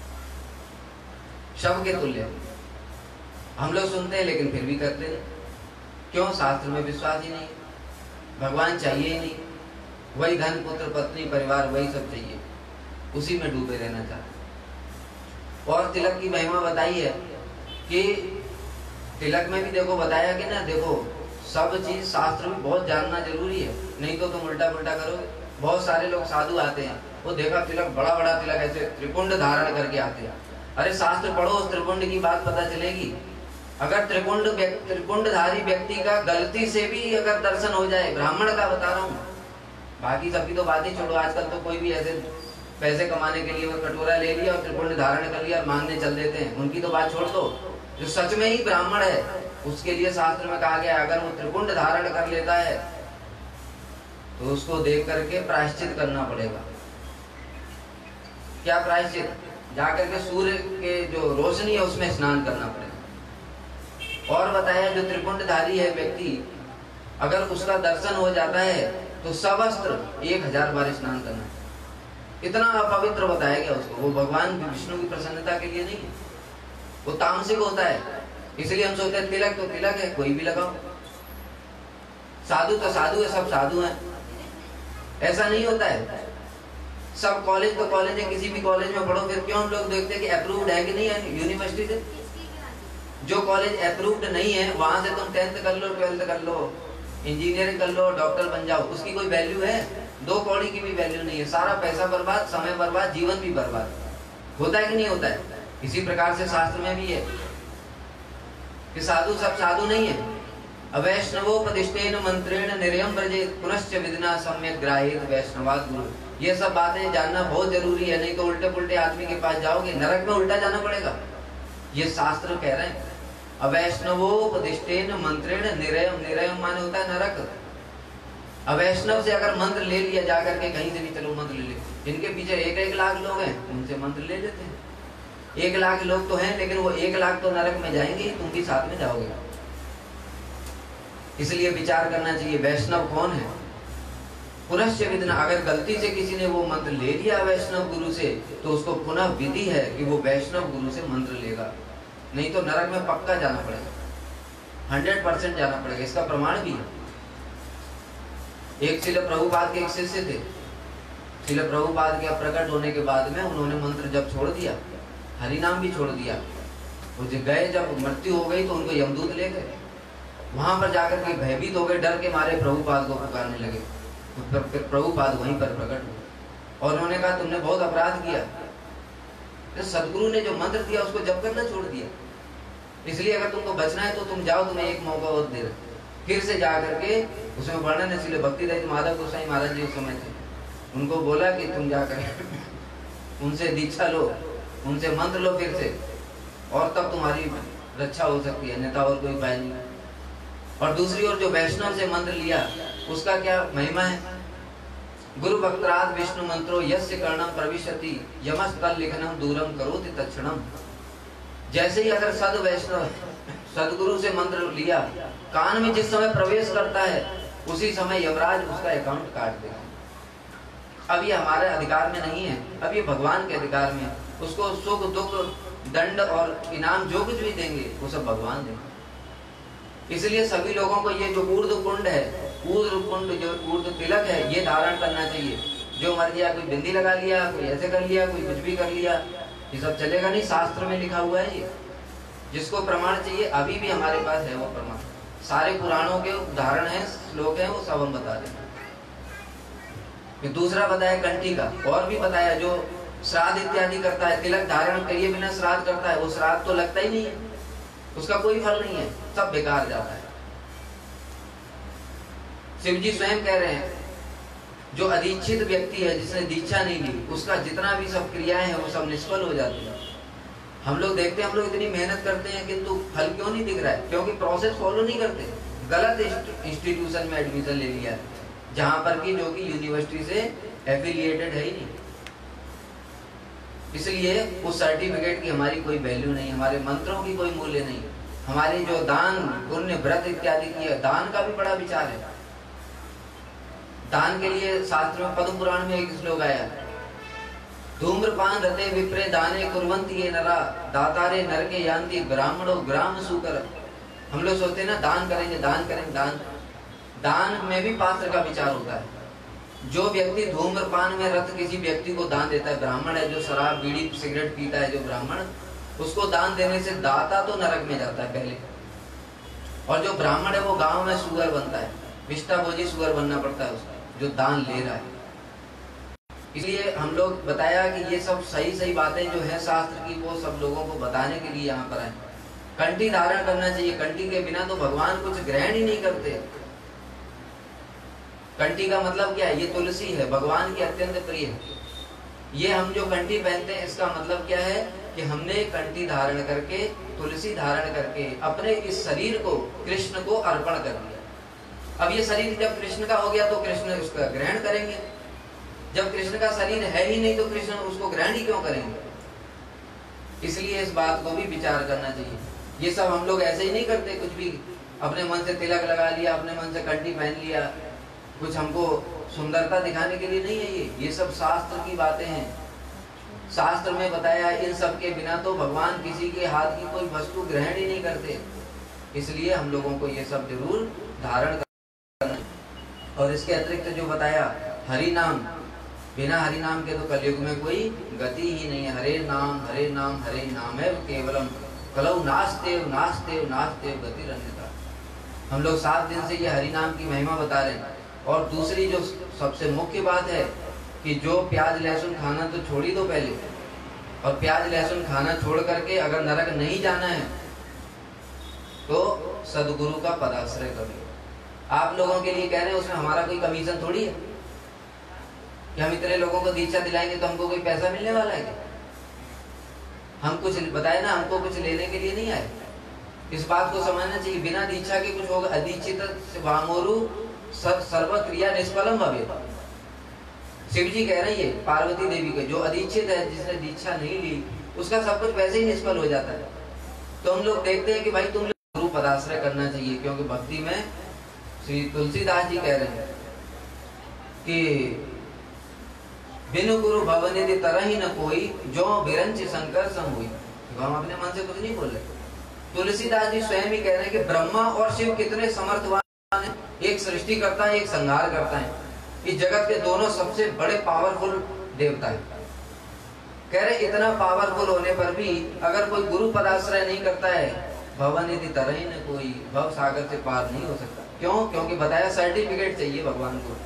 शव के तुल्य। हम लोग सुनते हैं लेकिन फिर भी करते नहीं, क्यों? शास्त्र में विश्वास ही नहीं, भगवान चाहिए ही नहीं, वही धन पुत्र पत्नी परिवार वही सब चाहिए, उसी में डूबे रहना चाहते। और तिलक की महिमा बताई है कि तिलक में भी देखो बताया कि ना, देखो सब चीज शास्त्र में बहुत जानना जरूरी है, नहीं तो तुम उल्टा पुल्टा करोगे। बहुत सारे लोग साधु आते हैं, वो देखा तिलक बड़ा बड़ा तिलक ऐसे त्रिपुंड धारण करके आते हैं। अरे शास्त्र पढ़ो, उस त्रिपुंड की बात पता चलेगी। अगर त्रिपुंड त्रिपुंडधारी व्यक्ति का गलती से भी अगर दर्शन हो जाए, ब्राह्मण का बता रहा हूँ, बाकी सबकी तो बात ही छोड़ो। आजकल तो कोई भी ऐसे पैसे कमाने के लिए वो कटोरा ले लिया और त्रिपुंड धारण कर लिया और मांगने चल देते हैं, उनकी तो बात छोड़ दो। जो सच में ही ब्राह्मण है उसके लिए शास्त्र में कहा गया, अगर वो त्रिपुंड धारण कर लेता है तो उसको देख करके प्रायश्चित करना पड़ेगा। क्या प्रायश्चित? जाकर के सूर्य के जो रोशनी है उसमें स्नान करना पड़ेगा। और बताया जो त्रिपुंडधारी है व्यक्ति, अगर उसका दर्शन हो जाता है तो सवस्त्र एक हजार बार स्नान करना। इतना अपवित्र बताया गया उसको, वो भगवान विष्णु की प्रसन्नता के लिए नहीं है, वो तामसिक होता है। इसलिए हम सोचते हैं तिलक तो तिलक है, कोई भी लगाओ। साधु तो साधु है, सब साधु हैं, ऐसा नहीं होता है। सब कॉलेज तो कॉलेज है, किसी भी कॉलेज में पढ़ो, फिर क्यों हम लोग देखते हैं कि अप्रूव्ड है कि नहीं है यूनिवर्सिटी से। जो कॉलेज अप्रूव्ड नहीं है वहां से तुम टेंथ कर लो, ट्वेल्थ कर लो, इंजीनियरिंग कर लो, डॉक्टर बन जाओ, उसकी कोई वैल्यू है? दो कौड़ी की भी वैल्यू नहीं है। सारा पैसा बर्बाद, समय बर्बाद, जीवन भी बर्बाद। होता है कि नहीं होता है? इसी प्रकार से शास्त्र में भी है कि साधु सब साधु नहीं है। अवैष्णवोपदिष्टेन मंत्रेण निर्यम ब्रजेत पुनश्च विदिना सम्यक ग्राहेत वैष्णवाद गुरु। ये सब बातें जानना बहुत जरूरी है, नहीं तो उल्टे पुल्टे आदमी के पास जाओगे, नरक में उल्टा जाना पड़ेगा। ये शास्त्र कह रहे हैं। अवैष्णवोपदिष्टेन मंत्रेण निर्यम, निर्यम माने होता है नरक। अवैष्णव से अगर मंत्र ले लिया जाकर के कहीं से भी, चलो मंत्र ले ले, इनके पीछे एक एक लाख लोग हैं, उनसे मंत्र ले लेते हैं। एक लाख लोग तो हैं लेकिन वो एक लाख तो नरक में जाएंगे, तुम भी साथ में जाओगे। इसलिए विचार करना चाहिए वैष्णव कौन है। पुनश्च विदिना, अगर गलती से किसी ने वो मंत्र ले लिया वैष्णव गुरु से तो उसको पुनः विधि है कि वो वैष्णव गुरु से मंत्र लेगा, नहीं तो नरक में पक्का जाना पड़ेगा, हंड्रेड परसेंट जाना पड़ेगा। इसका प्रमाण भी है। एक श्रील प्रभुपाद के एक शिष्य थे, श्रील प्रभुपाद के प्रकट होने के बाद में उन्होंने मंत्र जब छोड़ दिया, हरि नाम भी छोड़ दिया। वो जब गए, जब मृत्यु हो गई तो उनको यमदूत ले गए, वहां पर जाकर के भयभीत हो गए, डर के मारे प्रभुपाद को पुकारने लगे। तो फिर प्रभुपाद वहीं पर प्रकट हुए और उन्होंने कहा तुमने बहुत अपराध किया, तो सदगुरु ने जो मंत्र दिया उसको जप करना छोड़ दिया। इसलिए अगर तुमको बचना है तो तुम जाओ, तुम्हें एक मौका और दे रहे, फिर से जा करके उसमें वर्णन है इसलिए भक्ति रहित माधव गोसाई महाराज जी उस समय थे, उनको बोला कि तुम जाकर उनसे दीक्षा लो, उनसे मंत्र लो फिर से, और तब तुम्हारी रक्षा हो सकती है, अन्यथा और कोई उपाय नहीं। और दूसरी ओर जो वैष्णव से मंत्र लिया उसका क्या महिमा है। गुरु भक्तराज विष्णु मंत्रो यस्य कर्णम प्रविशति यमस्तल लिखनम दूरम करोति तत्क्षणम। जैसे ही अगर सद वैष्णव सदगुरु से मंत्र लिया, कान में जिस समय प्रवेश करता है उसी समय यमराज उसका अकाउंट काट देगा। अब ये हमारे अधिकार में नहीं है, अब ये भगवान के अधिकार में। उसको सुख दुख दंड और इनाम जो कुछ भी देंगे वो सब भगवान देंगे। इसलिए सभी लोगों को ये जो ऊर्ध्व कुंड है, ऊर्ध्व कुंड जो ऊर्ध्व तिलक है, ये धारण करना चाहिए। जो मर गया, कोई बिंदी लगा लिया, कोई ऐसे कर लिया, कोई कुछ भी कर लिया, ये सब चलेगा नहीं। शास्त्र में लिखा हुआ है ये, जिसको प्रमाण चाहिए अभी भी हमारे पास है वो प्रमाण। सारे पुराणों के उदाहरण हैं, श्लोक हैं, वो सब हम बता देंगे। फिर दूसरा बताया कंठी का, और भी बताया जो श्राद्ध इत्यादि करता है, तिलक धारण करिए बिना श्राद्ध करता है, वो श्राद्ध तो लगता ही नहीं है, उसका कोई फल नहीं है, सब बेकार जाता है। शिव जी स्वयं कह रहे हैं जो अदीक्षित व्यक्ति है, जिसने दीक्षा नहीं ली, उसका जितना भी सब क्रियाएं हैं वो सब निष्फल हो जाती है। हम लोग देखते हैं, हम लोग इतनी मेहनत करते हैं किंतु फल क्यों नहीं दिख रहा है? क्योंकि प्रोसेस फॉलो नहीं करते, गलत इंस्टीट्यूशन में एडमिशन ले लिया है, जहां पर की जो कि यूनिवर्सिटी से एफिलिएटेड है ही नहीं। इसलिए उस सर्टिफिकेट की हमारी कोई वैल्यू नहीं, हमारे मंत्रों की कोई मूल्य नहीं। हमारे जो दान पुण्य व्रत इत्यादि की है, दान का भी बड़ा विचार है। दान के लिए शास्त्र में पद्म पुराण में एक श्लोक आया, धूम्रपान रते विप्रे दाने कुर्वन्ति ये नरा दातारे नरके यान्ति ब्राह्मणो ग्राम सुकर। हम लोग सोचते हैं ना दान करेंगे दान करेंगे दान दान में भी पात्र का विचार होता है। जो व्यक्ति धूम्रपान में रत किसी व्यक्ति को दान देता है, ब्राह्मण है, जो शराब बीड़ी सिगरेट पीता है जो ब्राह्मण, उसको दान देने से दाता तो नरक में जाता है पहले, और जो ब्राह्मण है वो गांव में सुअर बनता है, विष्टा भोजी सुअर बनना पड़ता है उसको, जो दान ले रहा है। इसलिए हम लोग बताया कि ये सब सही सही बातें जो है शास्त्र की, वो सब लोगों को बताने के लिए यहाँ पर आए। कंठी धारण करना चाहिए, कंठी के बिना तो भगवान कुछ ग्रहण ही नहीं करते। कंठी का मतलब क्या है? ये तुलसी है, भगवान की अत्यंत प्रिय है। ये हम जो कंठी पहनते हैं इसका मतलब क्या है कि हमने कंठी धारण करके, तुलसी धारण करके अपने इस शरीर को कृष्ण को अर्पण कर दिया। अब ये शरीर जब कृष्ण का हो गया तो कृष्ण उसका ग्रहण करेंगे। जब कृष्ण का शरीर है ही नहीं तो कृष्ण उसको ग्रहण ही क्यों करेंगे? इसलिए इस बात को भी विचार करना चाहिए। ये सब हम लोग ऐसे ही नहीं करते, कुछ भी अपने मन से तिलक लगा लिया, अपने मन से कंठी पहन लिया, कुछ हमको सुंदरता दिखाने के लिए नहीं है। ये ये सब शास्त्र की बातें हैं। शास्त्र में बताया इन सब के बिना तो भगवान किसी के हाथ की कोई वस्तु ग्रहण ही नहीं करते। इसलिए हम लोगों को ये सब जरूर धारण करना। और इसके अतिरिक्त जो बताया हरि नाम, बिना हरि नाम के तो कलयुग में कोई गति ही नहीं है। हरे नाम हरे नाम हरे नाम है केवलम कलौ नास्तेव नास्तेव नास्तेव गति अन्यथा। हम लोग सात दिन से ये हरि नाम की महिमा बता रहे हैं। और दूसरी जो सबसे मुख्य बात है कि जो प्याज लहसुन खाना तो छोड़ ही दो पहले, और प्याज लहसुन खाना छोड़ करके अगर नरक नहीं जाना है तो सदगुरु का पदाश्रय करो। आप लोगों के लिए कह रहे हैं, उसमें हमारा कोई कमीशन थोड़ी है कि हम इतने लोगों को दीक्षा दिलाएंगे तो हमको कोई पैसा मिलने वाला है क्या? हम कुछ बताए ना, हमको कुछ लेने के लिए नहीं आए। इस बात को समझना चाहिए। बिना दीक्षा के कुछ होगा। अदीक्षित वामोरु सर्व क्रिया निष्फलम भवेत्। शिव जी कह रही है पार्वती देवी को, जो अदीक्षित है, जिसने दीक्षा नहीं ली, उसका सब कुछ वैसे ही निष्फल हो जाता है। तो हम लोग देखते हैं कि भाई तुम लोग गुरु पदाश्रय करना चाहिए, क्योंकि भक्ति में श्री तुलसीदास जी कह रहे हैं कि बिनु गुरु भवन यदि तरह ही न कोई, जो विरंच शंकर सम हुई। हम अपने मन से कुछ नहीं बोल रहे। तुलसीदास जी स्वयं ही कह रहे हैं कि ब्रह्मा और शिव कितने समर्थवान है। एक सृष्टि करता है, एक संहार करता है। इस जगत के दोनों सबसे बड़े पावरफुल देवता है। कह रहे इतना पावरफुल होने पर भी अगर कोई गुरु पदाश्रय नहीं करता है, भवन यदि तरह ही न कोई, भव सागर से पार नहीं हो सकता। क्यों? क्योंकि बताया सर्टिफिकेट चाहिए भगवान को।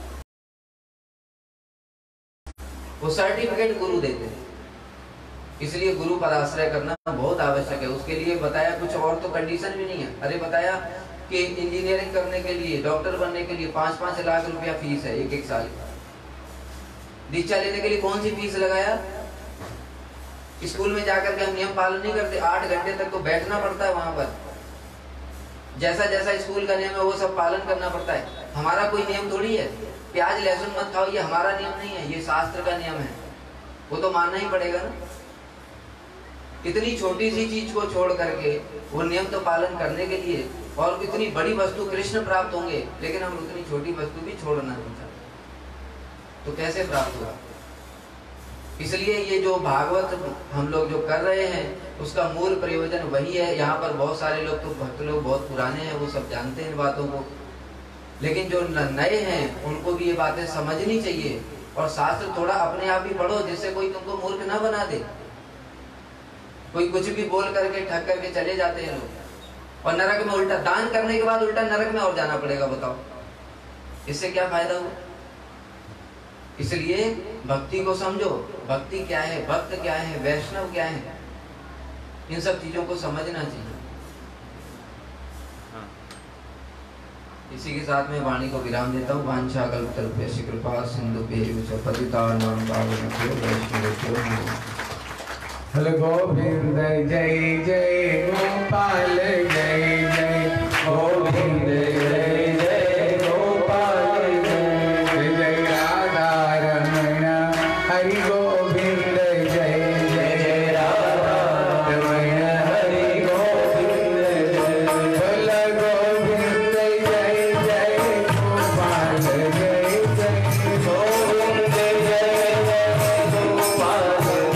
वो सर्टिफिकेट गुरु देते हैं। इसलिए गुरु पदाश्रय करना बहुत आवश्यक है। उसके लिए बताया कुछ और तो कंडीशन भी नहीं है। अरे बताया कि इंजीनियरिंग करने के लिए, डॉक्टर बनने के लिए पाँच पाँच लाख रुपया फीस है एक एक साल का। दीक्षा लेने के लिए कौन सी फीस लगाया? स्कूल में जाकर के हम नियम पालन नहीं करते, आठ घंटे तक तो बैठना पड़ता है वहां पर। जैसा जैसा स्कूल का नियम है वो सब पालन करना पड़ता है। हमारा कोई नियम थोड़ी है, प्याज लहसुन मत खाओ, ये हमारा नियम नहीं है, ये शास्त्र का नियम है, वो तो मानना ही पड़ेगा ना। इतनी छोटी सी चीज को छोड़ करके वो नियम तो पालन करने के लिए, और इतनी बड़ी वस्तु कृष्ण प्राप्त होंगे, लेकिन हम उतनी छोटी वस्तु भी छोड़ना नहीं चाहते, तो कैसे प्राप्त होगा? इसलिए ये जो भागवत हम लोग जो कर रहे हैं उसका मूल प्रयोजन वही है। यहाँ पर बहुत सारे लोग तो भक्त लोग बहुत पुराने हैं, वो सब जानते हैं इन बातों को, लेकिन जो नए हैं उनको भी ये बातें समझनी चाहिए। और शास्त्र थोड़ा अपने आप ही पढ़ो, जिससे कोई तुमको मूर्ख ना बना दे। कोई कुछ भी बोल करके ठग करके चले जाते हैं लोग, और नरक में उल्टा दान करने के बाद उल्टा नरक में और जाना पड़ेगा। बताओ इससे क्या फायदा हुआ? इसलिए भक्ति को समझो, भक्ति क्या है, भक्त क्या है, वैष्णव क्या है, इन सब चीजों को समझना चाहिए। इसी के साथ में वाणी को विराम देता हूँ। वांछा कल्पतरुभ्यश्च कृपा सिंधुभ्यैव पतितानां पावनेभ्यो वैष्णवेभ्यो नमो नमः। हल गोविंद जय जय गोपाल जय जय गोविंद जय जय गोपाल जय जय राधा रमण हरि गोविंद जय जय राधा रमण हरि गोविंद जय हल गोविंद जय जय गोपाल जय जय गोविंद जय जय गोपाल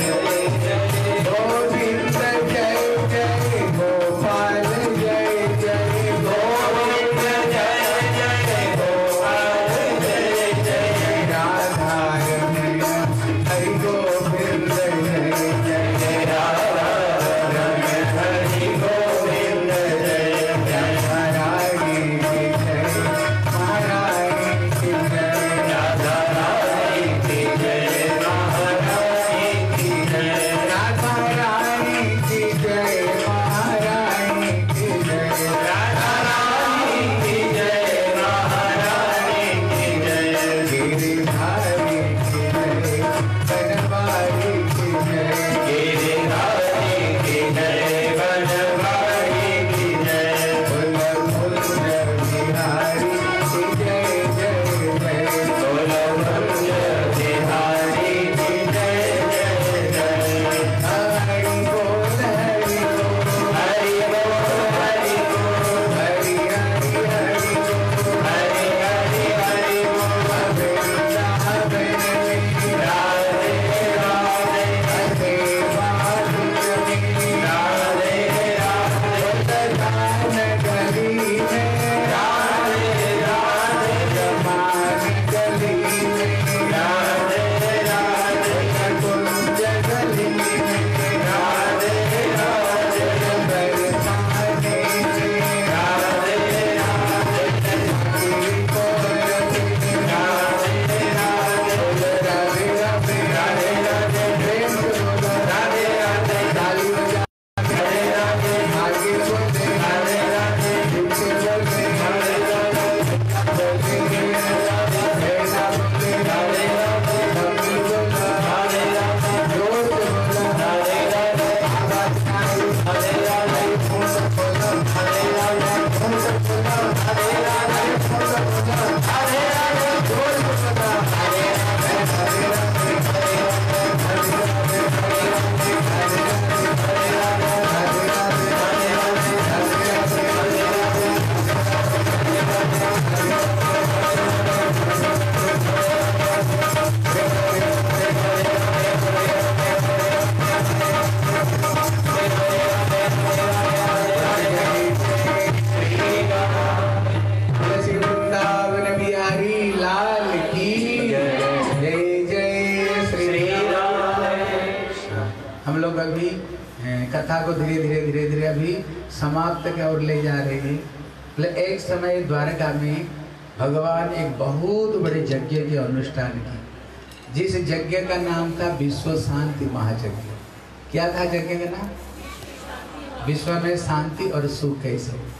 कथा को धीरे धीरे धीरे धीरे अभी समाप्त की ओर ले जा रहे हैं। एक समय द्वारका में भगवान एक बहुत बड़े यज्ञ के अनुष्ठान की, जिस यज्ञ का नाम था विश्व शांति महायज्ञ। क्या था यज्ञ का नाम? विश्व में शांति और सुख कैसे।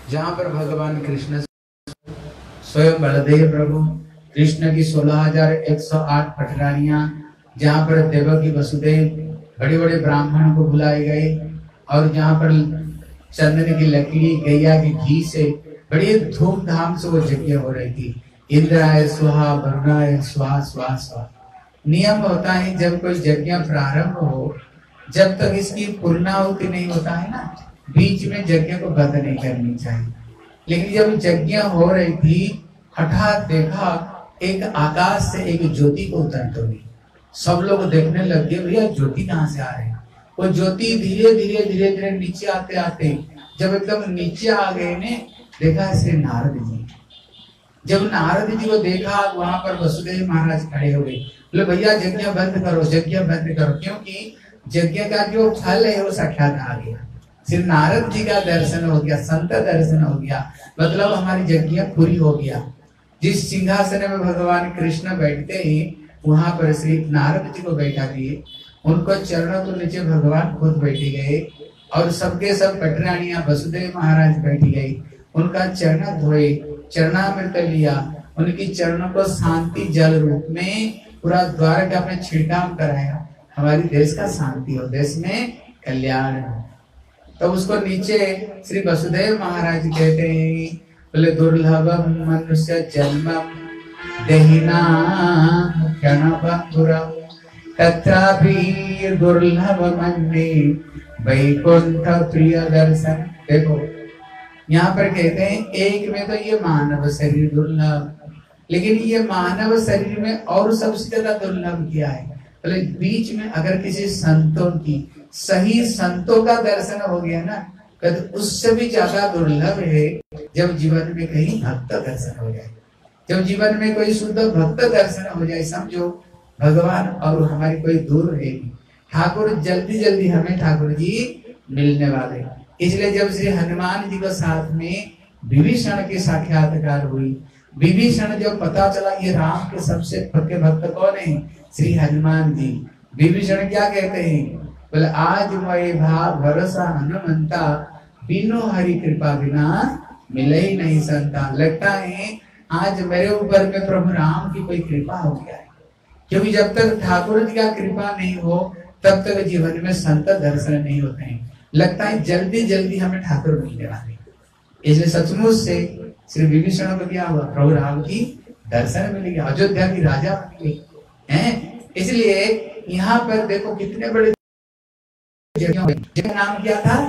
जहाँ पर भगवान कृष्ण स्वयं बलदेव प्रभु कृष्ण की सोलह हजार एक सौ आठ पटरानियां, जहाँ पर देवकी वसुदेव बड़े बड़े ब्राह्मणों को बुलाए गए और जहाँ पर चंदन की लकड़ी गैया के घी से बड़ी धूमधाम से वो यज्ञ हो रही थी। इंद्राय स्वाहा वरुणाय स्वाहा स्वाहा स्वाहा। नियम होता है जब कोई यज्ञ प्रारंभ हो, जब तक इसकी पूर्णाहुति नहीं होता है ना, बीच में यज्ञ को बंद नहीं करनी चाहिए। लेकिन जब यज्ञ हो रही थी, हठात देखा एक आकाश से एक ज्योति को उतरते हुए। सब लोग देखने लग गए, भैया ज्योति कहाँ से आ रही है। वो ज्योति धीरे धीरे धीरे धीरे नीचे आते आते जब एकदम नीचे आ गए ने, देखा श्री नारद जी। जब नारद जी को देखा, वहां पर वसुदेव महाराज खड़े हो गए। बोले भैया यज्ञ बंद करो, यज्ञ बंद करो, क्योंकि यज्ञ का जो फल है वो साक्षात आ गया। श्री नारद जी का दर्शन हो गया, संत दर्शन हो गया, मतलब हमारी यज्ञ पूरी हो गया। जिस सिंहासन में भगवान कृष्ण बैठते हैं, वहां पर श्री नारद जी को बैठा दिए। उनको चरणों के नीचे भगवान खुद बैठे गए और सबके सब पटरानियां वसुदेव महाराज बैठी गई। उनका चरण धोए, चरणामृत लिया, उनकी चरणों को शांति जल रूप में पूरा द्वारका में छिड़काव कराया। हमारी देश का शांति हो, देश में कल्याण हो। तो उसको नीचे श्री वसुदेव महाराज कहते हैं, बोले दुर्लभम मनुष्य जन्मम देहिना क्षणभंगुरम तथापि दुर्लभ मन्ये वैकुंठ प्रिय दर्शन। देखो यहाँ पर कहते हैं एक में तो ये मानव शरीर दुर्लभ, लेकिन ये मानव शरीर में और सबसे ज्यादा दुर्लभ क्या है। बोले बीच में अगर किसी संतों की सही संतों का दर्शन हो गया ना, तो उससे भी ज्यादा दुर्लभ है जब जीवन में कहीं भक्त दर्शन हो जाए। जब जीवन में कोई शुद्ध भक्त दर्शन हो जाए, समझो भगवान और हमारी कोई दूर है। ठाकुर जल्दी जल्दी हमें ठाकुर जी मिलने वाले। इसलिए जब श्री हनुमान जी को साथ में विभीषण की साक्षात्कार हुई, विभीषण जब पता चला ये राम के सबसे पक्के भक्त कौन है, श्री हनुमान जी। विभीषण क्या कहते हैं, बोले आज मैं भाव भरोसा हनुमंता, बिनु हरि कृपा बिना मिले ही नहीं संता। लगता है आज मेरे ऊपर में प्रभु राम की कोई कृपा हो गया है, क्योंकि जब तक ठाकुर जी का कृपा नहीं हो तब तक जीवन में संत दर्शन नहीं होते हैं। लगता है जल्दी जल्दी हमें ठाकुर मिलने वाले। इसलिए सचमुच से श्री विभीषण को क्या हुआ, प्रभु राम की दर्शन मिल गया, अयोध्या की राजा बन गई हैं। इसलिए यहाँ पर देखो कितने बड़े नाम क्या था,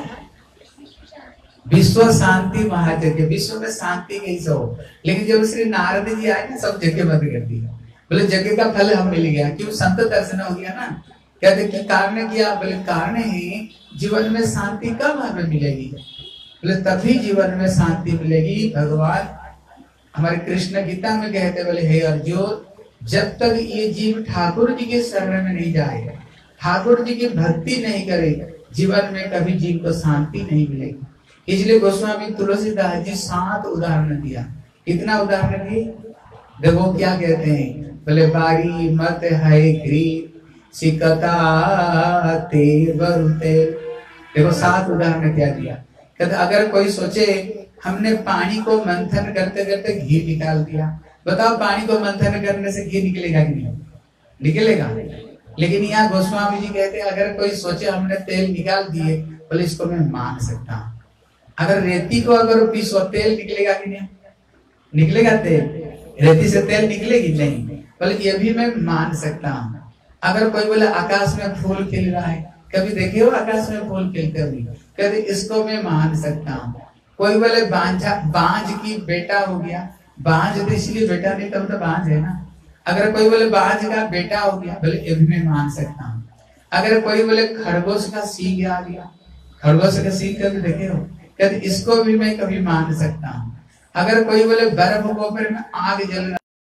विश्व शांति महायज्ञ। विश्व में शांति कैसे हो, लेकिन जब श्री नारद जी आए ना, सब जगह बंद कर दिया। बोले जगह का फल हम मिल गया, क्यों, संत दर्शन हो गया ना। कहते कि कारण क्या, बोले कारण है जीवन में शांति कब हमें मिलेगी, बोले तभी जीवन में शांति मिलेगी। भगवान हमारे कृष्ण गीता में कहते, बोले हे अर्जुन, जब तक ये जीव ठाकुर जी के शरण में नहीं जाए, ठाकुर जी की भक्ति नहीं करे, जीवन में कभी जीव को शांति नहीं मिलेगी। इसलिए गोस्वामी तुलसीदास जी सात उदाहरण दिया। कितना उदाहरण दिए, देखो क्या कहते हैं, बोले बारी मत है ग्रीव सिकता ते बरुते। देखो सात उदाहरण क्या दिया। कहते अगर कोई सोचे हमने पानी को मंथन करते करते घी निकाल दिया, बताओ पानी को मंथन करने से घी निकलेगा कि नहीं निकलेगा। लेकिन यहाँ गोस्वामी जी कहते हैं अगर कोई सोचे हमने तेल निकाल दिए, बोले इसको मैं मान सकता हूँ। अगर रेती को अगर पीसो तेल निकलेगा कि नहीं निकलेगा, तेल रेती से तेल निकलेगी नहीं, बोले ये भी मैं मान सकता हूँ। अगर कोई बोले आकाश में फूल खिल रहा है, कभी देखे हो आकाश में फूल खिलते हुए, कहते इसको मैं मान सकता हूँ। कोई बोले बांझा बांझ की बेटा हो गया, बांझ तो इसलिए बेटा नहीं तब तो बांझ है ना। अगर कोई बोले बांझ का बेटा हो गया, बोले ये भी मैं मान सकता हूँ। अगर कोई बोले खरगोश का सींग आ गया, खरगोश का सींग कभी देखे हो, कहते इसको भी मैं कभी मान सकता हूँ। अगर कोई बोले बर्फ गोबर में आग जल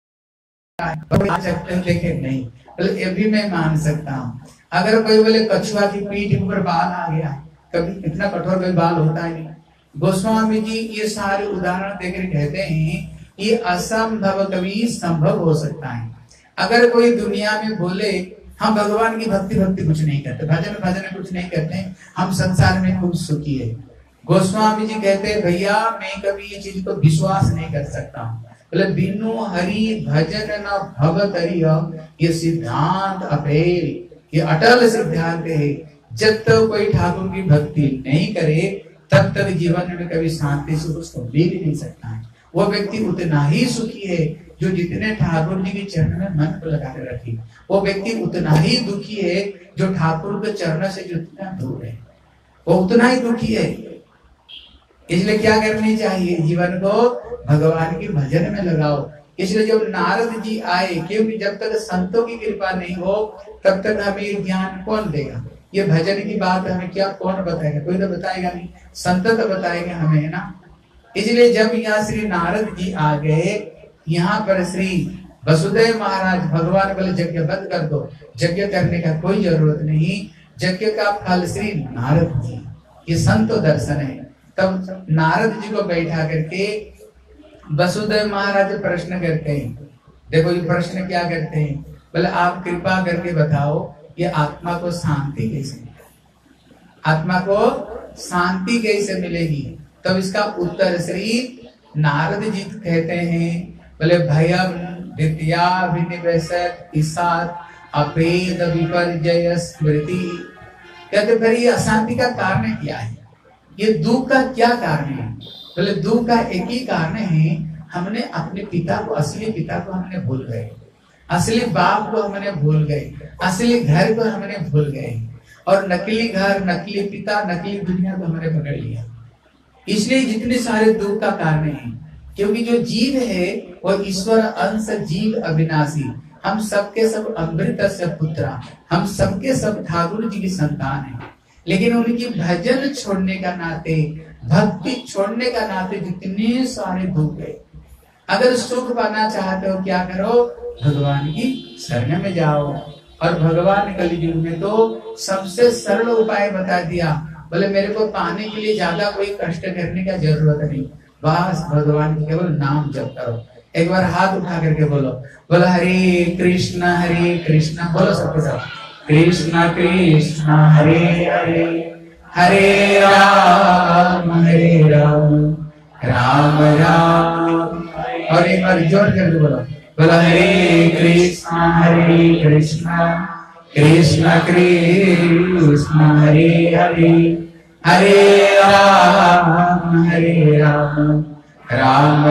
रहा है, देखे नहीं, बोले ये भी मैं मान सकता हूँ। अगर कोई बोले कछुआ की पीठ ऊपर बाल आ गया, कभी इतना कठोर कोई बाल होता है नहीं। गोस्वामी जी ये सारे उदाहरण देकर कहते हैं ये असंभव कभी संभव हो सकता है। अगर कोई दुनिया में बोले हम भगवान की भक्ति भक्ति कुछ नहीं करते, भजन भजन कुछ नहीं करते, हम संसार में खूब सुखी है, गोस्वामी जी कहते हैं भैया मैं कभी ये चीज को विश्वास नहीं कर सकता, बोले बिनु हरि भजन न भगत हरि, ये सिद्धांत अपेल, ये अटल सिद्धांत है। जब तक कोई ठाकुर की भक्ति नहीं करे तब तक जीवन में कभी शांति से उसको मिल नहीं सकता है। वो व्यक्ति उतना ही सुखी है जो जितने ठाकुर जी के चरण में मन को लगा के रखी, वो व्यक्ति उतना ही दुखी है जो ठाकुर के चरण से जितना दूर है, वो उतना ही दुखी है। इसलिए क्या करनी चाहिए, जीवन को भगवान के भजन में लगाओ। इसलिए जब नारद जी आए, क्योंकि जब तक संतों की कृपा नहीं हो तब तक हमें ज्ञान कौन देगा, ये भजन की बात हमें क्या कौन बताएगा, कोई तो बताएगा नहीं, संत तो बताएंगे हमें, है ना। इसलिए जब यहाँ श्री नारद जी आ गए, यहाँ पर श्री वसुदेव महाराज भगवान बोले यज्ञ बंद कर दो, यज्ञ करने का कोई जरूरत नहीं, यज्ञ का फल श्री नारद जी, ये संतो दर्शन है। तब नारद जी को बैठा करके वसुदेव महाराज प्रश्न करते हैं, देखो ये प्रश्न क्या करते हैं, बोले आप कृपा करके बताओ ये आत्मा को शांति कैसे मिलेगी, आत्मा को शांति कैसे मिलेगी। तब इसका उत्तर श्री नारद जी कहते हैं, बोले भयम द्वितीया विनिवेशक ईसात अपेद विपर्जय स्मृति, कहते फिर ये अशांति का कारण क्या है, ये दुख का क्या कारण है। बोले दुख का एक ही कारण है, हमने अपने पिता को, असली पिता को हमने भूल गए, असली बाप को हमने भूल गए, असली घर को हमने भूल गए, और नकली घर, नकली पिता, नकली दुनिया को हमने पकड़ लिया। इसलिए जितने सारे दुख का कारण है, क्योंकि जो जीव है वो ईश्वर अंश जीव अविनाशी, हम सबके सब अमृत से पुत्र, हम सबके सब ठाकुर जी की संतान है। लेकिन उनकी भजन छोड़ने का नाते, भक्ति छोड़ने का नाते जितने सारे दुख है। अगर सुख पाना चाहते हो क्या करो, भगवान की शरण में जाओ। और भगवान कलयुग में तो सबसे सरल उपाय बता दिया, बोले मेरे को पाने के लिए ज्यादा कोई कष्ट करने का जरूरत नहीं, बस भगवान की केवल नाम जप करो। एक बार हाथ उठा करके बोलो, बोलो हरे कृष्ण हरे कृष्ण, बोलो सबके सब कृष्ण कृष्ण हरे हरे, हरे राम हरे राम, राम राम। और एक बार जोर करके बोलो, बोलो हरे कृष्ण हरे कृष्ण, कृष्ण कृष्ण हरे हरे, हरे राम हरे राम, राम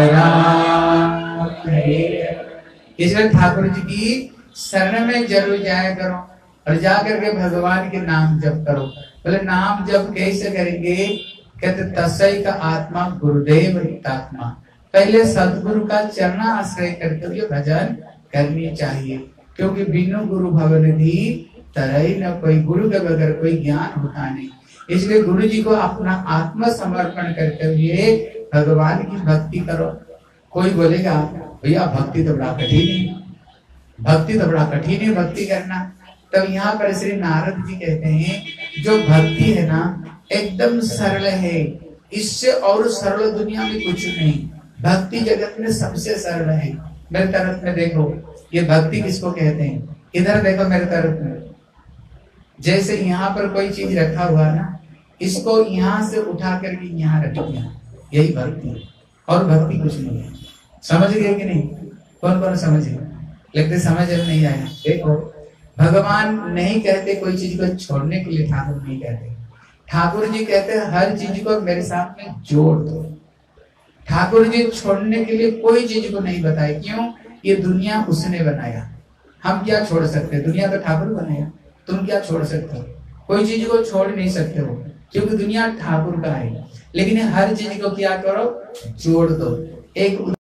राम हरे हरे। इसलिए ठाकुर जी की शरण में जरूर जाया करो और जाकर के भगवान के नाम जप करो। बोले नाम जप कैसे करेंगे, कहते तस्सै का आत्मा गुरुदेव हितात्मा, पहले सदगुरु का चरण आश्रय करके हुए भजन करनी चाहिए, क्योंकि बिनु गुरु भवनिधि तरई न कोई, गुरु के बगैर कोई ज्ञान होता नहीं। इसलिए गुरु जी को अपना आत्म समर्पण करते हुए भगवान की भक्ति करो। कोई बोलेगा भैया भक्ति तो बड़ा कठिन है, भक्ति तो बड़ा कठिन है भक्ति करना। तब यहाँ पर श्री नारद जी कहते हैं जो भक्ति है ना एकदम सरल है, इससे और सरल दुनिया में कुछ नहीं, भक्ति जगत में सबसे सरल है। मेरे तरफ में देखो, ये भक्ति किसको कहते हैं, इधर देखो मेरे तरफ में, जैसे यहाँ पर कोई चीज रखा हुआ ना, इसको यहाँ से उठा करके यहाँ रख दिया, यही भक्ति है, और भक्ति कुछ नहीं है। समझ गए कि नहीं, कौन कौन समझ गए, लगते समझ नहीं आया। देखो भगवान नहीं कहते कोई चीज को छोड़ने के लिए, ठाकुर नहीं कहते, ठाकुर जी कहते हैं हर चीज को मेरे साथ में जोड़ दो। ठाकुर जी छोड़ने के लिए कोई चीज को नहीं बताए, क्यों, ये दुनिया उसने बनाया, हम क्या छोड़ सकते हैं, दुनिया तो ठाकुर बनाया, तुम क्या छोड़ सकते हो, कोई चीज को छोड़ नहीं सकते हो, क्योंकि दुनिया ठाकुर का है। लेकिन हर चीज को क्या करो, जोड़ दो। एक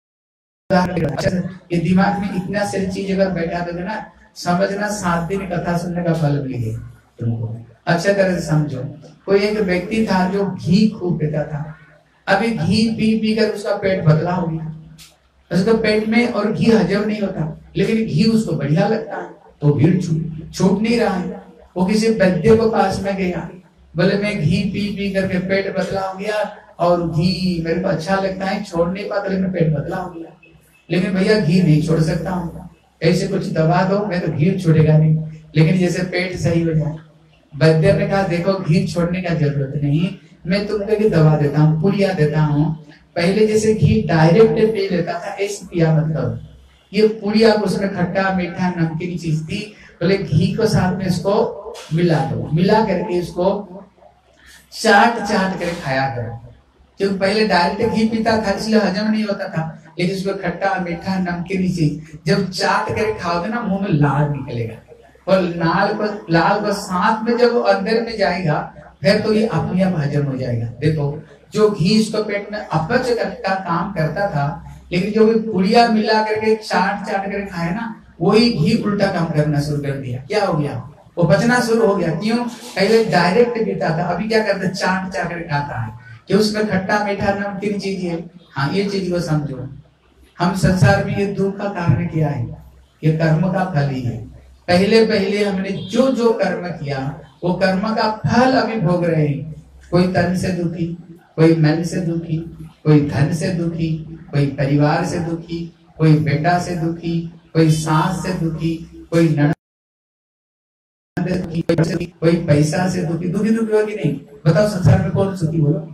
उदाहरण, ये दिमाग में इतना सारी चीज अगर बैठा दोगे ना, समझना सात दिन कथा सुनने का फल मिलेगा तुमको, अच्छा तरह से समझो। कोई एक व्यक्ति था जो घी खूब पीता था, अभी घी पी पी कर उसका पेट पतला हो गया, उसका पेट में और घी हजम नहीं होता, लेकिन घी उसको बढ़िया लगता है, तो भीड़ छूट छूट नहीं रहा है। वो किसी वैद्य को पास में गया, बोले मैं घी पी पी करके पेट पतला हो गया और घी मेरे को अच्छा लगता है, छोड़ नहीं पाता, लेकिन पेट पतला हो गया, लेकिन भैया घी नहीं छोड़ सकता हूँ, ऐसे कुछ दवा दो, मैं तो घी छोड़ेगा नहीं, लेकिन जैसे पेट सही हो जाए। वैद्य ने कहा देखो घी छोड़ने का जरूरत नहीं, मैं तुमको की दवा देता हूँ, पुड़िया देता हूँ। पहले जैसे घी डायरेक्ट पी लेता था, ऐसे पिया मत करो। ये पुड़िया उसमें खट्टा मीठा नमकीन चीज थी, बोले घी को साथ में इसको मिला दो, मिला करके इसको चाट चाट कर खाया करो। क्योंकि पहले डायरेक्ट घी पीता था इसलिए हजम नहीं होता था, लेकिन उसको खट्टा मीठा नमकीन चीज जब चाट कर खाओगे ना मुंह में लाल निकलेगा, और लाल को लाल को साथ में जब अंदर में जाएगा फिर तो ये अपने आप हजम हो जाएगा। देखो जो घी इसको पेट में अपच का काम करता था, लेकिन जो भी पुड़िया मिला करके चाट चाट करके खाए ना, वही घी उल्टा काम करना शुरू कर दिया। क्या हो गया? वो बचना शुरू हो गया। क्यों? पहले डायरेक्ट पीता था, अभी क्या करता है? चाट चाट कर खाता है कि उसमें खट्टा मीठा नमकीन चीज है। हाँ, ये चीज को समझो। हम संसार में ये दुख का कारण क्या है? ये कर्म का फल ही है। पहले पहले हमने जो जो कर्म किया वो कर्म का फल अभी भोग रहे हैं। कोई तन से दुखी, कोई मन से दुखी, कोई धन से दुखी, कोई परिवार से दुखी, कोई बेटा से दुखी, कोई सास से दुखी, कोई ननद से दुखी, कोई पैसा से दुखी। दुखी दुखी होगी नहीं? बताओ संसार में कौन सुखी? बोलो।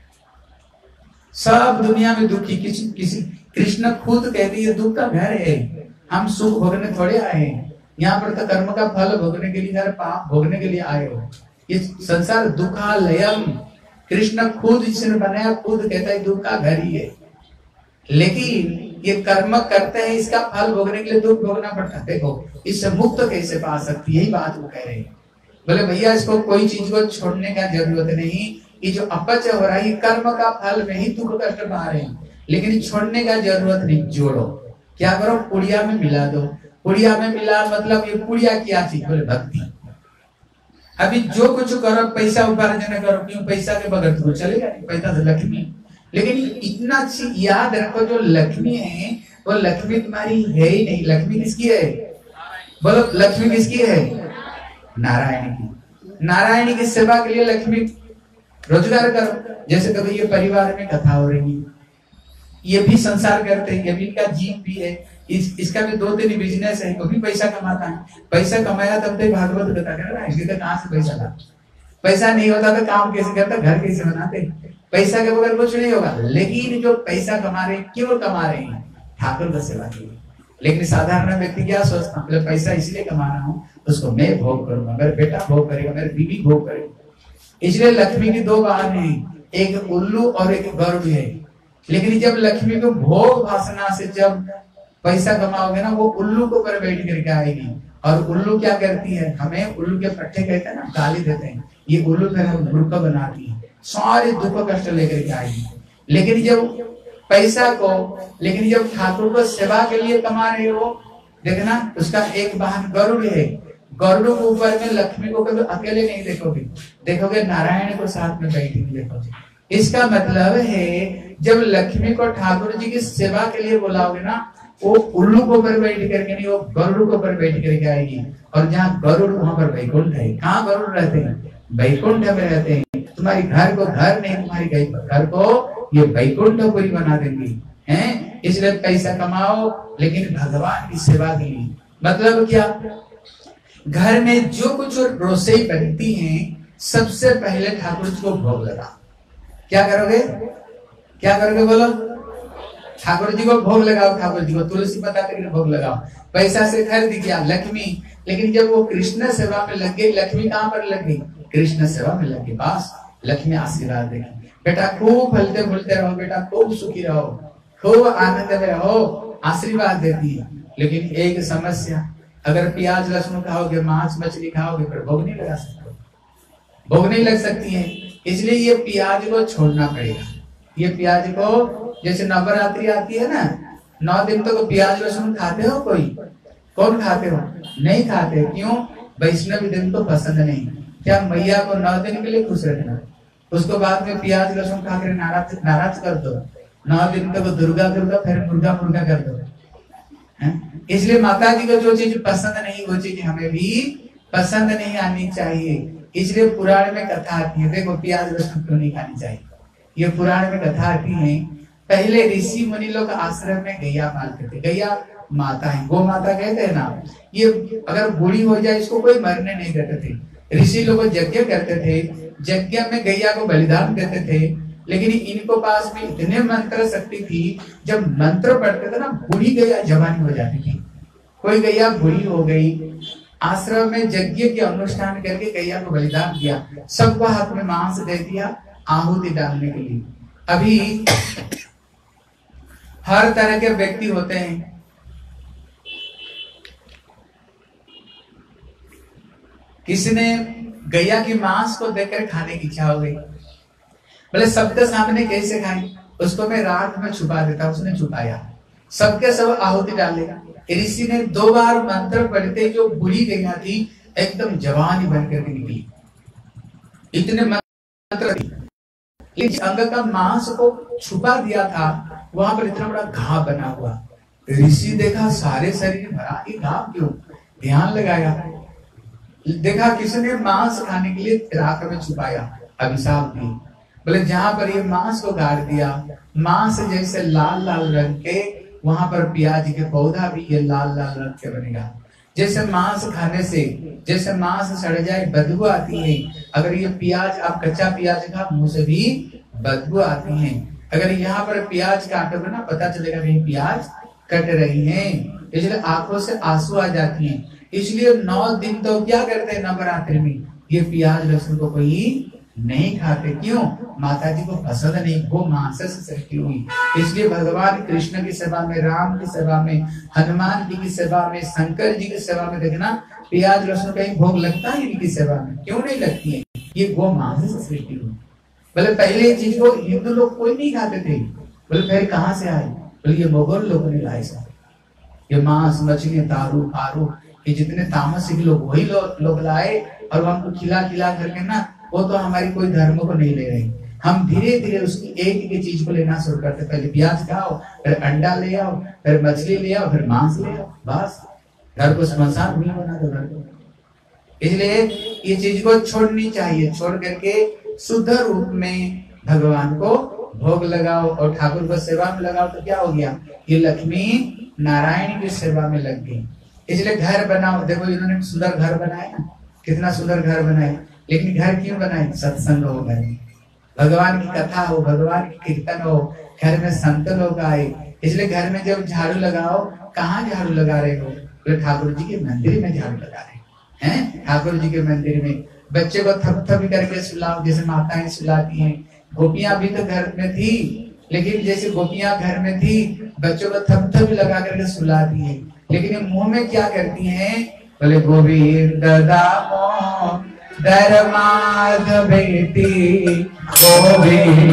सब दुनिया में दुखी। किसी किसी कृष्ण खुद कहती है दुख का घर है, हम सुख भोगने थोड़े आए हैं। यहाँ पर तो कर्म का फल भोगने के लिए, पाप भोगने के लिए आए हो। इस संसार दुखालयम, कृष्ण खुद जिसने बनाया खुद कहता है दुख का घर ही है। लेकिन ये कर्म करते हैं, इसका फल भोगने के लिए दुख भोगना पड़ता है। देखो इससे मुक्त कैसे पा सकती है, यही बात वो कह रहे हैं। बोले भैया इसको कोई चीज को छोड़ने का जरूरत नहीं, ये जो अपच हो रहा है कर्म का फल में ही दुख कष्ट पा रहे हैं, लेकिन छोड़ने का जरूरत नहीं। जोड़ो, क्या करो? पुड़िया में मिला दो। पुड़िया में मिला मतलब ये पुड़िया क्या चीज? बोले भक्ति। अभी जो कुछ करो, पैसा उपार्जन करो, क्यों? पैसा के बगैर तो चलेगा नहीं, पैसा तो लक्ष्मी। लेकिन इतना चीज याद रखो, जो लक्ष्मी है वो लक्ष्मी तुम्हारी है ही नहीं। लक्ष्मी किसकी है? बोलो, लक्ष्मी किसकी है? नारायण की। नारायण की सेवा के लिए लक्ष्मी रोजगार करो। जैसे कभी ये परिवार में कथा हो रही है, ये भी संसार करते हैं, ये भी इनका जीव भी है, इस इसका भी दो तीन बिजनेस है, वो भी पैसा कमाता है। पैसा कमाया तब तो भागवत कथा कर रहा है, इसके कहाँ से पैसा ला? पैसा नहीं होता तो काम कैसे करता, घर कैसे बनाते? पैसा के बगैर कुछ नहीं होगा। लेकिन जो पैसा कमा रहे हैं, क्यों कमा रहे हैं? ठाकुर का सेवा के लिए। लेकिन साधारण व्यक्ति क्या सोचता है? पैसा इसलिए कमा रहा हूँ उसको मैं भोग करूंगा, मेरा बेटा भोग करेगा, मेरी बीवी भोग करेगी। इसलिए लक्ष्मी की दो वाहन है, एक उल्लू और एक गरुड़ है। लेकिन जब लक्ष्मी को भोग वासना से जब पैसा कमाओगे ना, वो उल्लू को ऊपर बैठ करके आएगी। और उल्लू क्या करती है? हमें उल्लू के पट्टे कहते हैं ना, गाली देते हैं। ये उल्लू फिर हम मूर्ख बनाती है, सारे दुख कष्ट लेकर के आएगी। लेकिन जब पैसा को, लेकिन जब ठाकुर को सेवा के लिए कमा रहे हो, देखना उसका एक वाहन गरुड़ है। गरुड़ के ऊपर में लक्ष्मी को कभी अकेले नहीं देखोगे, देखोगे नारायण को साथ में बैठे देखोगे। इसका मतलब है जब लक्ष्मी को ठाकुर जी की सेवा के लिए बुलाओगे ना, वो उल्लू को ऊपर बैठ करके नहीं, वो गरुड़ को ऊपर बैठ करके आएगी। और जहाँ गरुड़ वहां पर वैकुंठ है। कहाँ गरुड़ रहते हैं? वैकुंठ में रहते हैं। तुम्हारी घर को घर नहीं, तुम्हारी घर को ये वैकुंठपुरी बना देंगे हैं। इसलिए पैसा कमाओ लेकिन भगवान की सेवा के लिए। मतलब क्या? घर में जो कुछ रसोई बनती है सबसे पहले ठाकुर जी को भोग लगा। क्या करोगे? क्या करोगे? बोलो। ठाकुर जी को भोग लगाओ, ठाकुर जी को तुलसी पत्ता करके भोग लगाओ। पैसा से खरीद किया लक्ष्मी, लेकिन जब वो कृष्ण सेवा में लग गई, लक्ष्मी कहाँ पर लग गई? कृष्ण सेवा में लग गई। बस लक्ष्मी आशीर्वाद देगी, बेटा खूब फलते फूलते रहो, बेटा खूब सुखी रहो, खूब आनंद में रहो, आशीर्वाद देती है। लेकिन एक समस्या, अगर प्याज लहसुन खाओगे, मांस मछली खाओगे, फिर भोग नहीं लगा सकते, भोग नहीं लग सकती है। इसलिए ये प्याज को छोड़ना पड़ेगा। ये प्याज को, जैसे नवरात्रि आती है ना, नौ दिन तक तो प्याज लहसुन खाते हो? कोई कौन खाते हो? नहीं खाते। क्यों? वैष्णव दिन तो पसंद नहीं। क्या मैया को नौ दिन के लिए खुश रखना, उसको बाद में प्याज लहसुन खा कर नाराज नाराज कर दो। नौ दिन तक तो दुर्गा दुर्गा फिर मुर्गा मुर्गा कर दो। इसलिए माता जी को जो चीज पसंद नहीं वो चीज हमें भी पसंद नहीं आनी चाहिए। इसलिए पुराण में कथा आती है, देखो प्याज लहसुन क्यों नहीं खानी चाहिए। ये पुराण में कथा आती है, पहले ऋषि मुनि लोग आश्रम में गैया पालते थे। गैया माता है, गो माता कहते हैं ना। ये अगर बूढ़ी हो जाए इसको कोई मरने नहीं देते थे। ऋषि लोग यज्ञ करते थे, यज्ञ में गैया को बलिदान देते थे, लेकिन इनको पास में इतने मंत्र शक्ति थी, जब मंत्र पढ़ते थे ना बूढ़ी गैया जवानी हो जाती थी। कोई गैया बूढ़ी हो गई, आश्रम में यज्ञ के अनुष्ठान करके गैया को बलिदान दिया, सबको हाथ में मांस दे दिया आहुति डालने के लिए। अभी हर तरह के व्यक्ति होते हैं, किसी ने गैया की मांस को देखकर खाने की इच्छा हो गई, बोले सबके सामने कैसे खाई, उसको मैं राख में छुपा देता, उसने छुपाया, सबके सब आहुति डाले। ऋषि ने दो बार मंत्र पढ़ते, जो बुरी गैया थी एकदम जवानी बन करके निकली, इतने मंत्र इस अंग का मांस को छुपा दिया था, वहां पर इतना बड़ा घाव बना हुआ। ऋषि देखा सारे शरीर भरा, ये घाव क्यों, ध्यान लगाया, देखा किसी ने मांस खाने के लिए राख में छुपाया, अभिशाप दी। बोले जहां पर ये मांस को गाड़ दिया, मांस जैसे लाल लाल रंग के, वहां पर प्याज के पौधा भी ये लाल लाल रंग के बनेगा। जैसे मांस खाने से, जैसे मांस सड़ जाए बदबू आती है, अगर ये प्याज आप कच्चा प्याज खा मुंह से भी बदबू आती है। अगर यहाँ पर प्याज काटोगे ना पता चलेगा नहीं प्याज कट रही है, इसलिए आंखों से आंसू आ जाती हैं। इसलिए नौ दिन तो क्या करते हैं नवरात्रि में, ये प्याज लहसुन को कोई नहीं खाते। क्यों? माता जी को पसंद नहीं, वो मांस से सृष्टि हुई। इसलिए भगवान कृष्ण की सेवा में, राम की सेवा में, हनुमान जी की सेवा में, शंकर जी की सेवा में देखना प्याज लहसुन कहीं भोग लगता है इनकी सेवा में, क्यों नहीं लगती है? ये गो मांस से सृष्टि हुई। बोले पहले ये चीज को हिंदू लोग कोई नहीं खाते थे। बोले फिर कहाँ से आए? बोले ये मुगल लोगों ने लाए सब, ये मांस मछली दारू फारू, ये जितने तामसिक लोग वही लोग लो, लाए और हमको खिला खिला करके ना, वो तो हमारी कोई धर्म को नहीं ले रहे। हम धीरे धीरे उसकी एक एक चीज को लेना शुरू करते, पहले प्याज खाओ, फिर अंडा ले आओ, फिर मछली ले आओ, फिर मांस ले आओ, बस घर को श्मशान भी बना दो घर को। इसलिए ये चीज को छोड़नी चाहिए, छोड़ करके शुद्ध रूप में भगवान को भोग लगाओ और ठाकुर को सेवा में लगाओ, तो क्या हो गया? ये लक्ष्मी नारायण की सेवा में लग गई। इसलिए घर बनाओ, देखो इन्होंने सुंदर घर बनाया ना, कितना सुंदर घर बनाया, लेकिन घर क्यों बनाए? सत्संग हो, घर में भगवान की कथा हो, भगवान की कीर्तन हो, घर में संत लोग आए। इसलिए घर में जब झाड़ू लगाओ, कहाँ झाड़ू लगा रहे हो? तो ठाकुर जी के मंदिर में झाड़ू लगा रहे हैं, ठाकुर जी के मंदिर में। बच्चे को थप थप करके सुलाओ, जैसे माताएं सुलाती हैं। गोपियां भी तो घर में थी, लेकिन जैसे गोपियां घर में थी, बच्चों को थप थप लगा करके सुलाती है, लेकिन मुंह में क्या करती हैं? बोले गोविंद दामो दर माधवेति, गोविंद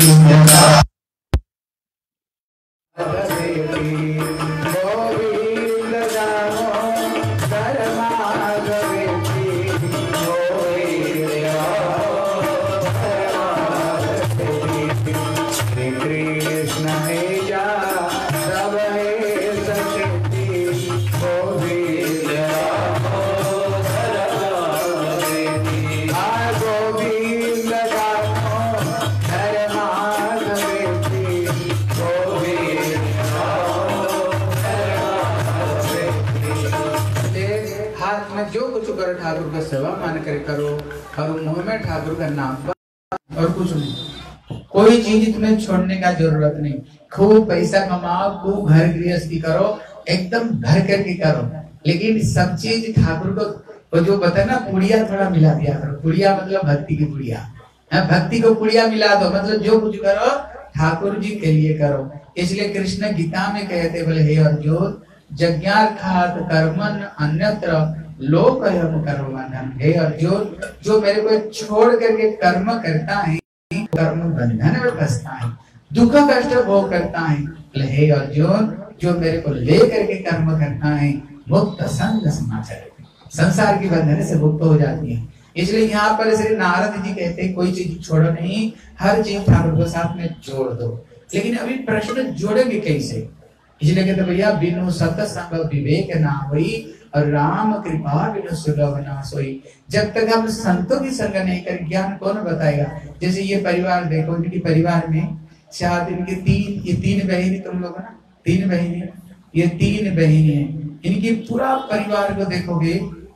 ठाकुर का सेवा मान कर करो, और मुंह में ठाकुर का नाम, और कुछ नहीं। कोई चीज तुम्हें छोड़ने का जरूरत नहीं। खूब पैसा कमाओ, खूब घर गृहस्थी करो, एकदम भर करके करो, लेकिन सब चीज ठाकुर को जो बता ना, पुड़िया थोड़ा मिला दिया करो। पुड़िया मतलब भक्ति की पुड़िया, भक्ति को पुड़िया मिला दो, मतलब जो कुछ करो ठाकुर जी के लिए करो। इसलिए कृष्ण गीता में कहते, बोले हे अर्जुन, यज्ञार्थात् कर्मन् अन्यत्र लोक कर्मबंधन। हे अर्जुन, जो मेरे को छोड़ करके कर्म करता है, कर्म बंधन में फंसता है, दुख कष्ट भोग करता है। हे अर्जुन, जो मेरे को ले करके कर्म करता है, मुक्त संग समाचार, संसार की बंधन से मुक्त हो जाती है। इसलिए यहाँ पर श्री नारद जी कहते हैं, कोई चीज छोड़ो नहीं, हर चीज ठाकुर को साथ में जोड़ दो। लेकिन अभी प्रश्न जोड़ेंगे कैसे? इसलिए कहते भैया, बिनु सत्संग विवेक ना हुई, और राम कृपा बिनु सुलभ ना सोई। जब तक हम संतों की संग नहीं कर, ज्ञान कौन बताएगा? जैसे ये परिवार देखो, इनकी परिवार में शायद इनके तीन ये तीन बहन, तुम लोग ना तीन बहन, ये तीन बहन है। इनकी पूरा परिवार को देखोगे,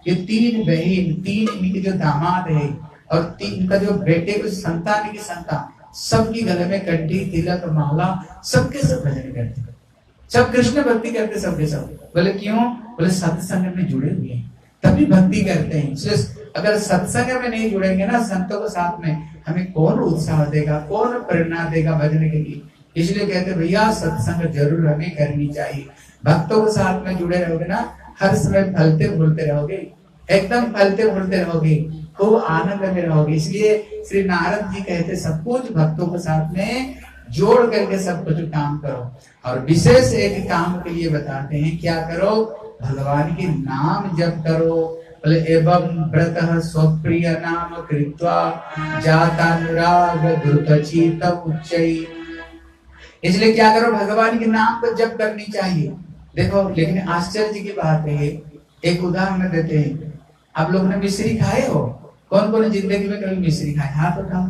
ये तीन बहन, तीन इनके जो दामाद है और तीन का जो बेटे को संतान की संतान, सबकी गले में कंठी, तिलक, माला, सबके सब भजन करते, सब कृष्ण भक्ति करते, सबके सब। बोले क्यों? बोले सत्संग में जुड़े हुए हैं तभी भक्ति करते हैं। इसलिए अगर सत्संग में नहीं जुड़ेंगे ना संतों के साथ में, हमें कौन उत्साह देगा, कौन प्रेरणा देगा भजन के लिए। इसलिए कहते भैया सत्संग जरूर हमें करनी चाहिए। भक्तों के साथ में जुड़े रहोगे ना, हर समय फलते फूलते रहोगे, एकदम फलते फूलते रहोगे, खूब आनंद में रहोगे। इसलिए श्री नारद जी कहते सब कुछ भक्तों के साथ में जोड़ करके सब कुछ काम करो। और विशेष एक काम के लिए बताते हैं, क्या करो? भगवान के नाम जप करो। बोले एवं व्रत स्वप्रिय नाम कृत्वा जातानुराग दुर्गचित उच्चै। इसलिए क्या करो? भगवान के नाम को जप करनी चाहिए। देखो लेकिन आश्चर्य की बात है, एक उदाहरण देते हैं। आप लोग ने मिश्री खाए हो? कौन कौन जिंदगी में कभी मिश्री खाए? हाथ उठाओ।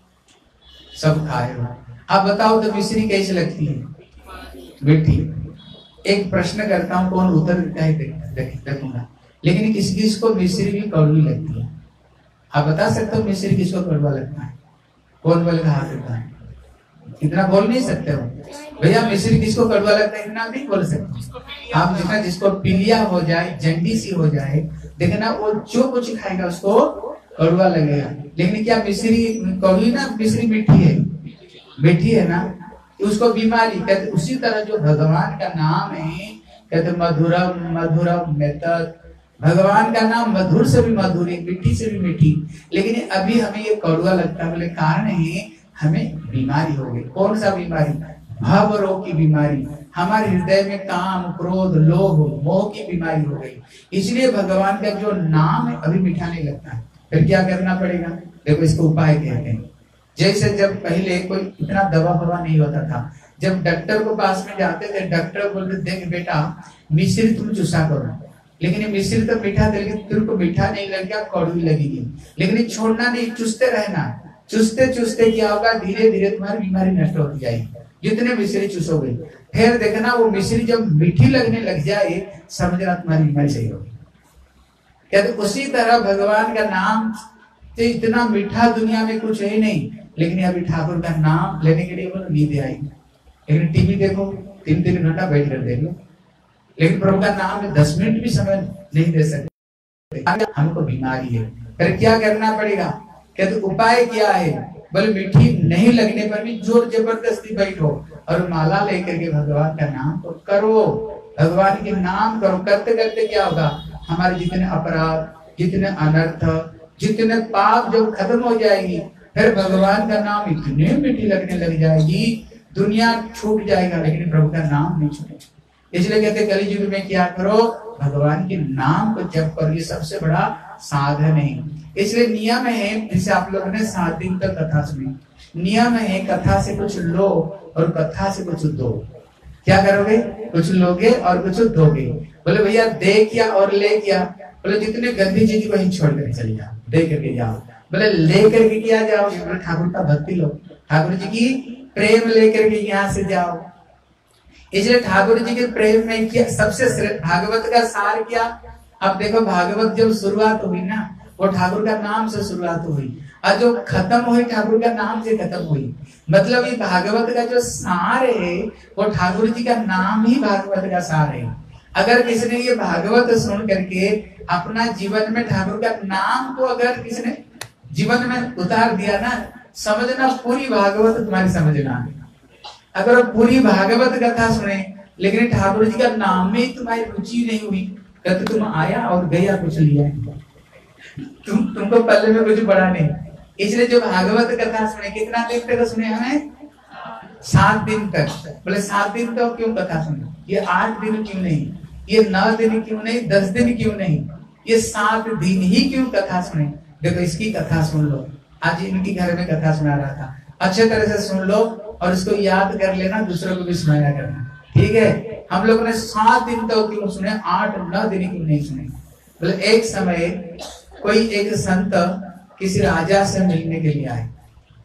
सब खाए हो। आप बताओ तो मिश्री कैसी लगती है? मीठी। एक प्रश्न करता हूँ, कौन उत्तर देता है देखूंगा। लेकिन किस किस को मिश्री भी कड़वी लगती है? आप बता सकते हो मिश्री किसको कड़वा लगता है? कौन बोलेगा? हाथ उठाए। इतना बोल नहीं सकते हो भैया, मिश्री किसको कड़वा लगता है? इतना नहीं बोल सकते आप। जितना जिसको पीलिया हो जाए, जंडी हो जाए, देखना वो जो कुछ खाएगा उसको कड़वा लगेगा। लेकिन क्या मिश्री कड़वी ना? मिश्री मीठी है, मीठी है ना, उसको बीमारी कहते। उसी तरह जो भगवान का नाम है, कहते मधुरम मधुरम मेतत, भगवान का नाम मधुर से भी मधुर है, मीठी से भी मीठी। लेकिन अभी हमें ये कड़वा लगता है, बोले कारण है हमें बीमारी हो गई। कौन सा बीमारी? भाव रोग की बीमारी। हमारे हृदय में काम, क्रोध, लोभ, मोह की बीमारी हो गई। इसलिए भगवान का जो नाम है अभी मीठा नहीं लगता है। फिर क्या करना पड़ेगा? देखो इसको उपाय कहते हैं। जैसे जब पहले कोई इतना दवा फवा नहीं होता था, जब डॉक्टर को पास में जाते थे, डॉक्टर बोलते देख बेटा मिश्री तुम चूसा करो, लेकिन ये मिश्री तो मीठा दे, लेकिन तेरे को मीठा नहीं लग गया, कड़वी लगेगी। लेकिन छोड़ना नहीं, चूसते रहना। चूसते चूसते क्या होगा? धीरे धीरे तुम्हारी बीमारी नष्ट होती जाएगी, जितने मिश्री चूसोगे। फिर देखना वो मिश्री जब मीठी लगने लग जाए, समझना तुम्हारी बीमारी सही होगी। कहते उसी तरह भगवान का नाम तो इतना मीठा दुनिया में कुछ है नहीं, लेकिन अभी ठाकुर का नाम लेने के लिए बोलो नींद आएगी। लेकिन टीवी देखो, तीन तीन घंटा बैठ कर देख लो, लेकिन प्रभु का नाम में दस मिनट भी समय नहीं दे सकते। हमको बीमारी है। फिर क्या करना पड़ेगा? कहते उपाय क्या है? बोले मीठी नहीं लगने पर भी जोर जबरदस्ती बैठो और माला लेकर के भगवान का नाम तो करो, भगवान के नाम करो। करते करते क्या होगा? हमारे जितने अपराध, जितने अनर्थ, जितने पाप जब खत्म हो जाएगी, फिर भगवान का नाम इतने मीठी लगने लग जाएगी, दुनिया छूट जाएगा लेकिन प्रभु का नाम नहीं छूटेगा। इसलिए कहते कलियुग में क्या करो? भगवान के नाम को जप करो। ये सबसे बड़ा साधन है। इसलिए नियम है, जैसे आप लोगों ने सात दिन तक कथा सुनी, नियम है कथा से कुछ लो और कथा से कुछ दो। क्या करोगे? कुछ लोगे और कुछ दोगे। बोले भैया दे क्या और ले क्या? बोले जितने गंदी चीज को ही छोड़ कर चले जाओ, दे करके जाओ। बोले ले करके क्या जाओ? ठाकुर का भक्ति लो, ठाकुर जी की प्रेम लेकर के यहाँ से जाओ। इसलिए ठाकुर जी के प्रेम में क्या सबसे भागवत का सार क्या? अब देखो भागवत जब शुरुआत हुई ना, वो ठाकुर का नाम से शुरुआत हुई और जो खत्म हुई ठाकुर का नाम से खत्म हुई। मतलब ये भागवत का जो सार है वो ठाकुर जी का नाम ही भागवत का सार है। अगर किसी ने ये भागवत सुन करके अपना जीवन में ठाकुर का नाम को अगर किसी ने जीवन में उतार दिया ना, समझना पूरी भागवत तुम्हारी समझना है। अगर पूरी भागवत कथा सुने लेकिन ठाकुर जी का नाम में तुम्हारी रुचि नहीं हुई, कहते तुम आया और गया कुछ लिया, तुम तुमको पल्ले में कुछ बड़ा नहीं। इसलिए जो भागवत कथा सुने, कितना दिन तक सुने हमें? सात दिन तक। बोले सात दिन तक क्यों कथा सुने? ये आठ दिन क्यों नहीं? ये नौ दिन क्यों नहीं? दस दिन क्यों नहीं? ये सात दिन ही क्यों कथा सुने? देखो इसकी कथा सुन लो। आज इनकी घर में कथा सुना रहा था, अच्छे तरह से सुन लो और इसको याद कर लेना, दूसरों को भी सुनाया करना, ठीक है? हम लोगों ने सात दिन तक क्यों सुने, आठ नौ दिन क्यों नहीं सुने? बोले एक समय कोई एक संत किसी राजा से मिलने के लिए आए।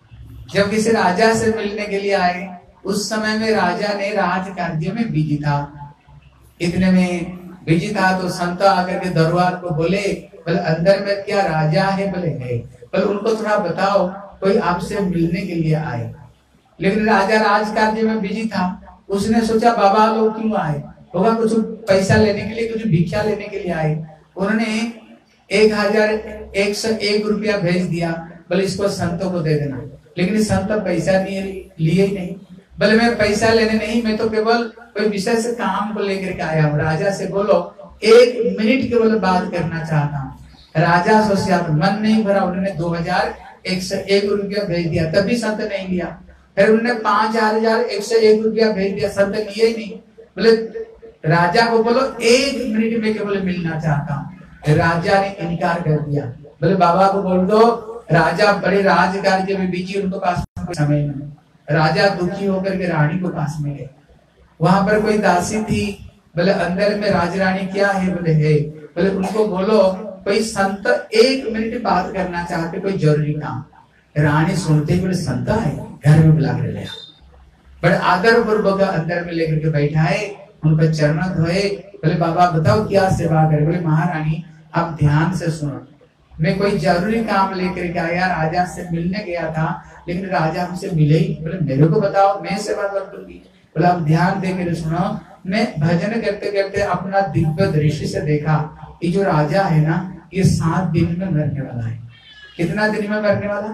जब किसी राजा से मिलने के लिए आए, उस समय में राजा ने राज कार्य में बिजी था। इतने में बिजी था तो संत आकर के दरबार को बोले, बोले अंदर में क्या राजा है? बोले है। बोले उनको थोड़ा बताओ, कोई आपसे मिलने के लिए आए। लेकिन राजा राज कार्य में बिजी था, उसने सोचा बाबा लोग क्यों आए होगा, कुछ पैसा लेने के लिए, कुछ भिक्षा लेने के लिए आए। उन्होंने एक हजार एक सौ एक रुपया भेज दिया, बोले इसको संतों को दे देना। लेकिन संत पैसा नहीं लिए ही नहीं, बोले मैं पैसा लेने नहीं, मैं तो केवल कोई विशेष काम को लेकर के आया हूँ। राजा से बोलो एक मिनट केवल बात करना चाहता हूँ। राजा सोचा मन नहीं भरा, उन्होंने दो हजार एक सौ एक रुपया भेज दिया, तभी संत नहीं लिया। फिर उन्होंने पांच हजार एक सौ एक रुपया भेज दिया, संत लिए ही नहीं। बोले राजा को बोलो एक मिनट में केवल मिलना चाहता हूँ। राजा ने इनकार कर दिया, बोले बाबा को बोल दो, राजा बड़े राज कार्य में बिजी, उनको पास में समय नहीं। राजा दुखी होकर के रानी को पास में गए, वहां पर कोई दासी थी, बोले अंदर में राजरानी क्या है? बोले है। बोले उनको बोलो कोई संत एक मिनट बात करना चाहते, कोई जरूरी काम। रानी सुनते ही बोले संत है, घर में बुला कर ले। बड़े आदर पूर्वक अंदर में लेकर के बैठाए, उनका चरण धोए। बोले बाबा बताओ क्या सेवा करे? बोले महारानी आप ध्यान से सुनो, मैं कोई जरूरी काम लेकर के आया, राजा से मिलने गया था, लेकिन राजा हमसे मिले ही। बोले मेरे को बताओ, मैं सेवा कर दूंगी। बोले आप ध्यान देकर सुनो, मैं भजन करते करते अपना दिव्य दृष्टि से देखा, ये जो राजा है ना, ये सात दिन में मरने वाला है। कितना दिन में मरने वाला?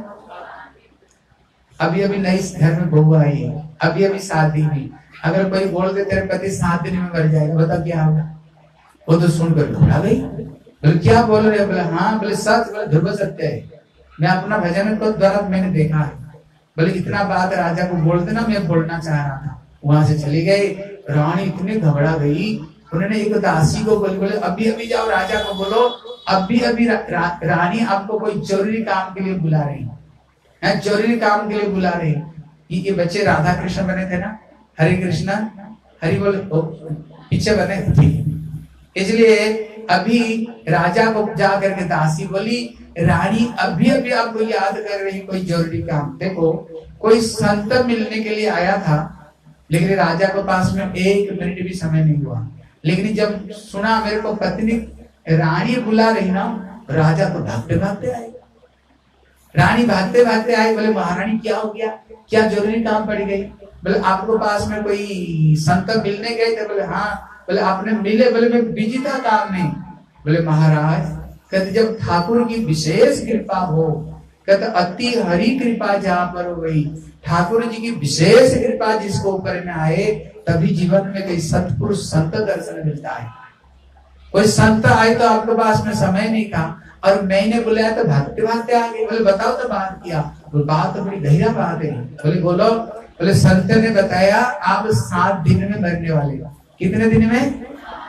अभी अभी नई घर में बहू आई है, अभी अभी शादी हुई। अगर कोई बोल दे तेरे पति सात दिन में मर जाएगा, बता क्या होगा? वो तो सुनकर घबरा गई। बोले क्या बोल रहे? बोले हाँ। बोले सच? बोले ध्रुव सत्य है, मैं अपना भजन को द्वारा मैंने देखा है। बोले इतना बात राजा को बोल देना, मैं बोलना चाह रहा था। वहां से चली गई। रानी इतनी घबरा गई, उन्होंने एक दासी को बोले, बोले अभी अभी जाओ राजा को बोलो, अभी अभी रा, रा, रानी आपको कोई जरूरी काम के लिए बुला रही है, जरूरी काम के लिए बुला रही। ये बच्चे राधा कृष्ण बने थे ना, हरे कृष्णा हरि बोल पीछे बने थे, इसलिए अभी राजा को जा करके दासी बोली, रानी अभी अभी आपको याद कर रही, कोई जरूरी काम। देखो कोई संत मिलने के लिए आया था, लेकिन राजा के पास में एक मिनट भी समय नहीं हुआ। लेकिन जब सुना मेरे को पत्नी रानी बुला रही ना, राजा तो भागते भागते आए। रानी भागते भागते आई, बोले महारानी क्या हो गया, क्या जरूरी काम पड़ गई? बोले आपको पास में कोई संत मिलने गए थे? बोले हाँ। बोले आपने मिले? बोले मैं बिजी था काम में। बोले महाराज कहते जब ठाकुर की विशेष कृपा हो, कहते अति हरि कृपा जहाँ पर हो गई, ठाकुर जी की विशेष कृपा जिसको ऊपर में आए, तभी जीवन में कोई सतपुरुष संत दर्शन मिलता है। कोई संत आए तो आपके पास में समय नहीं था, और मैंने बुलाया तो भागते भागते आ गए। बोले बताओ तो बात किया। बोले बात तो बड़ी गहरा बात है। बोले बोलो। बोले संत ने बताया आप सात दिन में मरने वाले। कितने दिन में?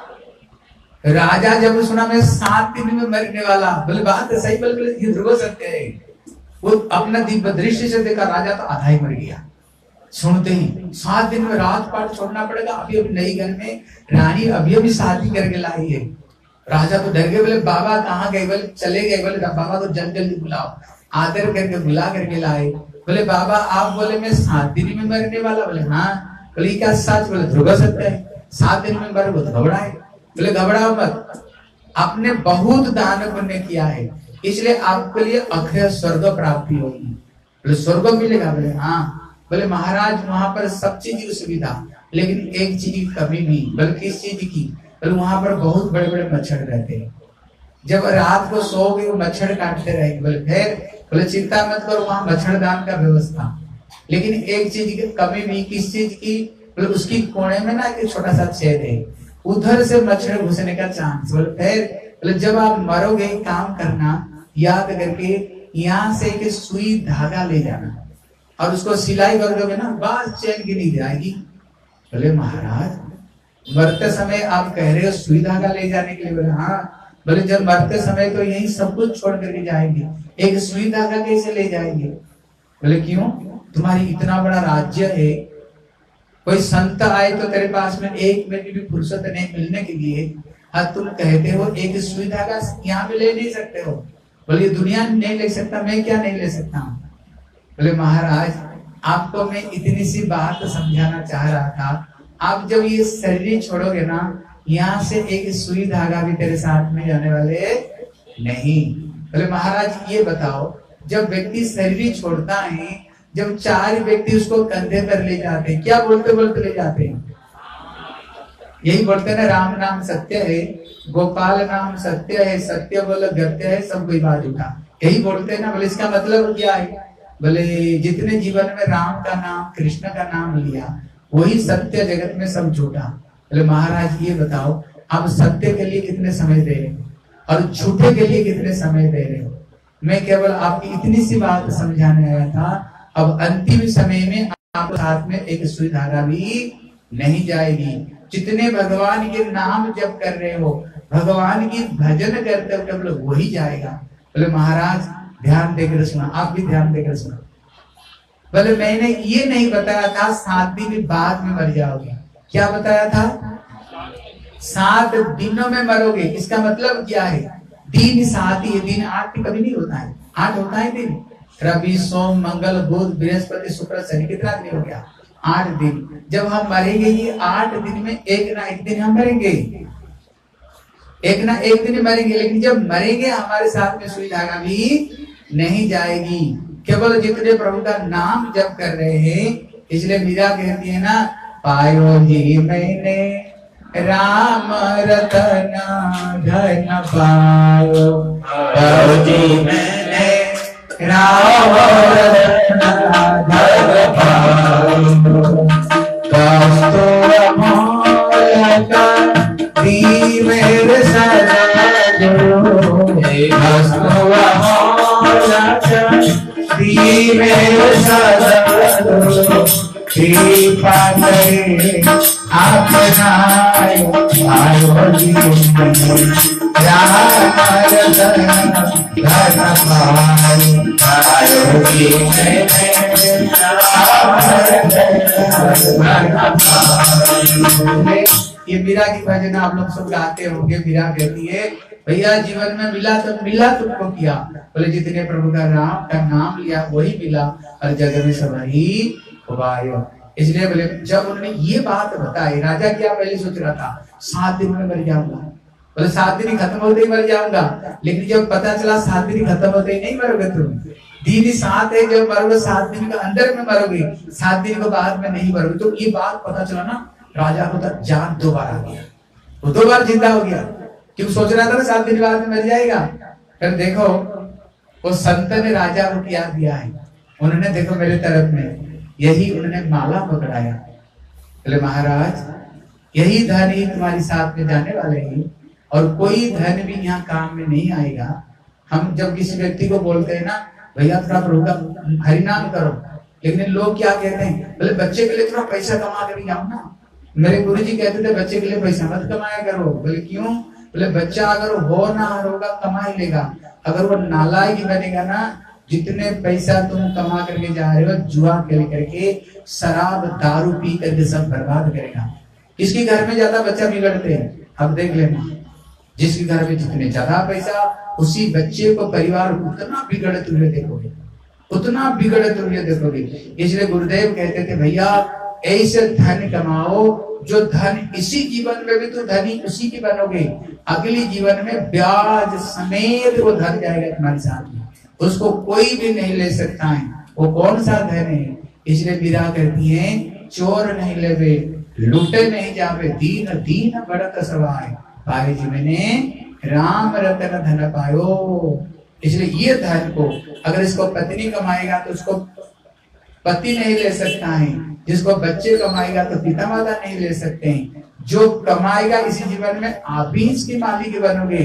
राजा जब सुना मैं सात दिन में मरने वाला, बोले बात तो सही। बोले ये ध्रुव सत्य है। वो अपना दिव्य दृष्टि से देखा, राजा तो आधा ही मर गया। सुनते ही सात दिन में रात पाट छोड़ना पड़ेगा। अभी अभी नई घर में रानी अभी अभी शादी करके लाई है। राजा तो डर गए, बोले बाबा कहाँ गए? बोले चले गए। बोले बाबा को जल्दी जल्दी बुलाओ। आदर करके बुला करके लाए। बोले बाबा आप बोले मैं सात दिन में मरने वाला? बोले हाँ। बोले क्या सच? बोले ध्रुव सत्य है, सात दिन में मर। बोले घबराए। बोले घबराओ मत, आपने बहुत दान पुण्य किया है, इसलिए आपके लिए अक्षय स्वर्ग प्राप्ति होगी। बोले स्वर्ग मिलेगा? बोले हाँ। बोले महाराज वहां पर सब चीज की सुविधा, लेकिन एक चीज की कमी नहीं। बोले किस चीज की? बोले वहां पर बहुत बड़े बड़े मच्छर रहते हैं, जब रात को सोओगे वो मच्छर काटते रहेंगे। बोले फिर? बोले चिंता मत करो, वहां मच्छरदान का व्यवस्था, लेकिन एक चीज की कमी नहीं। किस चीज की? बोले उसकी कोने में ना एक छोटा सा छेद है, उधर से मच्छर घुसने का चांस। बोले फिर? बोले जब आप मरोगे काम करना, याद करके यहाँ से एक सुई धागा ले जाना और उसको सिलाई कर दोगे ना, बस चैन की नींद आएगी। बोले महाराज मरते समय आप कह रहे हो सुई धागा ले जाने के लिए? बोले हाँ। बोले जब मरते समय तो यही सब कुछ छोड़ करके जाएंगे, एक सुई धागा कैसे ले जाएंगे? बोले क्यों? तुम्हारी इतना बड़ा राज्य है, कोई संत आए तो तेरे पास में एक मिनट भी फुर्सत नहीं मिलने के लिए, और तुम कहते हो एक सुई धागा यहाँ पे ले नहीं सकते हो। बोले दुनिया नहीं ले सकता, मैं क्या नहीं ले सकता हूँ? बोले महाराज आपको मैं इतनी सी बात समझाना चाह रहा था, आप जब ये शरीर छोड़ोगे ना, यहाँ से एक सुई धागा भी तेरे साथ में जाने वाले नहीं। बोले महाराज ये बताओ, जब व्यक्ति शरीर छोड़ता है, जब चार व्यक्ति उसको कंधे पर ले जाते हैं, क्या बोलते बोलते ले जाते हैं? यही बोलते हैं ना, राम नाम सत्य है, गोपाल नाम सत्य है, सत्य बोल गत्य है, सब कोई बात उठा, यही बोलते हैं ना। बोले इसका मतलब क्या है? बोले जितने जीवन में राम का नाम, कृष्ण का नाम लिया, वही सत्य, जगत में सब झूठा। बोले महाराज ये बताओ, आप सत्य के लिए कितने समय दे रहे हो और झूठे के लिए कितने समय दे रहे हो? मैं केवल आपकी इतनी सी बात समझाने आया था। अब अंतिम समय में आपके हाथ में एक सुई धागा भी नहीं जाएगी। जितने भगवान के नाम जप कर रहे हो, भगवान की भजन करते हो, केवल वही जाएगा। बोले महाराज ध्यान देकर सुना, आप भी ध्यान देकर सुना। बोले मैंने ये नहीं बताया था सात दिन बाद में मर जाओगे। क्या बताया था? सात दिनों में मरोगे। इसका मतलब क्या है? दिन सात ही, दिन आठ कभी नहीं होता है। आठ होता है दिन, रवि सोम मंगल बुध बृहस्पति शुक्र शनि, कितना दिन हो गया? आठ दिन। जब हम मरेंगे ये आठ दिन में एक ना एक दिन हम मरेंगे, एक ना एक दिन मरेंगे। लेकिन जब मरेंगे हमारे साथ में सुई धागा भी नहीं जाएगी। केवल जितने प्रभु का नाम जप कर रहे हैं, इसलिए मीरा कहती है ना, पायो जी मैंने राम रतन धन पायो, पायो जी मैंने राम रतन धन पायो, दी मेरे सजो, दी मेरे सजो, कृपा करे अपना आयो जी राम रतन धन पायो, आयो जी ये मीरा की भजन आप लोग सब गाते होंगे। मीरा कहती है भैया जीवन में मिला तो मिला तुमको किया। बोले जितने प्रभु का राम का नाम लिया वही मिला और जगत में सब ही खुबायो। इसलिए बोले जब उन्होंने ये बात बताई, राजा क्या पहले सोच रहा था सात दिन में मर जाऊंगा। बोले सात दिन खत्म होते ही मर जाऊंगा। लेकिन जब पता चला सात दिन खत्म होते ही नहीं मरोगे तुम, दिन सात है, जब मरोगे सात दिन के अंदर में मरोगे, सात दिन के बाद में नहीं मरोगे। तो ये बात पता चला ना, राजा को तो जान दो बार आ गया, वो दो बार जिंदा हो गया। क्यों सोच रहा था ना सात दिन बाद में मर जाएगा। फिर देखो वो संत ने राजा को क्या दिया है, उन्होंने देखो मेरे तरफ में यही उन्होंने माला पकड़ाया। बोले महाराज यही धन ही तुम्हारे साथ में जाने वाले हैं और कोई धन भी यहाँ काम में नहीं आएगा। हम जब किसी व्यक्ति को बोलते हैं ना भैया थोड़ा प्रभु का हरिनाम करो, लेकिन लोग क्या कहते हैं, बोले बच्चे के लिए थोड़ा पैसा कमा कर जाओ ना। मेरे गुरुजी कहते थे बच्चे के लिए पैसा मत कमाया करो। बोले क्यों? बोले बच्चा अगर हो ना होगा कमा ही लेगा, अगर वो नालायक बनेगा ना, जितने पैसा तुम कमा करके जा रहे हो जुआ खेल करके, शराब दारू पी करके सब बर्बाद करेगा। किसके घर में ज्यादा बच्चा बिगड़ते हैं अब देख लेना, जिसके घर में जितने ज्यादा पैसा उसी बच्चे को परिवार उतना बिगड़ते हुए देखोगे, उतना बिगड़ते हुए देखोगे। इसलिए गुरुदेव कहते थे भैया ऐसे धन कमाओ जो धन इसी जीवन में भी तो धनी उसी की बनोगे, अगली जीवन में ब्याज समेत वो धन जाएगा तुम्हारे साथ में, उसको कोई भी नहीं ले सकता है। वो कौन सा धन है? इसलिए मीरा कहती है चोर नहीं लेवे लूटे नहीं जावे, दीन दीन बढ़त सवाय, पाए जी मैंने राम रतन धन पायो। इसलिए ये धन को अगर इसको पत्नी कमाएगा तो उसको पति नहीं ले सकता है, जिसको बच्चे कमाएगा तो पिता माता नहीं ले सकते हैं। जो कमाएगा इसी जीवन में आप ही इसके मालिक बनोगे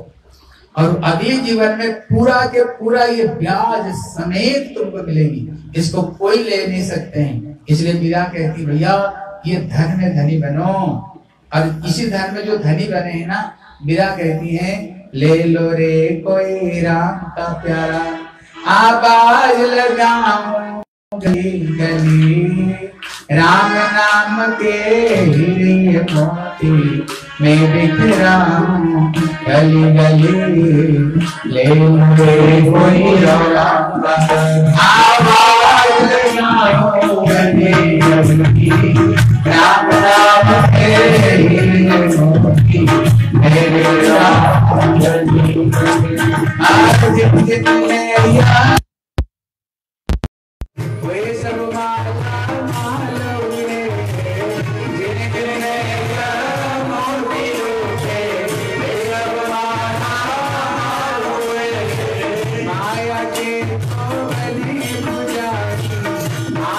और अगले जीवन में पूरा के पूरा ये ब्याज समेत तुमको मिलेगी, इसको कोई ले नहीं सकते हैं। इसलिए मीरा कहती भैया ये धन में धनी बनो, और इसी धन में जो धनी बने हैं ना, मीरा कहती है ले लो रे कोई राम का प्यारा, आवाज लगाओ गली गली, राम नाम के लिए मोती मैं बिखरा गली गली, ले लो रे कोई राम का आवाज लगाओ गली गली, राम नाम के लिए मोती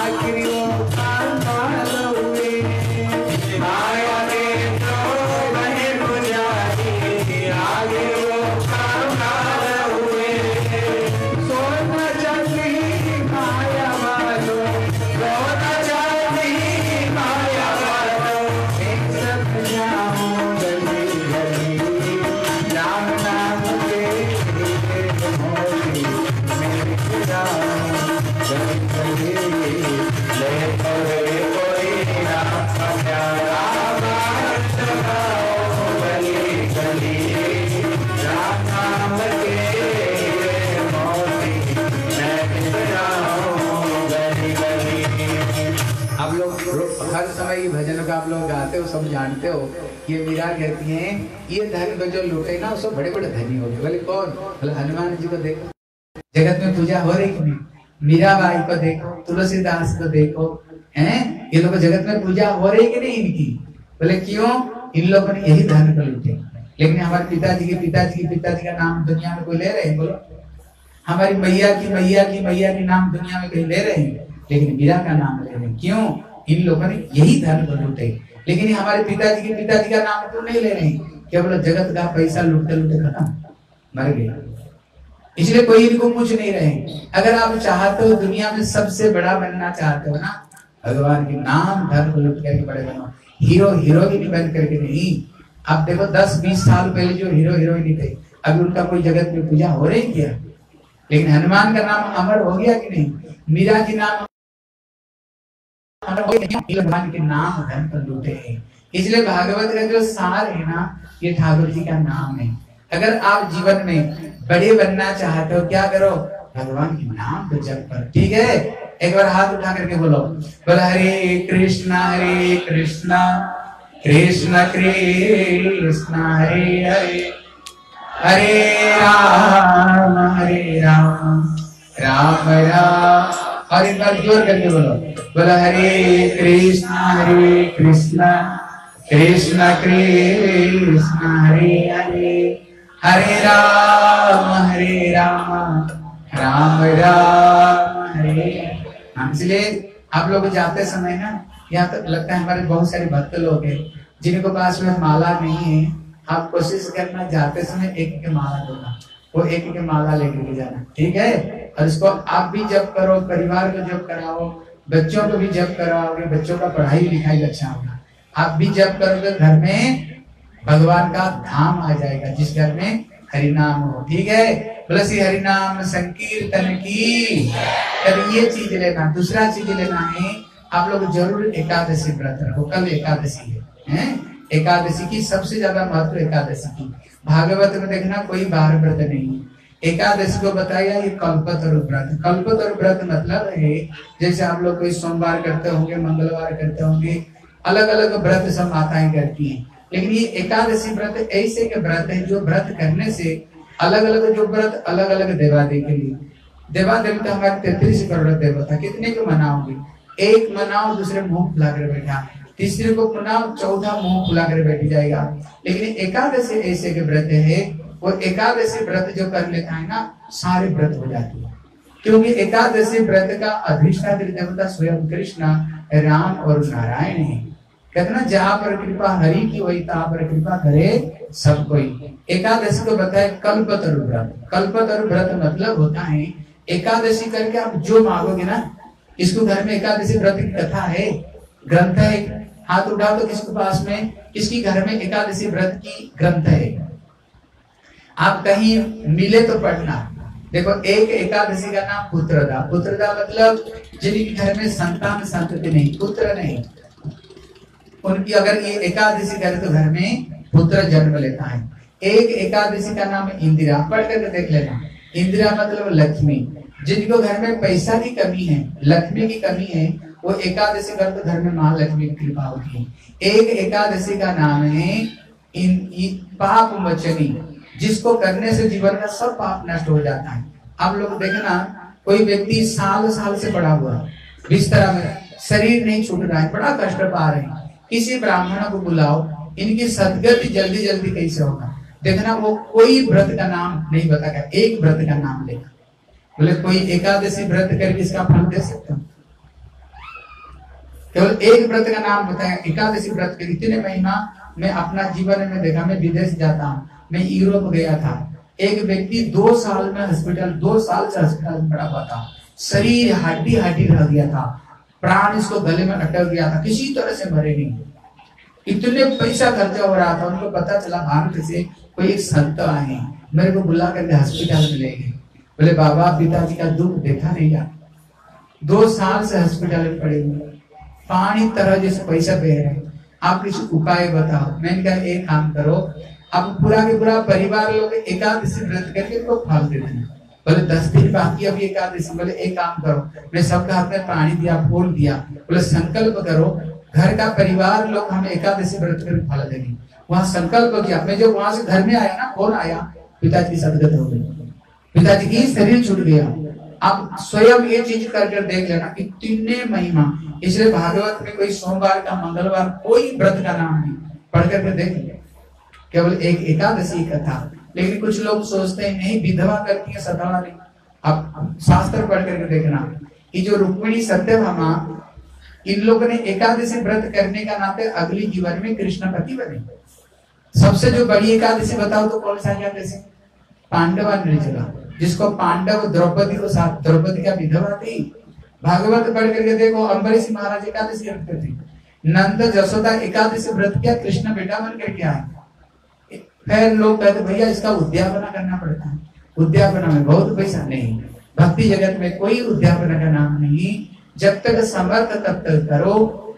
आखिरी वो काम हुए माया के तो बने पुजारी आगे वो काम हुए सोना चांदी माया वालो सोना चांदी माया वालो एक सब जाओ गली गली नाम नाम के मोती मेरे खुदा जब कहे ले पड़े कोई नाम प्यारा बात लगाओ गली गली राम नाम के मोती मैं जाऊं गली गली। आप लोग हर समय ये भजन का आप लोग गाते हो, सब जानते हो। ये मीरा कहती हैं ये धन को जो लूटे ना उसको बड़े बड़े धनी हो गए। बोले कौन? बोले हनुमान जी को देखो, जगत में पूजा हो रही कि नहीं? मीराबाई को देखो, तुलसीदास को देखो, हैं ये लोग जगत में पूजा हो रही कि नहीं इनकी? बोले क्यों? इन लोगों ने यही धन को लूटे। लेकिन हमारे पिताजी के पिताजी के पिताजी का नाम दुनिया में कोई ले रहे हैं? बोलो। हमारी मैया की मैया की मैया के नाम दुनिया में कहीं ले रहे हैं? लेकिन मीरा का नाम ले रहे हैं। क्यों? इन लोगों ने यही धन को लूटे। लेकिन हमारे पिताजी के पिताजी का नाम तो नहीं ले रहे हैं, केवल जगत का पैसा लूटते लूटते खत्म, मर गए। इसलिए कोई इनको पूछ नहीं रहे। अगर आप चाहते हो दुनिया में सबसे बड़ा बनना चाहते हो ना, भगवान के नाम धन को लूट करके बड़े बनो। हीरो हीरोइन बन करके नहीं। आप देखो दस बीस साल पहले जो हीरो हीरोइन थे, अभी उनका कोई जगत में पूजा हो रही क्या? लेकिन हनुमान का नाम अमर हो गया कि नहीं? मीरा के नाम भगवान के नाम धन पर लूटे हैं। इसलिए भागवत का जो सार है ना, ये ठाकुर जी का नाम है। अगर आप जीवन में बड़े बनना चाहते हो, क्या करो? भगवान के नाम को जप करो। ठीक है? एक बार हाथ उठा करके बोलो, बोलो हरे कृष्णा हरे कृष्णा कृष्ण कृष्ण हरे हरे हरे राम हरे राम राम राम। और एक बार जोर करके बोलो, बोलो हरे कृष्णा हरे कृष्णा कृष्ण कृष्ण हरे हरे हरे राम हरे राम राम राम हरे। इसलिए आप लोग जाते समय ना, यहाँ तक तो लगता है हमारे बहुत सारे भक्त लोग हैं जिनको पास में माला नहीं है। आप कोशिश करना जाते समय एक एक माला देना, वो एक एक माला लेकर के जाना। ठीक है? और इसको आप भी जप करो, परिवार को जप कराओ, बच्चों को भी जप कराओगे, बच्चों का पढ़ाई लिखाई अच्छा होगा। आप भी जप करोगे, घर में भगवान का धाम आ जाएगा, जिस घर में हरिनाम हो। ठीक है? बोले श्री हरिनाम संकीर्तन की। तब ये चीज लेना। दूसरा चीज लेना है, आप लोग जरूर एकादशी व्रत रखो। कल एकादशी है, हैं? एकादशी की सबसे ज्यादा महत्व एकादशी की। भागवत में देखना कोई बार व्रत नहीं है। एकादशी को बताया ये कल्पतरु व्रत। कल्पतरु व्रत मतलब है जैसे आप लोग कोई सोमवार करते होंगे, मंगलवार करते होंगे, अलग अलग व्रत सब माताएं करती हैं। लेकिन ये एकादशी व्रत ऐसे के व्रत है जो व्रत करने से अलग अलग जो व्रत अलग अलग देवादेव के लिए। देवादेव तो हमारे तैतीस करोड़ देवता, कितने को मनाओगे? एक मनाओ, दूसरे मुंह फुला कर बैठा, तीसरे को मनाओ, चौथा मुंह फुला कर बैठ जाएगा। लेकिन एकादशी ऐसे के व्रत है, वो एकादशी व्रत जो कर लेता है ना, सारे व्रत हो जाते हैं। क्योंकि एकादशी व्रत का अधिष्ठात्री देवता स्वयं कृष्ण, राम और नारायण है। कहते ना जहाँ पर कृपा हरि की वही तहाँ पर कृपा करे सब कोई। एकादशी को बताए कल्पतरु व्रत। कल्पतरु व्रत मतलब होता है एकादशी करके आप जो मांगोगे ना, इसको घर में एकादशी व्रत की कथा है, ग्रंथ है। हाथ उठा तो किसके पास में, किसकी घर में एकादशी व्रत की ग्रंथ है? आप कहीं मिले तो पढ़ना। देखो एक एकादशी का नाम पुत्रदा। पुत्रदा मतलब जिनके घर में संतान संतति नहीं, पुत्र नहीं, उनकी अगर ये एकादशी करे तो घर में पुत्र जन्म लेता है। एक एकादशी का नाम इंदिरा, पढ़ करके देख लेना। इंदिरा मतलब लक्ष्मी। जिनको घर में पैसा की कमी है, लक्ष्मी की कमी है, वो एकादशी कर तो घर में महालक्ष्मी की कृपा होती है। एक एकादशी का नाम है इन, इन पाप मोचनी, जिसको करने से जीवन का सब पाप नष्ट हो जाता है। आप लोग देखना, कोई व्यक्ति साल साल से पड़ा हुआ बिस्तर में, शरीर नहीं छूट रहा है, बड़ा कष्ट पा रहे हैं, किसी ब्राह्मण को बुलाओ, इनकी सदगति जल्दी जल्दी कैसे होगा। देखना वो कोई व्रत का नाम नहीं बताएगा, एक व्रत का नाम लेगा। बोले कोई एकादशी व्रत करके इसका फल दे सकते हो? केवल एक व्रत का नाम बताया, एकादशी व्रत के इतने महिमा मैं अपना जीवन में देखा। मैं विदेश जाता हूँ, मैं यूरोप गया था, एक व्यक्ति दो साल में हॉस्पिटल दो साल से हॉस्पिटल में पड़ा हुआ था, शरीर हड्डी हड्डी रह गया था, प्राण इसको गले में अटक गया था, किसी तरह से मरे नहीं। इतने पैसा खर्चा हो रहा था। उनको पता चला भारत से कोई एक संत आए, मेरे को बुला करके हॉस्पिटल में ले गए। बोले बाबा पिताजी का दुख देखा नहीं क्या, दो साल से हॉस्पिटल में पड़े हुए, पानी तरह जैसे पैसा बह रहे, आप कुछ उपाय बताओ। मैंने कहा एक काम करो, आप पूरा के पूरा परिवार लोग एकादशी व्रत करके तो फल दे देना। बोले दस दिन बाकी अभी एकादशी। बोले एक काम करो, मैं सबका हाथ में पानी दिया, फूल दिया। बोले संकल्प करो घर का परिवार लोग हम एकादशी व्रत करके फल देंगे। वहां संकल्प किया। मैं जब वहां से घर में आया ना, कौन आया, पिताजी की सदगत हो गई, पिताजी की शरीर छूट गया। आप स्वयं ये चीज करके देख लेना, इतने महिमा। इसलिए भागवत में कोई सोमवार का मंगलवार कोई व्रत का नाम नहीं, पढ़ करके देख ले, केवल एक एकादशी कथा। लेकिन कुछ लोग सोचते हैं नहीं विधवा करती है सधवा नहीं। आप शास्त्र पढ़ करके देखना, ये जो रुक्मिणी सत्यभामा, इन लोगों ने एकादशी व्रत करने का नाते अगली जीवन में कृष्णपति बने। सबसे जो बड़ी एकादशी बताओ तो कौन सा एकादशी, पांडवा निर्जला, जिसको पांडव द्रौपदी को साथ, द्रौपदी का विधवा थी। भागवत पढ़ करके देखो, अम्बरीश महाराज एकादशी करते थे, नंद जसोदा एकादशी व्रत किया, कृष्ण बेटा बन करके आए। फिर लोग कहते भैया इसका उद्यापना करना पड़ता है, उद्यापना में बहुत पैसा। नहीं, भक्ति जगत में कोई उद्यापना का नाम नहीं। जब तक समर्थ तब तक करो,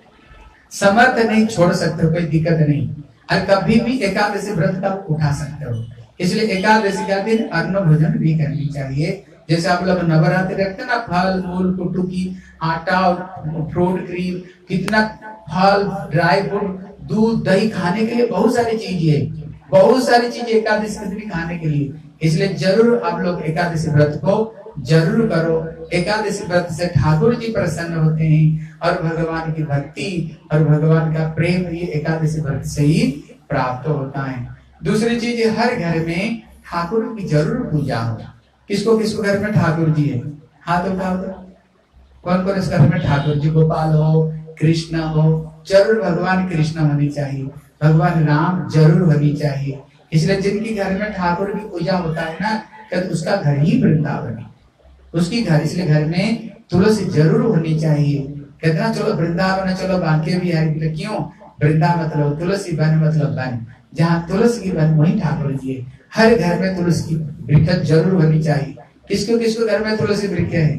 समर्थ नहीं छोड़ सकते, कोई दिक्कत नहीं। और कभी भी एकादशी व्रत का उठा सकते हो। इसलिए एकादशी का दिन अन्न भोजन भी करनी चाहिए। जैसे आप लोग नवरात्रि रखते ना, फल मूल कुटुकी आटा फ्रूट क्रीम, कितना फल ड्राई फ्रूट दूध दही खाने के लिए बहुत सारी चीजें, बहुत सारी चीजें एकादशी के दिन खाने के लिए। इसलिए जरूर आप लोग एकादशी व्रत को जरूर करो। एकादशी व्रत से ठाकुर जी प्रसन्न होते हैं और भगवान की भक्ति और भगवान का प्रेम ये एकादशी व्रत से ही प्राप्त होता है। दूसरी चीज, हर घर में ठाकुर की जरूर पूजा हो। किसको किसको घर में ठाकुर जी है, हाथ उठाओ तो। कौन कौन इस घर में ठाकुर जी, गोपाल हो, कृष्ण हो, जरूर भगवान कृष्ण होनी चाहिए, भगवान राम जरूर होनी चाहिए। इसलिए जिनकी घर में ठाकुर की पूजा होता है ना, तो उसका घर ही वृंदावन है, उसकी घर। इसलिए घर में तुलसी जरूर होनी चाहिए। कहते ना चलो वृंदावन चलो बांके भी है, क्यों, वृंदा मतलब तुलसी, वन मतलब वन, जहाँ तुलसी की वन वही ठाकुर जी है। हर घर में तुलसी की वृक्ष जरूर होनी चाहिए। किसको किसको घर में तुलसी वृक्ष है,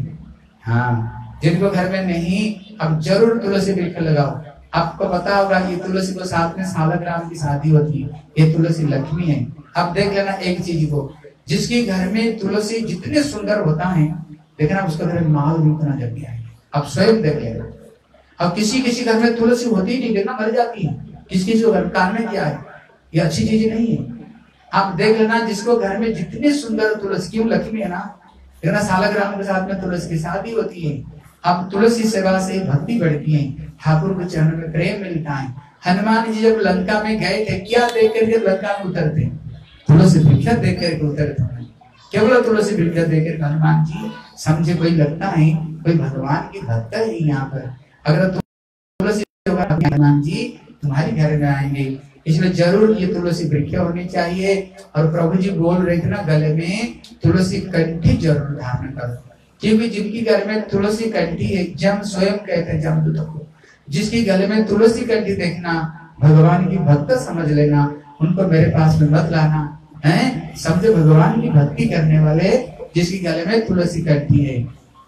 हाँ, जिनको घर में नहीं, अब जरूर तुलसी वृक्ष लगाओ। आपको पता होगा ये तुलसी को साथ में सालग्राम की शादी होती है, ये तुलसी लक्ष्मी है। अब देख लेना एक चीज को, जिसके घर में तुलसी जितने सुंदर होता है, देखना उसके घर में माल भी उतना जग गया है। अब स्वयं देख लेना। अब किसी किसी घर में तुलसी होती ही नहीं, देखना मर जाती है। किस किसी घर कारण में क्या है, ये अच्छी चीज नहीं है। आप देख लेना जिसको घर में जितने सुंदर तुलसी, क्यों लक्ष्मी है ना, देखना सालग्राम के साथ में तुलसी की शादी होती है। अब तुलसी सेवा से भक्ति बढ़ती है, ठाकुर के चरणों में प्रेम मिलता है। हनुमान जी जब लंका में गए थे, क्या देख करके लंका में उतरते, तुलसी वृक्ष देख करके उतरते। केवल तुलसी वृक्ष देख कर हनुमान जी समझे कोई लगता है कोई भगवान की भक्त है यहाँ पर। अगर तुलसी हनुमान जी तुम्हारे घर में आएंगे, इसलिए जरूर ये तुलसी वृक्ष होनी चाहिए। और प्रभु जी बोल रहे थे ना, गले में तुलसी कंठी जरूर धारण करो, क्योंकि जिनकी घर में तुलसी कंठी है, जम स्वयं कहते हैं जमदूत को, जिसकी गले में तुलसी कंठी देखना भगवान की भक्त समझ लेना, उनको मेरे पास में मत लाना है। समझे भगवान की भक्ति करने वाले जिसकी गले में तुलसी कंठी है।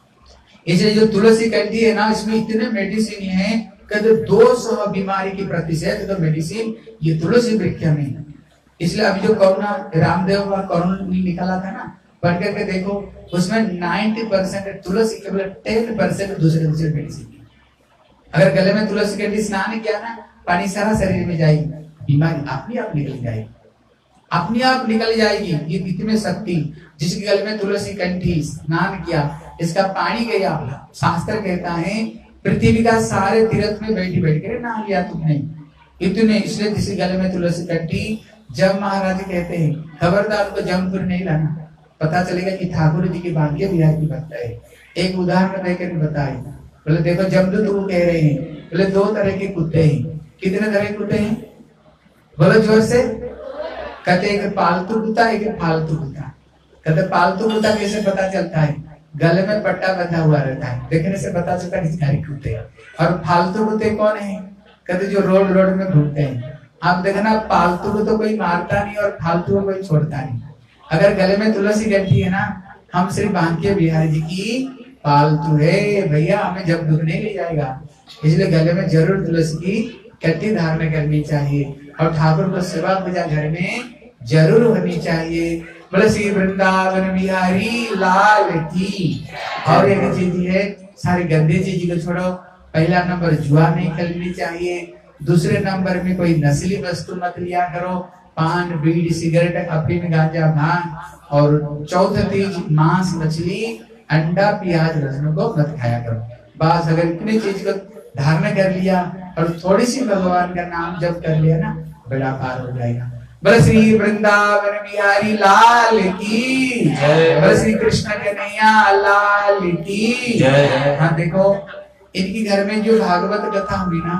इसलिए जो तुलसी कंठी है ना, इसमें इतने मेडिसिन है, कहते दो सौ बीमारी की प्रतिशत तो मेडिसिन ये तुलसी वृक्ष में। इसलिए अभी जो कोरोना रामदेव का कोरोना निकाला था ना, पढ़ करके देखो, उसमें नब्बे परसेंट तुलसी, केवल दस परसेंट दूसरे दूसरे मेडिसिन। अगर गले में तुलसी कंठी स्नान किया ना, पानी सारा शरीर में जाएगी, बीमारी अपनी आप निकल जाएगी, अपनी आप निकल जाएगी। ये इतनी शक्ति, जिसके गले में तुलसी कंठी स्नान किया, इसका पानी गया, शास्त्र कहता है पृथ्वी का सारे तीर्थ में बैठी बैठ कर नहा लिया तुमने, इतने। इसलिए जिसके गले में तुलसी कंठी, जब महाराज कहते हैं खबरदार को जमपुर नहीं लाना, पता चलेगा कि ठाकुर जी की भाग्य विहार की भक्त है। एक उदाहरण देकर बताए, बोले देखो जमदूत वो कह रहे हैं, बोले दो तरह के कुत्ते हैं। कितने तरह के कुत्ते हैं? बोलो जोर से। कहते एक पालतू कुत्ता, एक फालतू कुत्ता। कहते पालतू कुत्ता कैसे पता चलता है? गले में पट्टा बंधा हुआ रहता है, देखने से पता चलता है किसी कुत्ते। और फालतू कुत्ते कौन है? कहते जो रोड रोड में घूमते हैं। आप देखना पालतू को तो कोई मारता नहीं और फालतू को कोई छोड़ता नहीं। अगर गले में तुलसी गंठी है ना, हम श्री बांके बिहारी जी की पालतू है भैया, हमें जब दुख नहीं ले जाएगा, इसलिए गले में जरूर तुलसी की गंठी धारण करनी चाहिए। और ठाकुर को सेवा पूजा घर में जरूर होनी चाहिए। बोले श्री वृंदावन बिहारी लाल की। और एक चीज है, सारी गंदी चीज को छोड़ो। पहला नंबर जुआ नहीं खेलनी चाहिए। दूसरे नंबर में कोई नस्ली वस्तु मत लिया करो, पान बीड़ी सिगरेट अफीम गांजा भांग। और चौथा चीज मांस मछली अंडा प्याज लहसुन को मत खाया करो। बस अगर इतनी चीज को धारण कर लिया और थोड़ी सी भगवान का नाम जप कर लिया ना, बड़ा पार हो जाएगा। बोले श्री वृंदावन बिहारी लाल की जय। बोले श्री कृष्ण कन्हैया लाल की जय। हाँ देखो, इनकी घर में जो भागवत कथा हुई ना,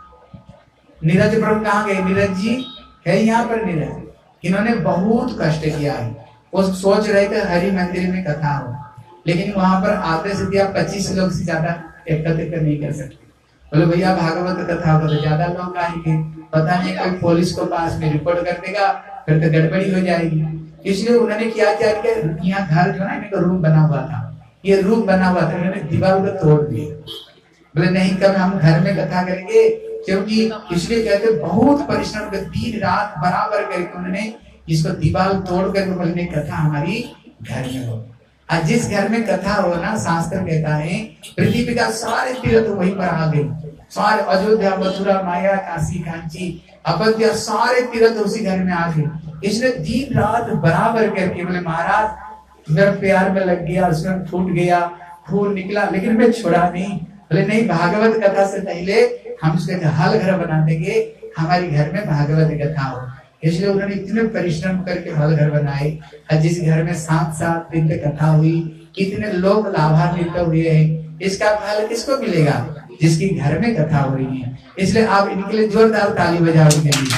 नीरज प्रभु कहाँ गए? नीरज जी है यहाँ पर नीरज। इन्होंने बहुत कष्ट किया है। वो सोच रहे थे हरि मंदिर में कथा हो, लेकिन वहां पर आते से दिया पच्चीस लोग से ज्यादा एकत्र नहीं कर सकते। बोले भैया भागवत कथा होगा तो ज्यादा लोग आएंगे, पता नहीं कोई पुलिस को पास में रिपोर्ट कर देगा, फिर तो गड़बड़ी हो जाएगी। इसलिए उन्होंने क्या क्या किया, यहाँ घर जो है ना रूम बना हुआ था, ये रूम बना हुआ था, उन्होंने दीवार को तोड़ दिया। बोले नहीं कब हम घर में कथा करेंगे, क्योंकि इसलिए कहते बहुत परिश्रम कर दिन रात बराबर करके उन्होंने इसको दीवार तोड़ कर बोलने कथा हमारी घर में हो। और जिस घर में कथा हो ना, शास्त्र कहता है पृथ्वी का सारे तीर्थ वहीं पर आ गए। सारे अयोध्या मथुरा माया काशी कांची अवध्या सारे तीर्थ उसी घर में आ गए। इसने दिन रात बराबर करके बोले महाराज मेरा प्यार में लग गया, उसमें फूट गया, खून निकला, लेकिन मैं छोड़ा नहीं। बोले नहीं, भागवत कथा से पहले हम उसके हल घर बना देंगे, हमारे घर में भागवत कथा हो। इसलिए उन्होंने इतने परिश्रम करके हल घर बनाए। और जिस घर में सात सात दिन की कथा हुई, कितने लोग लाभान्वित हुए हैं। इसका फल किसको मिलेगा? जिसकी घर में कथा हो रही है। इसलिए आप इनके लिए जोरदार ताली बजाओ के लिए।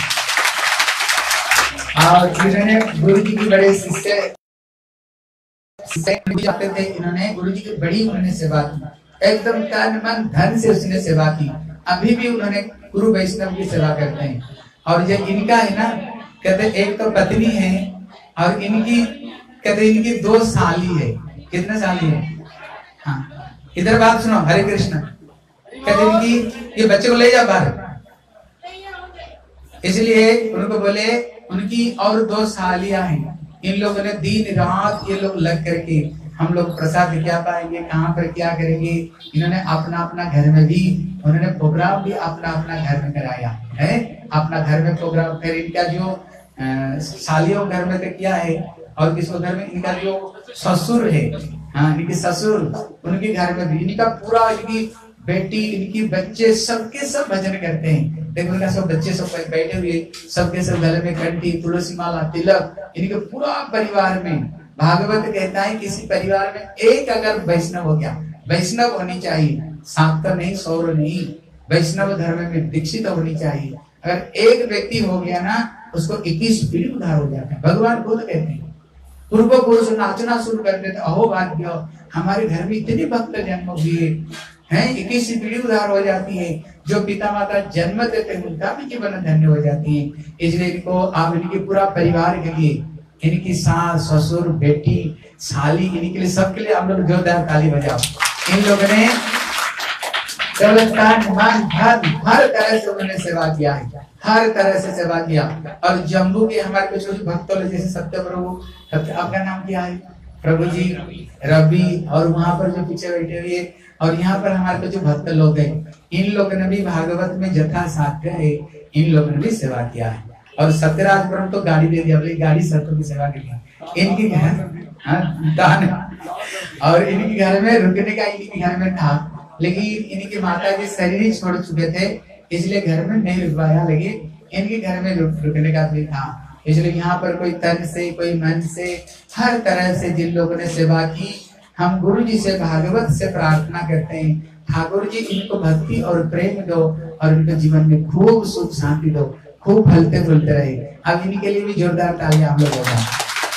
और इन्होंने गुरु जी की बड़े शिष्य जाते थे, इन्होंने गुरु जी की बड़ी उन्होंने सेवा की, एकदम तन मन धन से उसने सेवा की। अभी भी उन्होंने गुरु वैष्णव की सेवा करते हैं। और जो इनका है ना, कहते एक तो पत्नी है और इनकी कहते इनकी दो साली है। कितने साली है? हाँ इधर बात सुनो, हरे कृष्ण। कहते इनकी ये बच्चे को ले जा बाहर, इसलिए उनको बोले उनकी और दो सालियां हैं। इन लोगों ने दिन रात ये लोग लग करके हम लोग प्रसाद क्या पाएंगे, कहाँ पर क्या करेंगे। इन्होंने अपना अपना घर में भी उन्होंने प्रोग्राम भी अपना अपना घर में कराया है। अपना घर में प्रोग्राम कर इनका जो सालियों घर में तो किया है, और किसको घर में, इनका जो ससुर है, हाँ इनके ससुर, उनके घर में भी इनका पूरा, इनकी बेटी, इनकी बच्चे सबके सब भजन करते हैं। देखो इनका सब बच्चे सब बैठे हुए, सबके सब गले में कंठी, तुलसी माला, तिलक, इनके पूरा परिवार में। भागवत कहता है किसी परिवार में एक अगर वैष्णव हो गया, वैष्णव होनी चाहिए, शाक्त नहीं सौर नहीं, वैष्णव धर्म में दीक्षित होनी चाहिए। अगर एक व्यक्ति हो गया ना, उसको इक्कीस पीढ़ी उद्धार हो जाता है। भगवान खुद कहते हैं, पूर्व पुरुष नाचना शुरू कर देते, अहो भाग्य हमारे घर में इतने भक्त जन्म हुए हैं, इक्कीस पीढ़ी उद्धार हो जाती है। जो पिता माता जन्म देते हैं उनका भी जीवन धन्य हो जाती है। इसलिए इनको आप इनके पूरा परिवार के लिए, इनकी सास ससुर बेटी साली, इनके लिए सबके लिए हम लोग जोरदार ताली बजाओ। इन लोगों ने हर तरह से उन्होंने सेवा किया है, हर तरह से सेवा किया। और जम्मू के हमारे कुछ कुछ भक्तों ने, जैसे सत्य प्रभु, सत्य आपका नाम क्या है? प्रभु जी, रवि, और वहां पर जो पीछे बैठे हुए, और यहाँ पर हमारे कुछ भक्त लोग हैं, इन लोगों ने भी भागवत में जथा साध्य है, इन लोगों ने भी सेवा किया है। और सत्यराज ब्रह्म तो गाड़ी दे दिया, बोले गाड़ी सत्यों की सेवा के लिए। इनके घर दान, और इनके घर में रुकने का इनके घर में था, लेकिन इनकी माता जी शरीर छोड़ चुके थे, इसलिए घर में नहीं रुकवाया, लेकिन इनके घर में रुकने का भी था। इसलिए यहाँ पर कोई तन से, कोई मन से, हर तरह से जिन लोगों ने सेवा की, हम गुरु जी से भागवत से प्रार्थना करते हैं, ठाकुर जी इनको भक्ति और प्रेम दो और इनके जीवन में खूब सुख शांति दो, खूब फलते फूलते रहे। अब इनके लिए भी जोरदार तालियां हम लोगों का।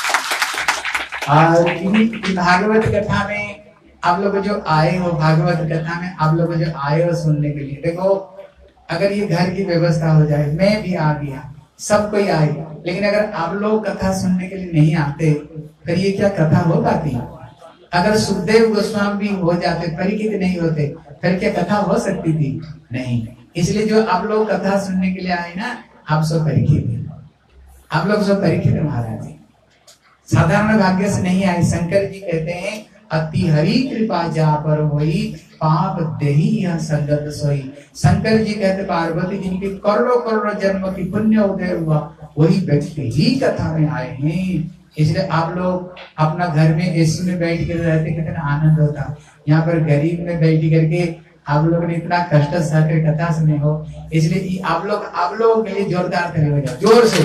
और इन भागवत कथा में आप लोग जो आए हो, भागवत कथा में आप लोग जो आए हो सुनने के लिए, देखो अगर ये घर की व्यवस्था हो जाए, मैं भी आ गया, सब कोई आए, लेकिन अगर आप लोग कथा सुनने के लिए नहीं आते फिर ये क्या कथा हो पाती? अगर सुखदेव गोस्वामी भी हो जाते, परीक्षित नहीं होते, फिर क्या कथा हो सकती थी? नहीं। इसलिए जो आप लोग कथा सुनने के लिए आए ना, आप सब परीक्षित, आप लोग सब परीक्षित महाराज जी, साधारण भाग्य से नहीं आए। शंकर जी कहते हैं अति हरि कृपा जा पर होई, पाप देही यह संगत सोई। शंकर जी कहते पार्वती जी के करोड़ों करोड़ों जन्म की पुण्य उदय हुआ, वही व्यक्ति ही कथा में आए हैं। इसलिए आप लोग अपना घर में एसी में बैठ कर रहते, कितना आनंद होता। यहाँ पर गरीब में बैठ करके आप लोगों ने इतना कष्ट सहकर कथा सुने हो, इसलिए आप लोग आप लोगों के लिए जोरदार ताली बजाओ, जोर से।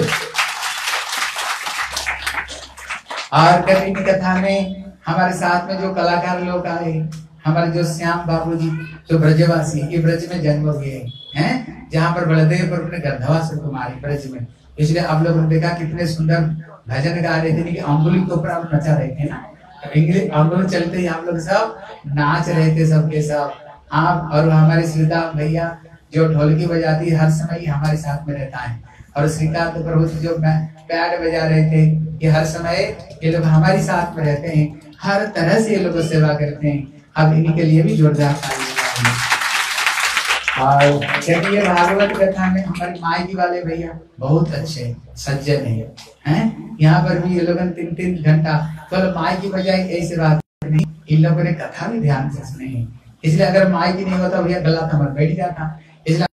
और कभी की कथा में हमारे साथ में जो कलाकार लोग आए, हमारे जो श्याम बाबू जी जो ब्रजवासी, ये ब्रज में जन्म हुए हैं, जहाँ पर बलदेव पर अपने गर्धवास कुमारी ब्रज में। इसलिए आप लोगों ने देखा कितने सुंदर भजन गा रहे थे कि अंगुली के ऊपर आप नचा रहे थे ना, इंग्लिश अंगुली चलते ही आप लोग सब नाच रहे थे सबके सब। आप और हमारे श्रीदाम भैया जो ढोलकी बजाती है, हर समय ही हमारे साथ में रहता है। और श्रीकांत प्रभु जो पैड बजा रहे थे, ये हर समय ये लोग हमारे साथ में रहते हैं, हर तरह से ये लोग सेवा करते हैं। अब इनके लिए भी जोरदार ताली। और ये भागवत कथा में हमारे मायकी वाले भैया बहुत अच्छे सज्जन है, हैं? यहाँ पर भी ये लोग तीन तीन घंटा केवल तो मायकी बजाय ऐसे बात नहीं, इन लोगों ने कथा भी ध्यान से सुने हैं। इसलिए अगर मायकी नहीं होता भैया गला थमर बैठ जाता। इसलिए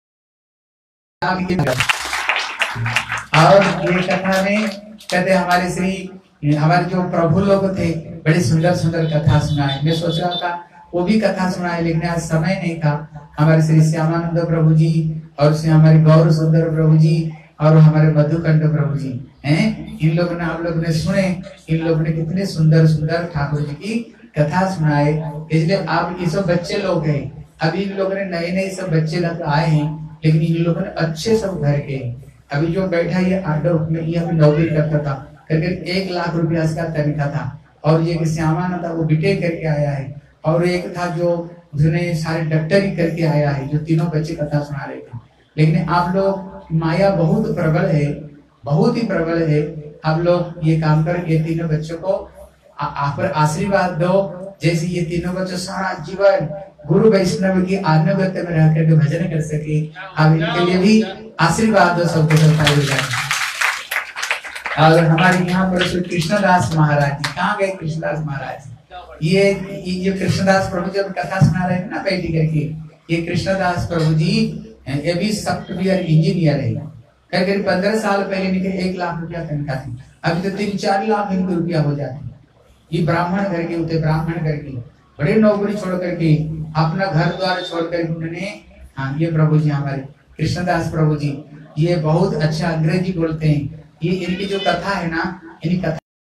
और ये कथा में कहते हमारे श्री हमारे जो प्रभु लोग थे, बड़ी सुंदर सुंदर कथा सुनाए। मैं सोच रहा था वो भी कथा सुनाए, लेकिन आज समय नहीं था। हमारे श्री श्यामानंद प्रभु जी और श्री हमारे गौर सुंदर प्रभु जी और हमारे मधुकंठ प्रभु जी हैं, इन लोगों ने हम लोग ने सुने, इन लोगों ने कितने सुंदर सुंदर ठाकुर जी की कथा सुनाए। इसलिए आप ये सब बच्चे लोग हैं, अभी इन लोगों ने नए नए सब बच्चे लग आए हैं, लेकिन इन लोगों ने अच्छे सब घर के। अभी जो बैठा ये आडो में ये अभी नौकरी करता था, करके एक लाख रुपया इसका तनख्वाह था। और ये श्यामानंद था वो बीटेक करके आया है, और एक था जो उसने सारे डॉक्टरी करके आया है, जो तीनों बच्चे कथा सुना रहे थे। लेकिन आप लोग माया बहुत प्रबल है, बहुत ही प्रबल है। आप लोग ये काम कर ये तीनों बच्चों को आप पर आशीर्वाद दो, जैसे ये तीनों बच्चे सारा जीवन गुरु वैष्णव की आनुगत्य में रह करके भजन कर सके। आप इनके लिए भी आशीर्वाद दो सबको सबका। और हमारे यहाँ पर श्री कृष्णदास महाराज जी, कहाँ गए कृष्णदास महाराज? ये ये कृष्णदास प्रभु जब कथा सुना रहे थे ना बैठी करके, ये कृष्णदास प्रभु जी ये भी सॉफ्टवेयर इंजीनियर है। करीब पंद्रह साल पहले इनके एक लाख रुपया तनख्वाह थी, अभी तो तीन चार लाख इनके रुपया हो जाते। ये ब्राह्मण घर के होते, ब्राह्मण घर के बड़े नौकरी छोड़ करके अपना घर द्वार छोड़ कर उन्होंने, हाँ ये प्रभु जी हमारे कृष्णदास प्रभु जी ये बहुत अच्छा अंग्रेजी बोलते हैं। ये इनकी जो कथा है ना, इनकी कथा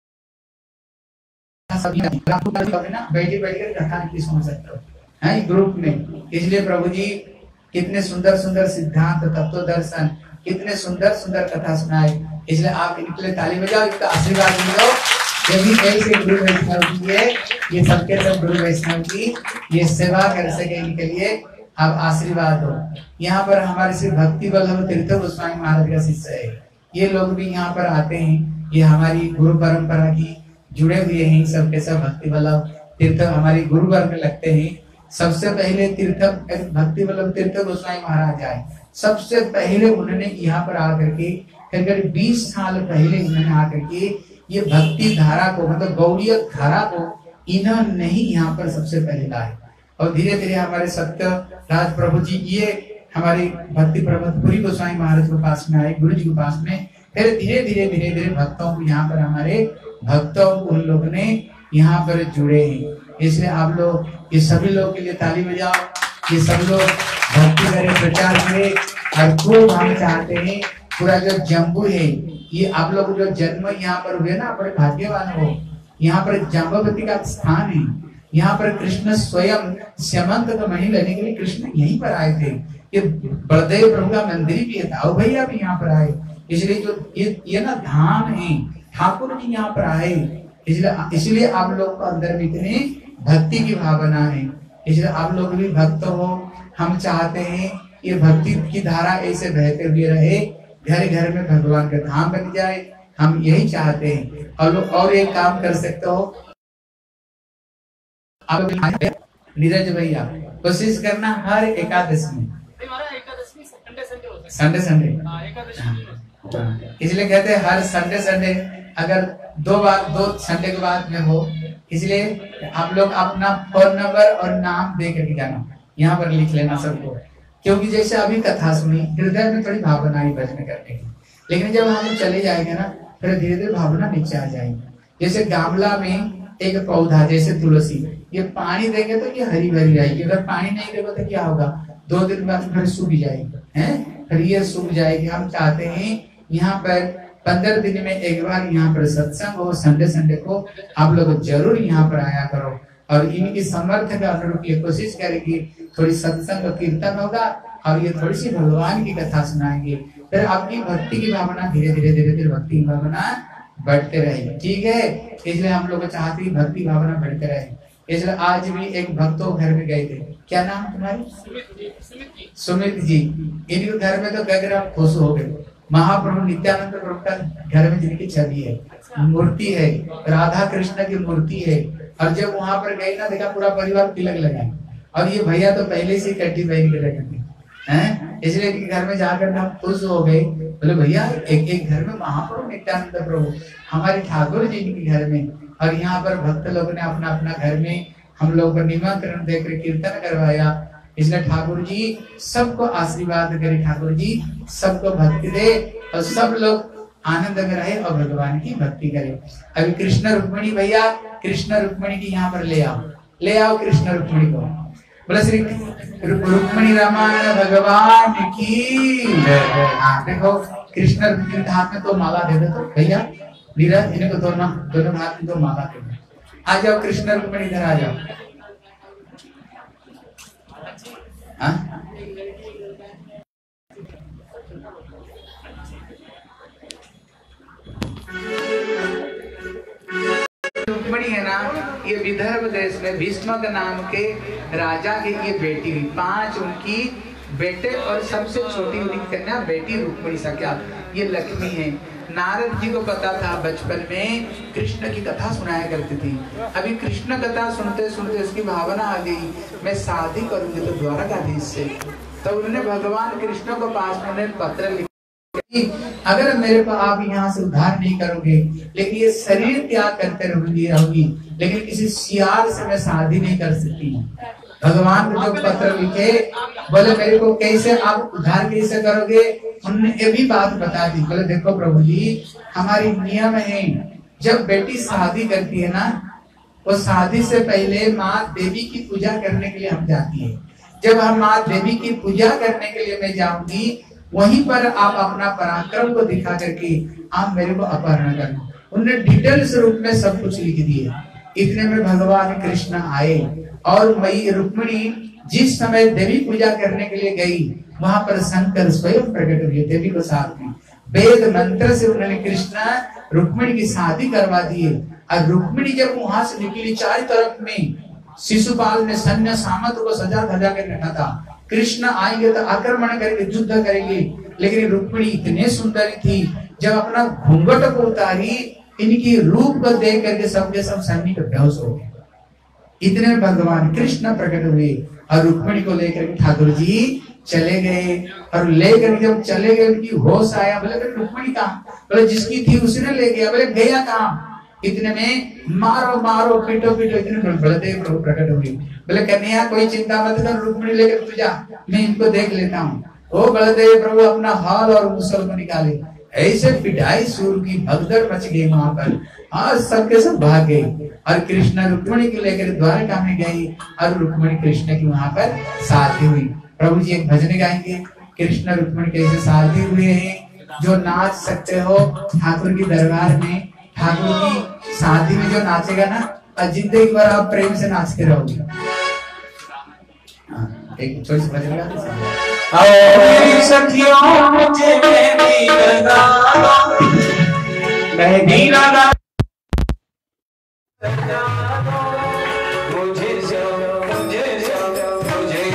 ना बैठे बैठ कर कथा नहीं सुन सकते हो है ग्रुप में। इसलिए प्रभु जी कितने सुंदर सुंदर सिद्धांत तत्व दर्शन, कितने सुंदर सुंदर कथा सुनाए। इसलिए आप इनके लिए ताली बजाओ, इनका आशीर्वाद दो। ये भी ऐसे गुरु वैष्णव की है, ये सबके सब गुरु वैष्णव की ये सेवा कर सके, इनके लिए आप आशीर्वाद दो। यहाँ पर हमारे श्री भक्ति वल्लभ तीर्थ गोस्वामी महाराज का शिष्य है, ये लोग भी यहाँ पर आते हैं। ये हमारी गुरु परंपरा की जुड़े हुए हैं, सबके सब भक्ति वल्लभ तीर्थ हमारी गुरु वर्ग लगते हैं। सबसे पहले तीर्थ भक्ति वल्लभ तीर्थ गोस्वामी महाराज आए, सबसे पहले उन्होंने यहाँ पर आकर के करीब बीस साल पहले उन्होंने आकर के ये भक्ति धारा को, मतलब गौड़ीय धारा को इन्होंने ही यहाँ पर सबसे पहले लाए। और धीरे धीरे हमारे सत्य राज प्रभु जी ये हमारे भक्ति प्रबंधपुरी गोस्वामी महाराज के पास में आए, गुरु जी के पास में। फिर धीरे धीरे धीरे धीरे भक्तों को यहाँ पर हमारे भक्तों को उन लोगों ने यहाँ पर जुड़े हैं। इसलिए आप लोग ये सभी लोग के लिए ताली बजाओ, ये सब लोग भक्ति करें, प्रचार करें। और खूब हम चाहते हैं पूरा जो जम्बू है, ये आप लोग जो जन्म यहाँ पर हुए ना, बड़े भाग्यवान हो। यहाँ पर जाम्बवती का स्थान है, यहाँ पर कृष्ण स्वयं स्यमंत का मणि लेने के लिए कृष्ण यहीं पर आए थे। ये बलदेव प्रभु का मंदिर भी है, दाऊ भैया भी यहाँ पर आए। इसलिए जो ये ये ना धाम है, ठाकुर जी यहाँ पर आए, इसलिए इसलिए आप लोग को अंदर में इतनी भक्ति की भावना है। इसलिए आप लोग भी भक्त हो। हम चाहते हैं ये भक्ति की धारा ऐसे बहते हुए रहे, घर घर में भगवान का धाम बन जाए, हम यही चाहते हैं। और लोग और एक काम कर सकते हो, आप नीरज भैया कोशिश करना हर एकादशी में, संडे संडे इसलिए कहते हैं हर संडे संडे अगर दो बार दो संडे के बाद में हो, इसलिए आप लोग अपना फोन नंबर और नाम दे करके जाना, यहाँ पर लिख लेना सबको। क्योंकि जैसे अभी कथा सुनी, हृदय में थोड़ी भावना आई भजन करने की, लेकिन जब हम चले जाएंगे ना फिर धीरे धीरे भावना नीचे आ जाएगी। जैसे गामला में एक पौधा जैसे तुलसी, ये पानी देंगे तो ये हरी भरी रहेगी, अगर पानी नहीं देगा तो क्या होगा, दो दिन बाद फिर सूख जाएगी, हैं फिर ये सूख जाएगी। हम चाहते हैं यहाँ पर पंद्रह दिन में एक बार यहाँ पर सत्संग हो, संडे संडे को आप लोग जरूर यहाँ पर आया करो। और इनकी समर्थ का अनुरूप ये कोशिश करेगी, थोड़ी सत्संग कीर्तन होगा और ये थोड़ी सी भगवान की कथा सुनाएंगे, फिर आपकी भक्ति की भावना धीरे धीरे धीरे धीरे भक्ति की भावना बढ़ते रहेगी। ठीक है, इसलिए हम लोग चाहते हैं भक्ति भावना बढ़ते रहे। इसलिए आज भी एक भक्तों घर में गए थे, क्या नाम तुम्हारी? सुमित जी। इनके घर में तो गगरा खुश हो गए। महाप्रभु नित्यानंद प्रभु का घर में जिनकी छवि है, मूर्ति है, राधा कृष्ण की मूर्ति है। और जब वहां पर गए ना, देखा पूरा परिवार तिलक लगाए, और ये भैया तो पहले से कट्टी पहन के रखे थे, हैं इसलिए इनके घर में जाकर हम खुश हो गए। बोले भैया एक एक घर में महाप्रभु नित्यानंद प्रभु, हमारे ठाकुर जी के घर में, और यहाँ पर भक्त लोगों ने अपना अपना घर में हम लोग को निमंत्रण देकर कीर्तन करवाया। इसलिए ठाकुर जी सबको आशीर्वाद करे, ठाकुर जी सबको भक्ति दे और सब लोग आनंद में रहे और भगवान की भक्ति करे। अभी कृष्ण रुक्मिणी भैया, कृष्ण रुक्मिणी की यहाँ पर ले आओ, ले आओ कृष्ण रुक्मिणी को। बोला श्री रुक्मिणी रमण भगवान की। हाँ देखो कृष्ण रुक्मिणी के हाथ में तो माला दे दो तो भैया, नीरज इनको दोनों दोनों हाथ में तो माला दे दो। आ जाओ कृष्ण रुक्मिणी इधर आ जाओ। हाँ रुक्मिणी है ना, ये विदर्भ देश में भीष्मक नाम के राजा की ये बेटी हुई। पांच उनकी बेटे और सबसे छोटी उनकी कन्या बेटी रुक्मिणी सख्या, ये लक्ष्मी है। नारद जी को पता था, बचपन में कृष्ण की कथा सुनाया करती थी। अभी कृष्ण कथा सुनते सुनते उसकी भावना आ गई, मैं शादी करूंगी तो द्वारकाधीश से। तो उन्होंने भगवान कृष्ण को पास में पत्र लिखा, अगर मेरे को आप यहाँ से उद्धार नहीं करोगे, लेकिन ये शरीर त्याग करते रहूंगी रहूंगी लेकिन किसी सियार से मैं शादी नहीं कर सकती। भगवान को जो पत्र लिखे, बोले मेरे को कैसे आप उद्धार कैसे करोगे? उन्होंने ये भी बात बता दी। बोले देखो प्रभु जी, हमारी नियम है, जब बेटी शादी करती है ना, वो शादी से पहले माँ देवी की पूजा करने के लिए हम जाती है। जब हम माँ देवी की पूजा करने के लिए मैं जाऊंगी, वहीं पर आप अपना पराक्रम को दिखा करके आप मेरे को अपहरण करना। उन्होंने डिटेल्स रूप में सब कुछ लिख दिए। इतने में भगवान कृष्ण आए और मई रुक्मिणी जिस समय देवी पूजा करने के लिए गई, वहां पर शंकर स्वयं प्रकट हुए देवी को साथ में। वेद मंत्र से उन्होंने कृष्ण रुक्मिणी की शादी करवा दिए। और रुक्मिणी जब वहां से निकली, चार तरफ में शिशुपाल ने सैन्य सामंत को सजा धजा कर रखा था, कृष्ण आएंगे तो आक्रमण करेंगे, युद्ध करेंगे। लेकिन रुक्मिणी इतने सुंदर थी, जब अपना घूंघट को उतारी, इनकी रूप को देख करके सबके सब सैनिक बेहोश हो गए। इतने में भगवान कृष्ण प्रकट हुए और रुक्मिणी को लेकर ठाकुर जी चले गए। और लेकर जब चले गए, उनकी होश आया। बोले रुक्मिणी कहाँ? बोले जिसकी थी उसने ले गया। बोले गया कहाँ? इतने में मारो मारो पीटो पीटो, इतने में बलदेव प्रभु प्रकट हुए। बोले कन्हैया कोई चिंता मत कर, रुक्मिणी लेकर तू जा, मैं इनको देख लेता हूँ। ओ बलदेव प्रभु अपना हाल और मुसल को निकाले, ऐसे पिटाई सूर की भगदड़ मच गई वहां पर। आज सबके सब भाग गए और कृष्ण रुक्मिणी को लेकर द्वारका में गई और रुक्मिणी कृष्ण की वहां पर शादी हुई। प्रभु जी एक भजन गाएंगे, कृष्ण रुक्मिणी कैसे शादी हुए हैं। जो नाच सकते हो ठाकुर की दरबार में, ठाकुर की शादी में जो नाचेगा ना, और जिंदगी भर आप प्रेम से नाचते रहोगे। हाँ, एक छोटी सी भजन गा दो। आओ मेरी सखियों मुझे मेहंदी लगा दो, मेहंदी लगा मुझे सब मुझे सब मुझे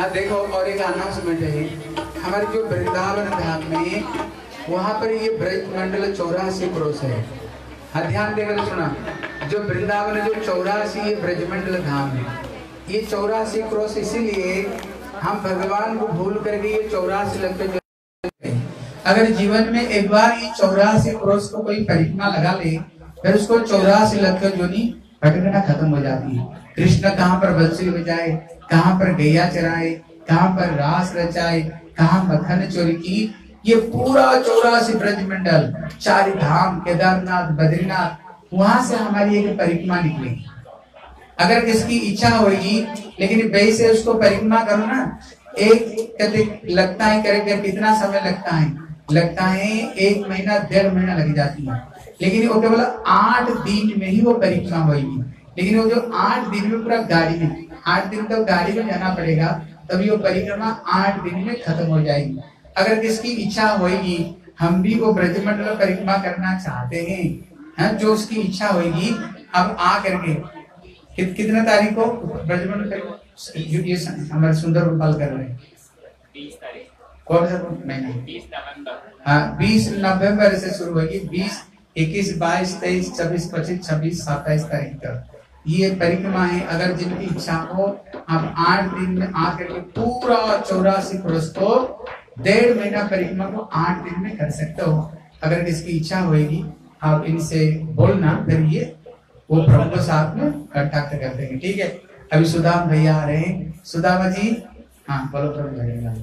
हाँ देखो, और एक अनाउंसमेंट है, हमारे जो वृंदावन धाम में वहाँ पर ये ब्रज मंडल चौरासी क्रोश है। हाँ ध्यान देकर सुना, जो वृंदावन जो चौरासी ये ब्रजमंडल धाम है, ये चौरासी क्रोश इसीलिए हम भगवान को भूल करके ये चौरासी लगते। अगर जीवन में एक बार ये चौरासी क्रोश को कोई परिक्रमा लगा ले, फिर उसको चौरासी लग कर जोनी भटकना खत्म हो जाती है। कृष्ण कहाँ पर बंसी बजाए, कहाँ पर गैया चराए, कहाँ पर रास रचाए, कहाँ मक्खन चोरी की, ये पूरा चौरासी ब्रजमंडल, चार धाम, केदारनाथ, बद्रीनाथ, वहां से हमारी एक परिक्रमा निकलेगी। अगर किसकी इच्छा होगी, लेकिन वैसे उसको परिक्रमा करो ना, एक कहते लगता है करे कितना समय लगता है, लगता है एक महीना डेढ़ महीना लग जाती है, लेकिन वो केवल आठ दिन में ही वो परिक्रमा होगी। लेकिन वो जो आठ दिन में पूरा गाड़ी में, आठ दिन तक गाड़ी में जाना पड़ेगा, तभी वो परिक्रमा आठ दिन में खत्म हो जाएगी। अगर किसकी इच्छा होगी, हम भी वो ब्रजमंडल परिक्रमा करना चाहते हैं, है? जो उसकी इच्छा होगी, अब आ करके कि, कितने तारीख को ब्रजमंडल ये हमारे सुंदर गोपाल कर रहे हैं, बीस तारीख कौन सा महीना, बीस नवंबर, हाँ बीस नवंबर से शुरू होगी, बीस इक्कीस बाईस तेईस चौबीस पच्चीस छब्बीस सत्ताईस तारीख तक ये परिक्रमा है। अगर जिनकी इच्छा हो, आप आठ दिन में आकर के पूरा चौरासी क्रोश को डेढ़ महीना परिक्रमा को आठ दिन में कर सकते हो। अगर किसकी इच्छा होगी, आप इनसे बोलना, फिर ये वो प्रभु के साथ में कांटेक्ट कर देंगे। ठीक है, अभी सुदाम भैया आ रहे हैं। सुदामा जी, हाँ बोलो प्रभु भैया।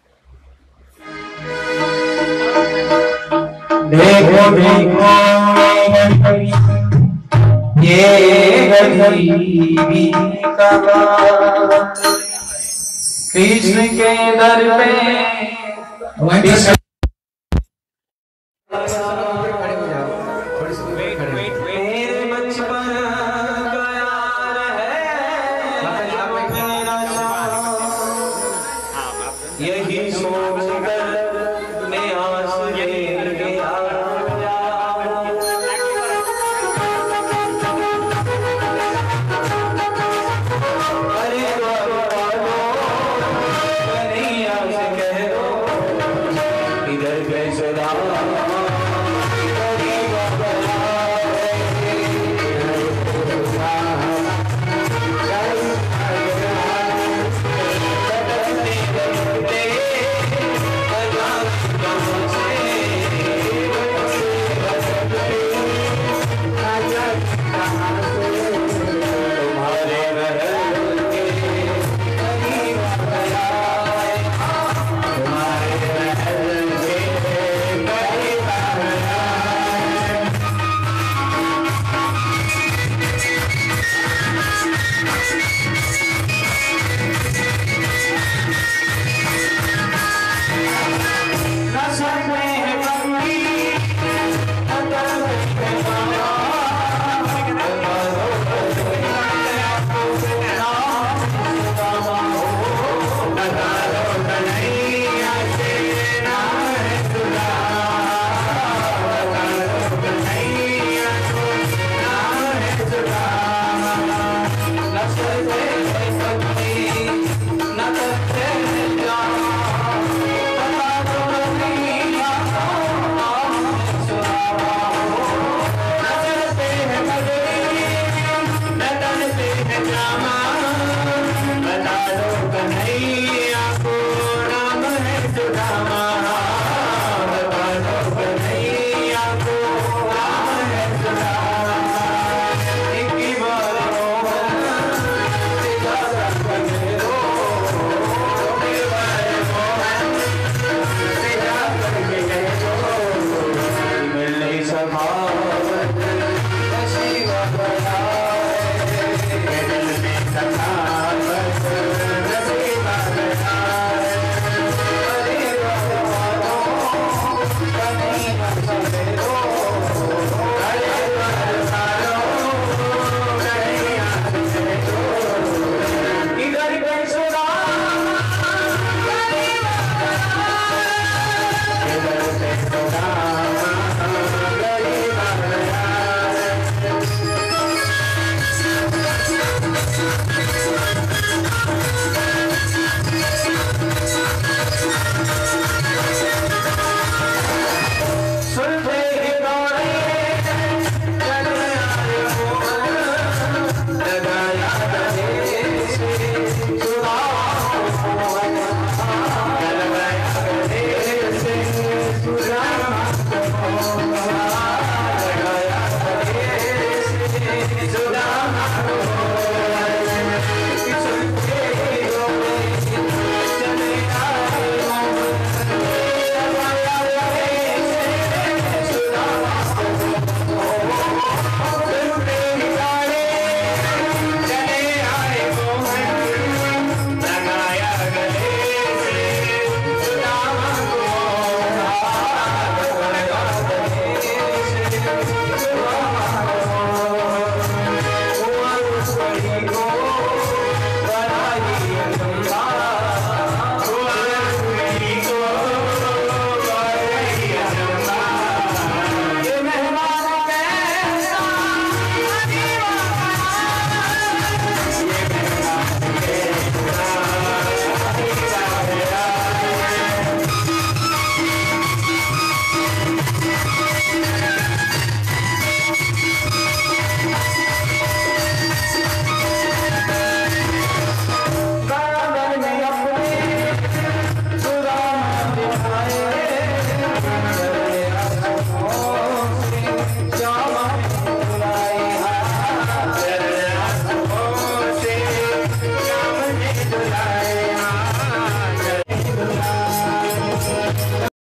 देखो देखो ये गरीबी का कृष्ण के दर पे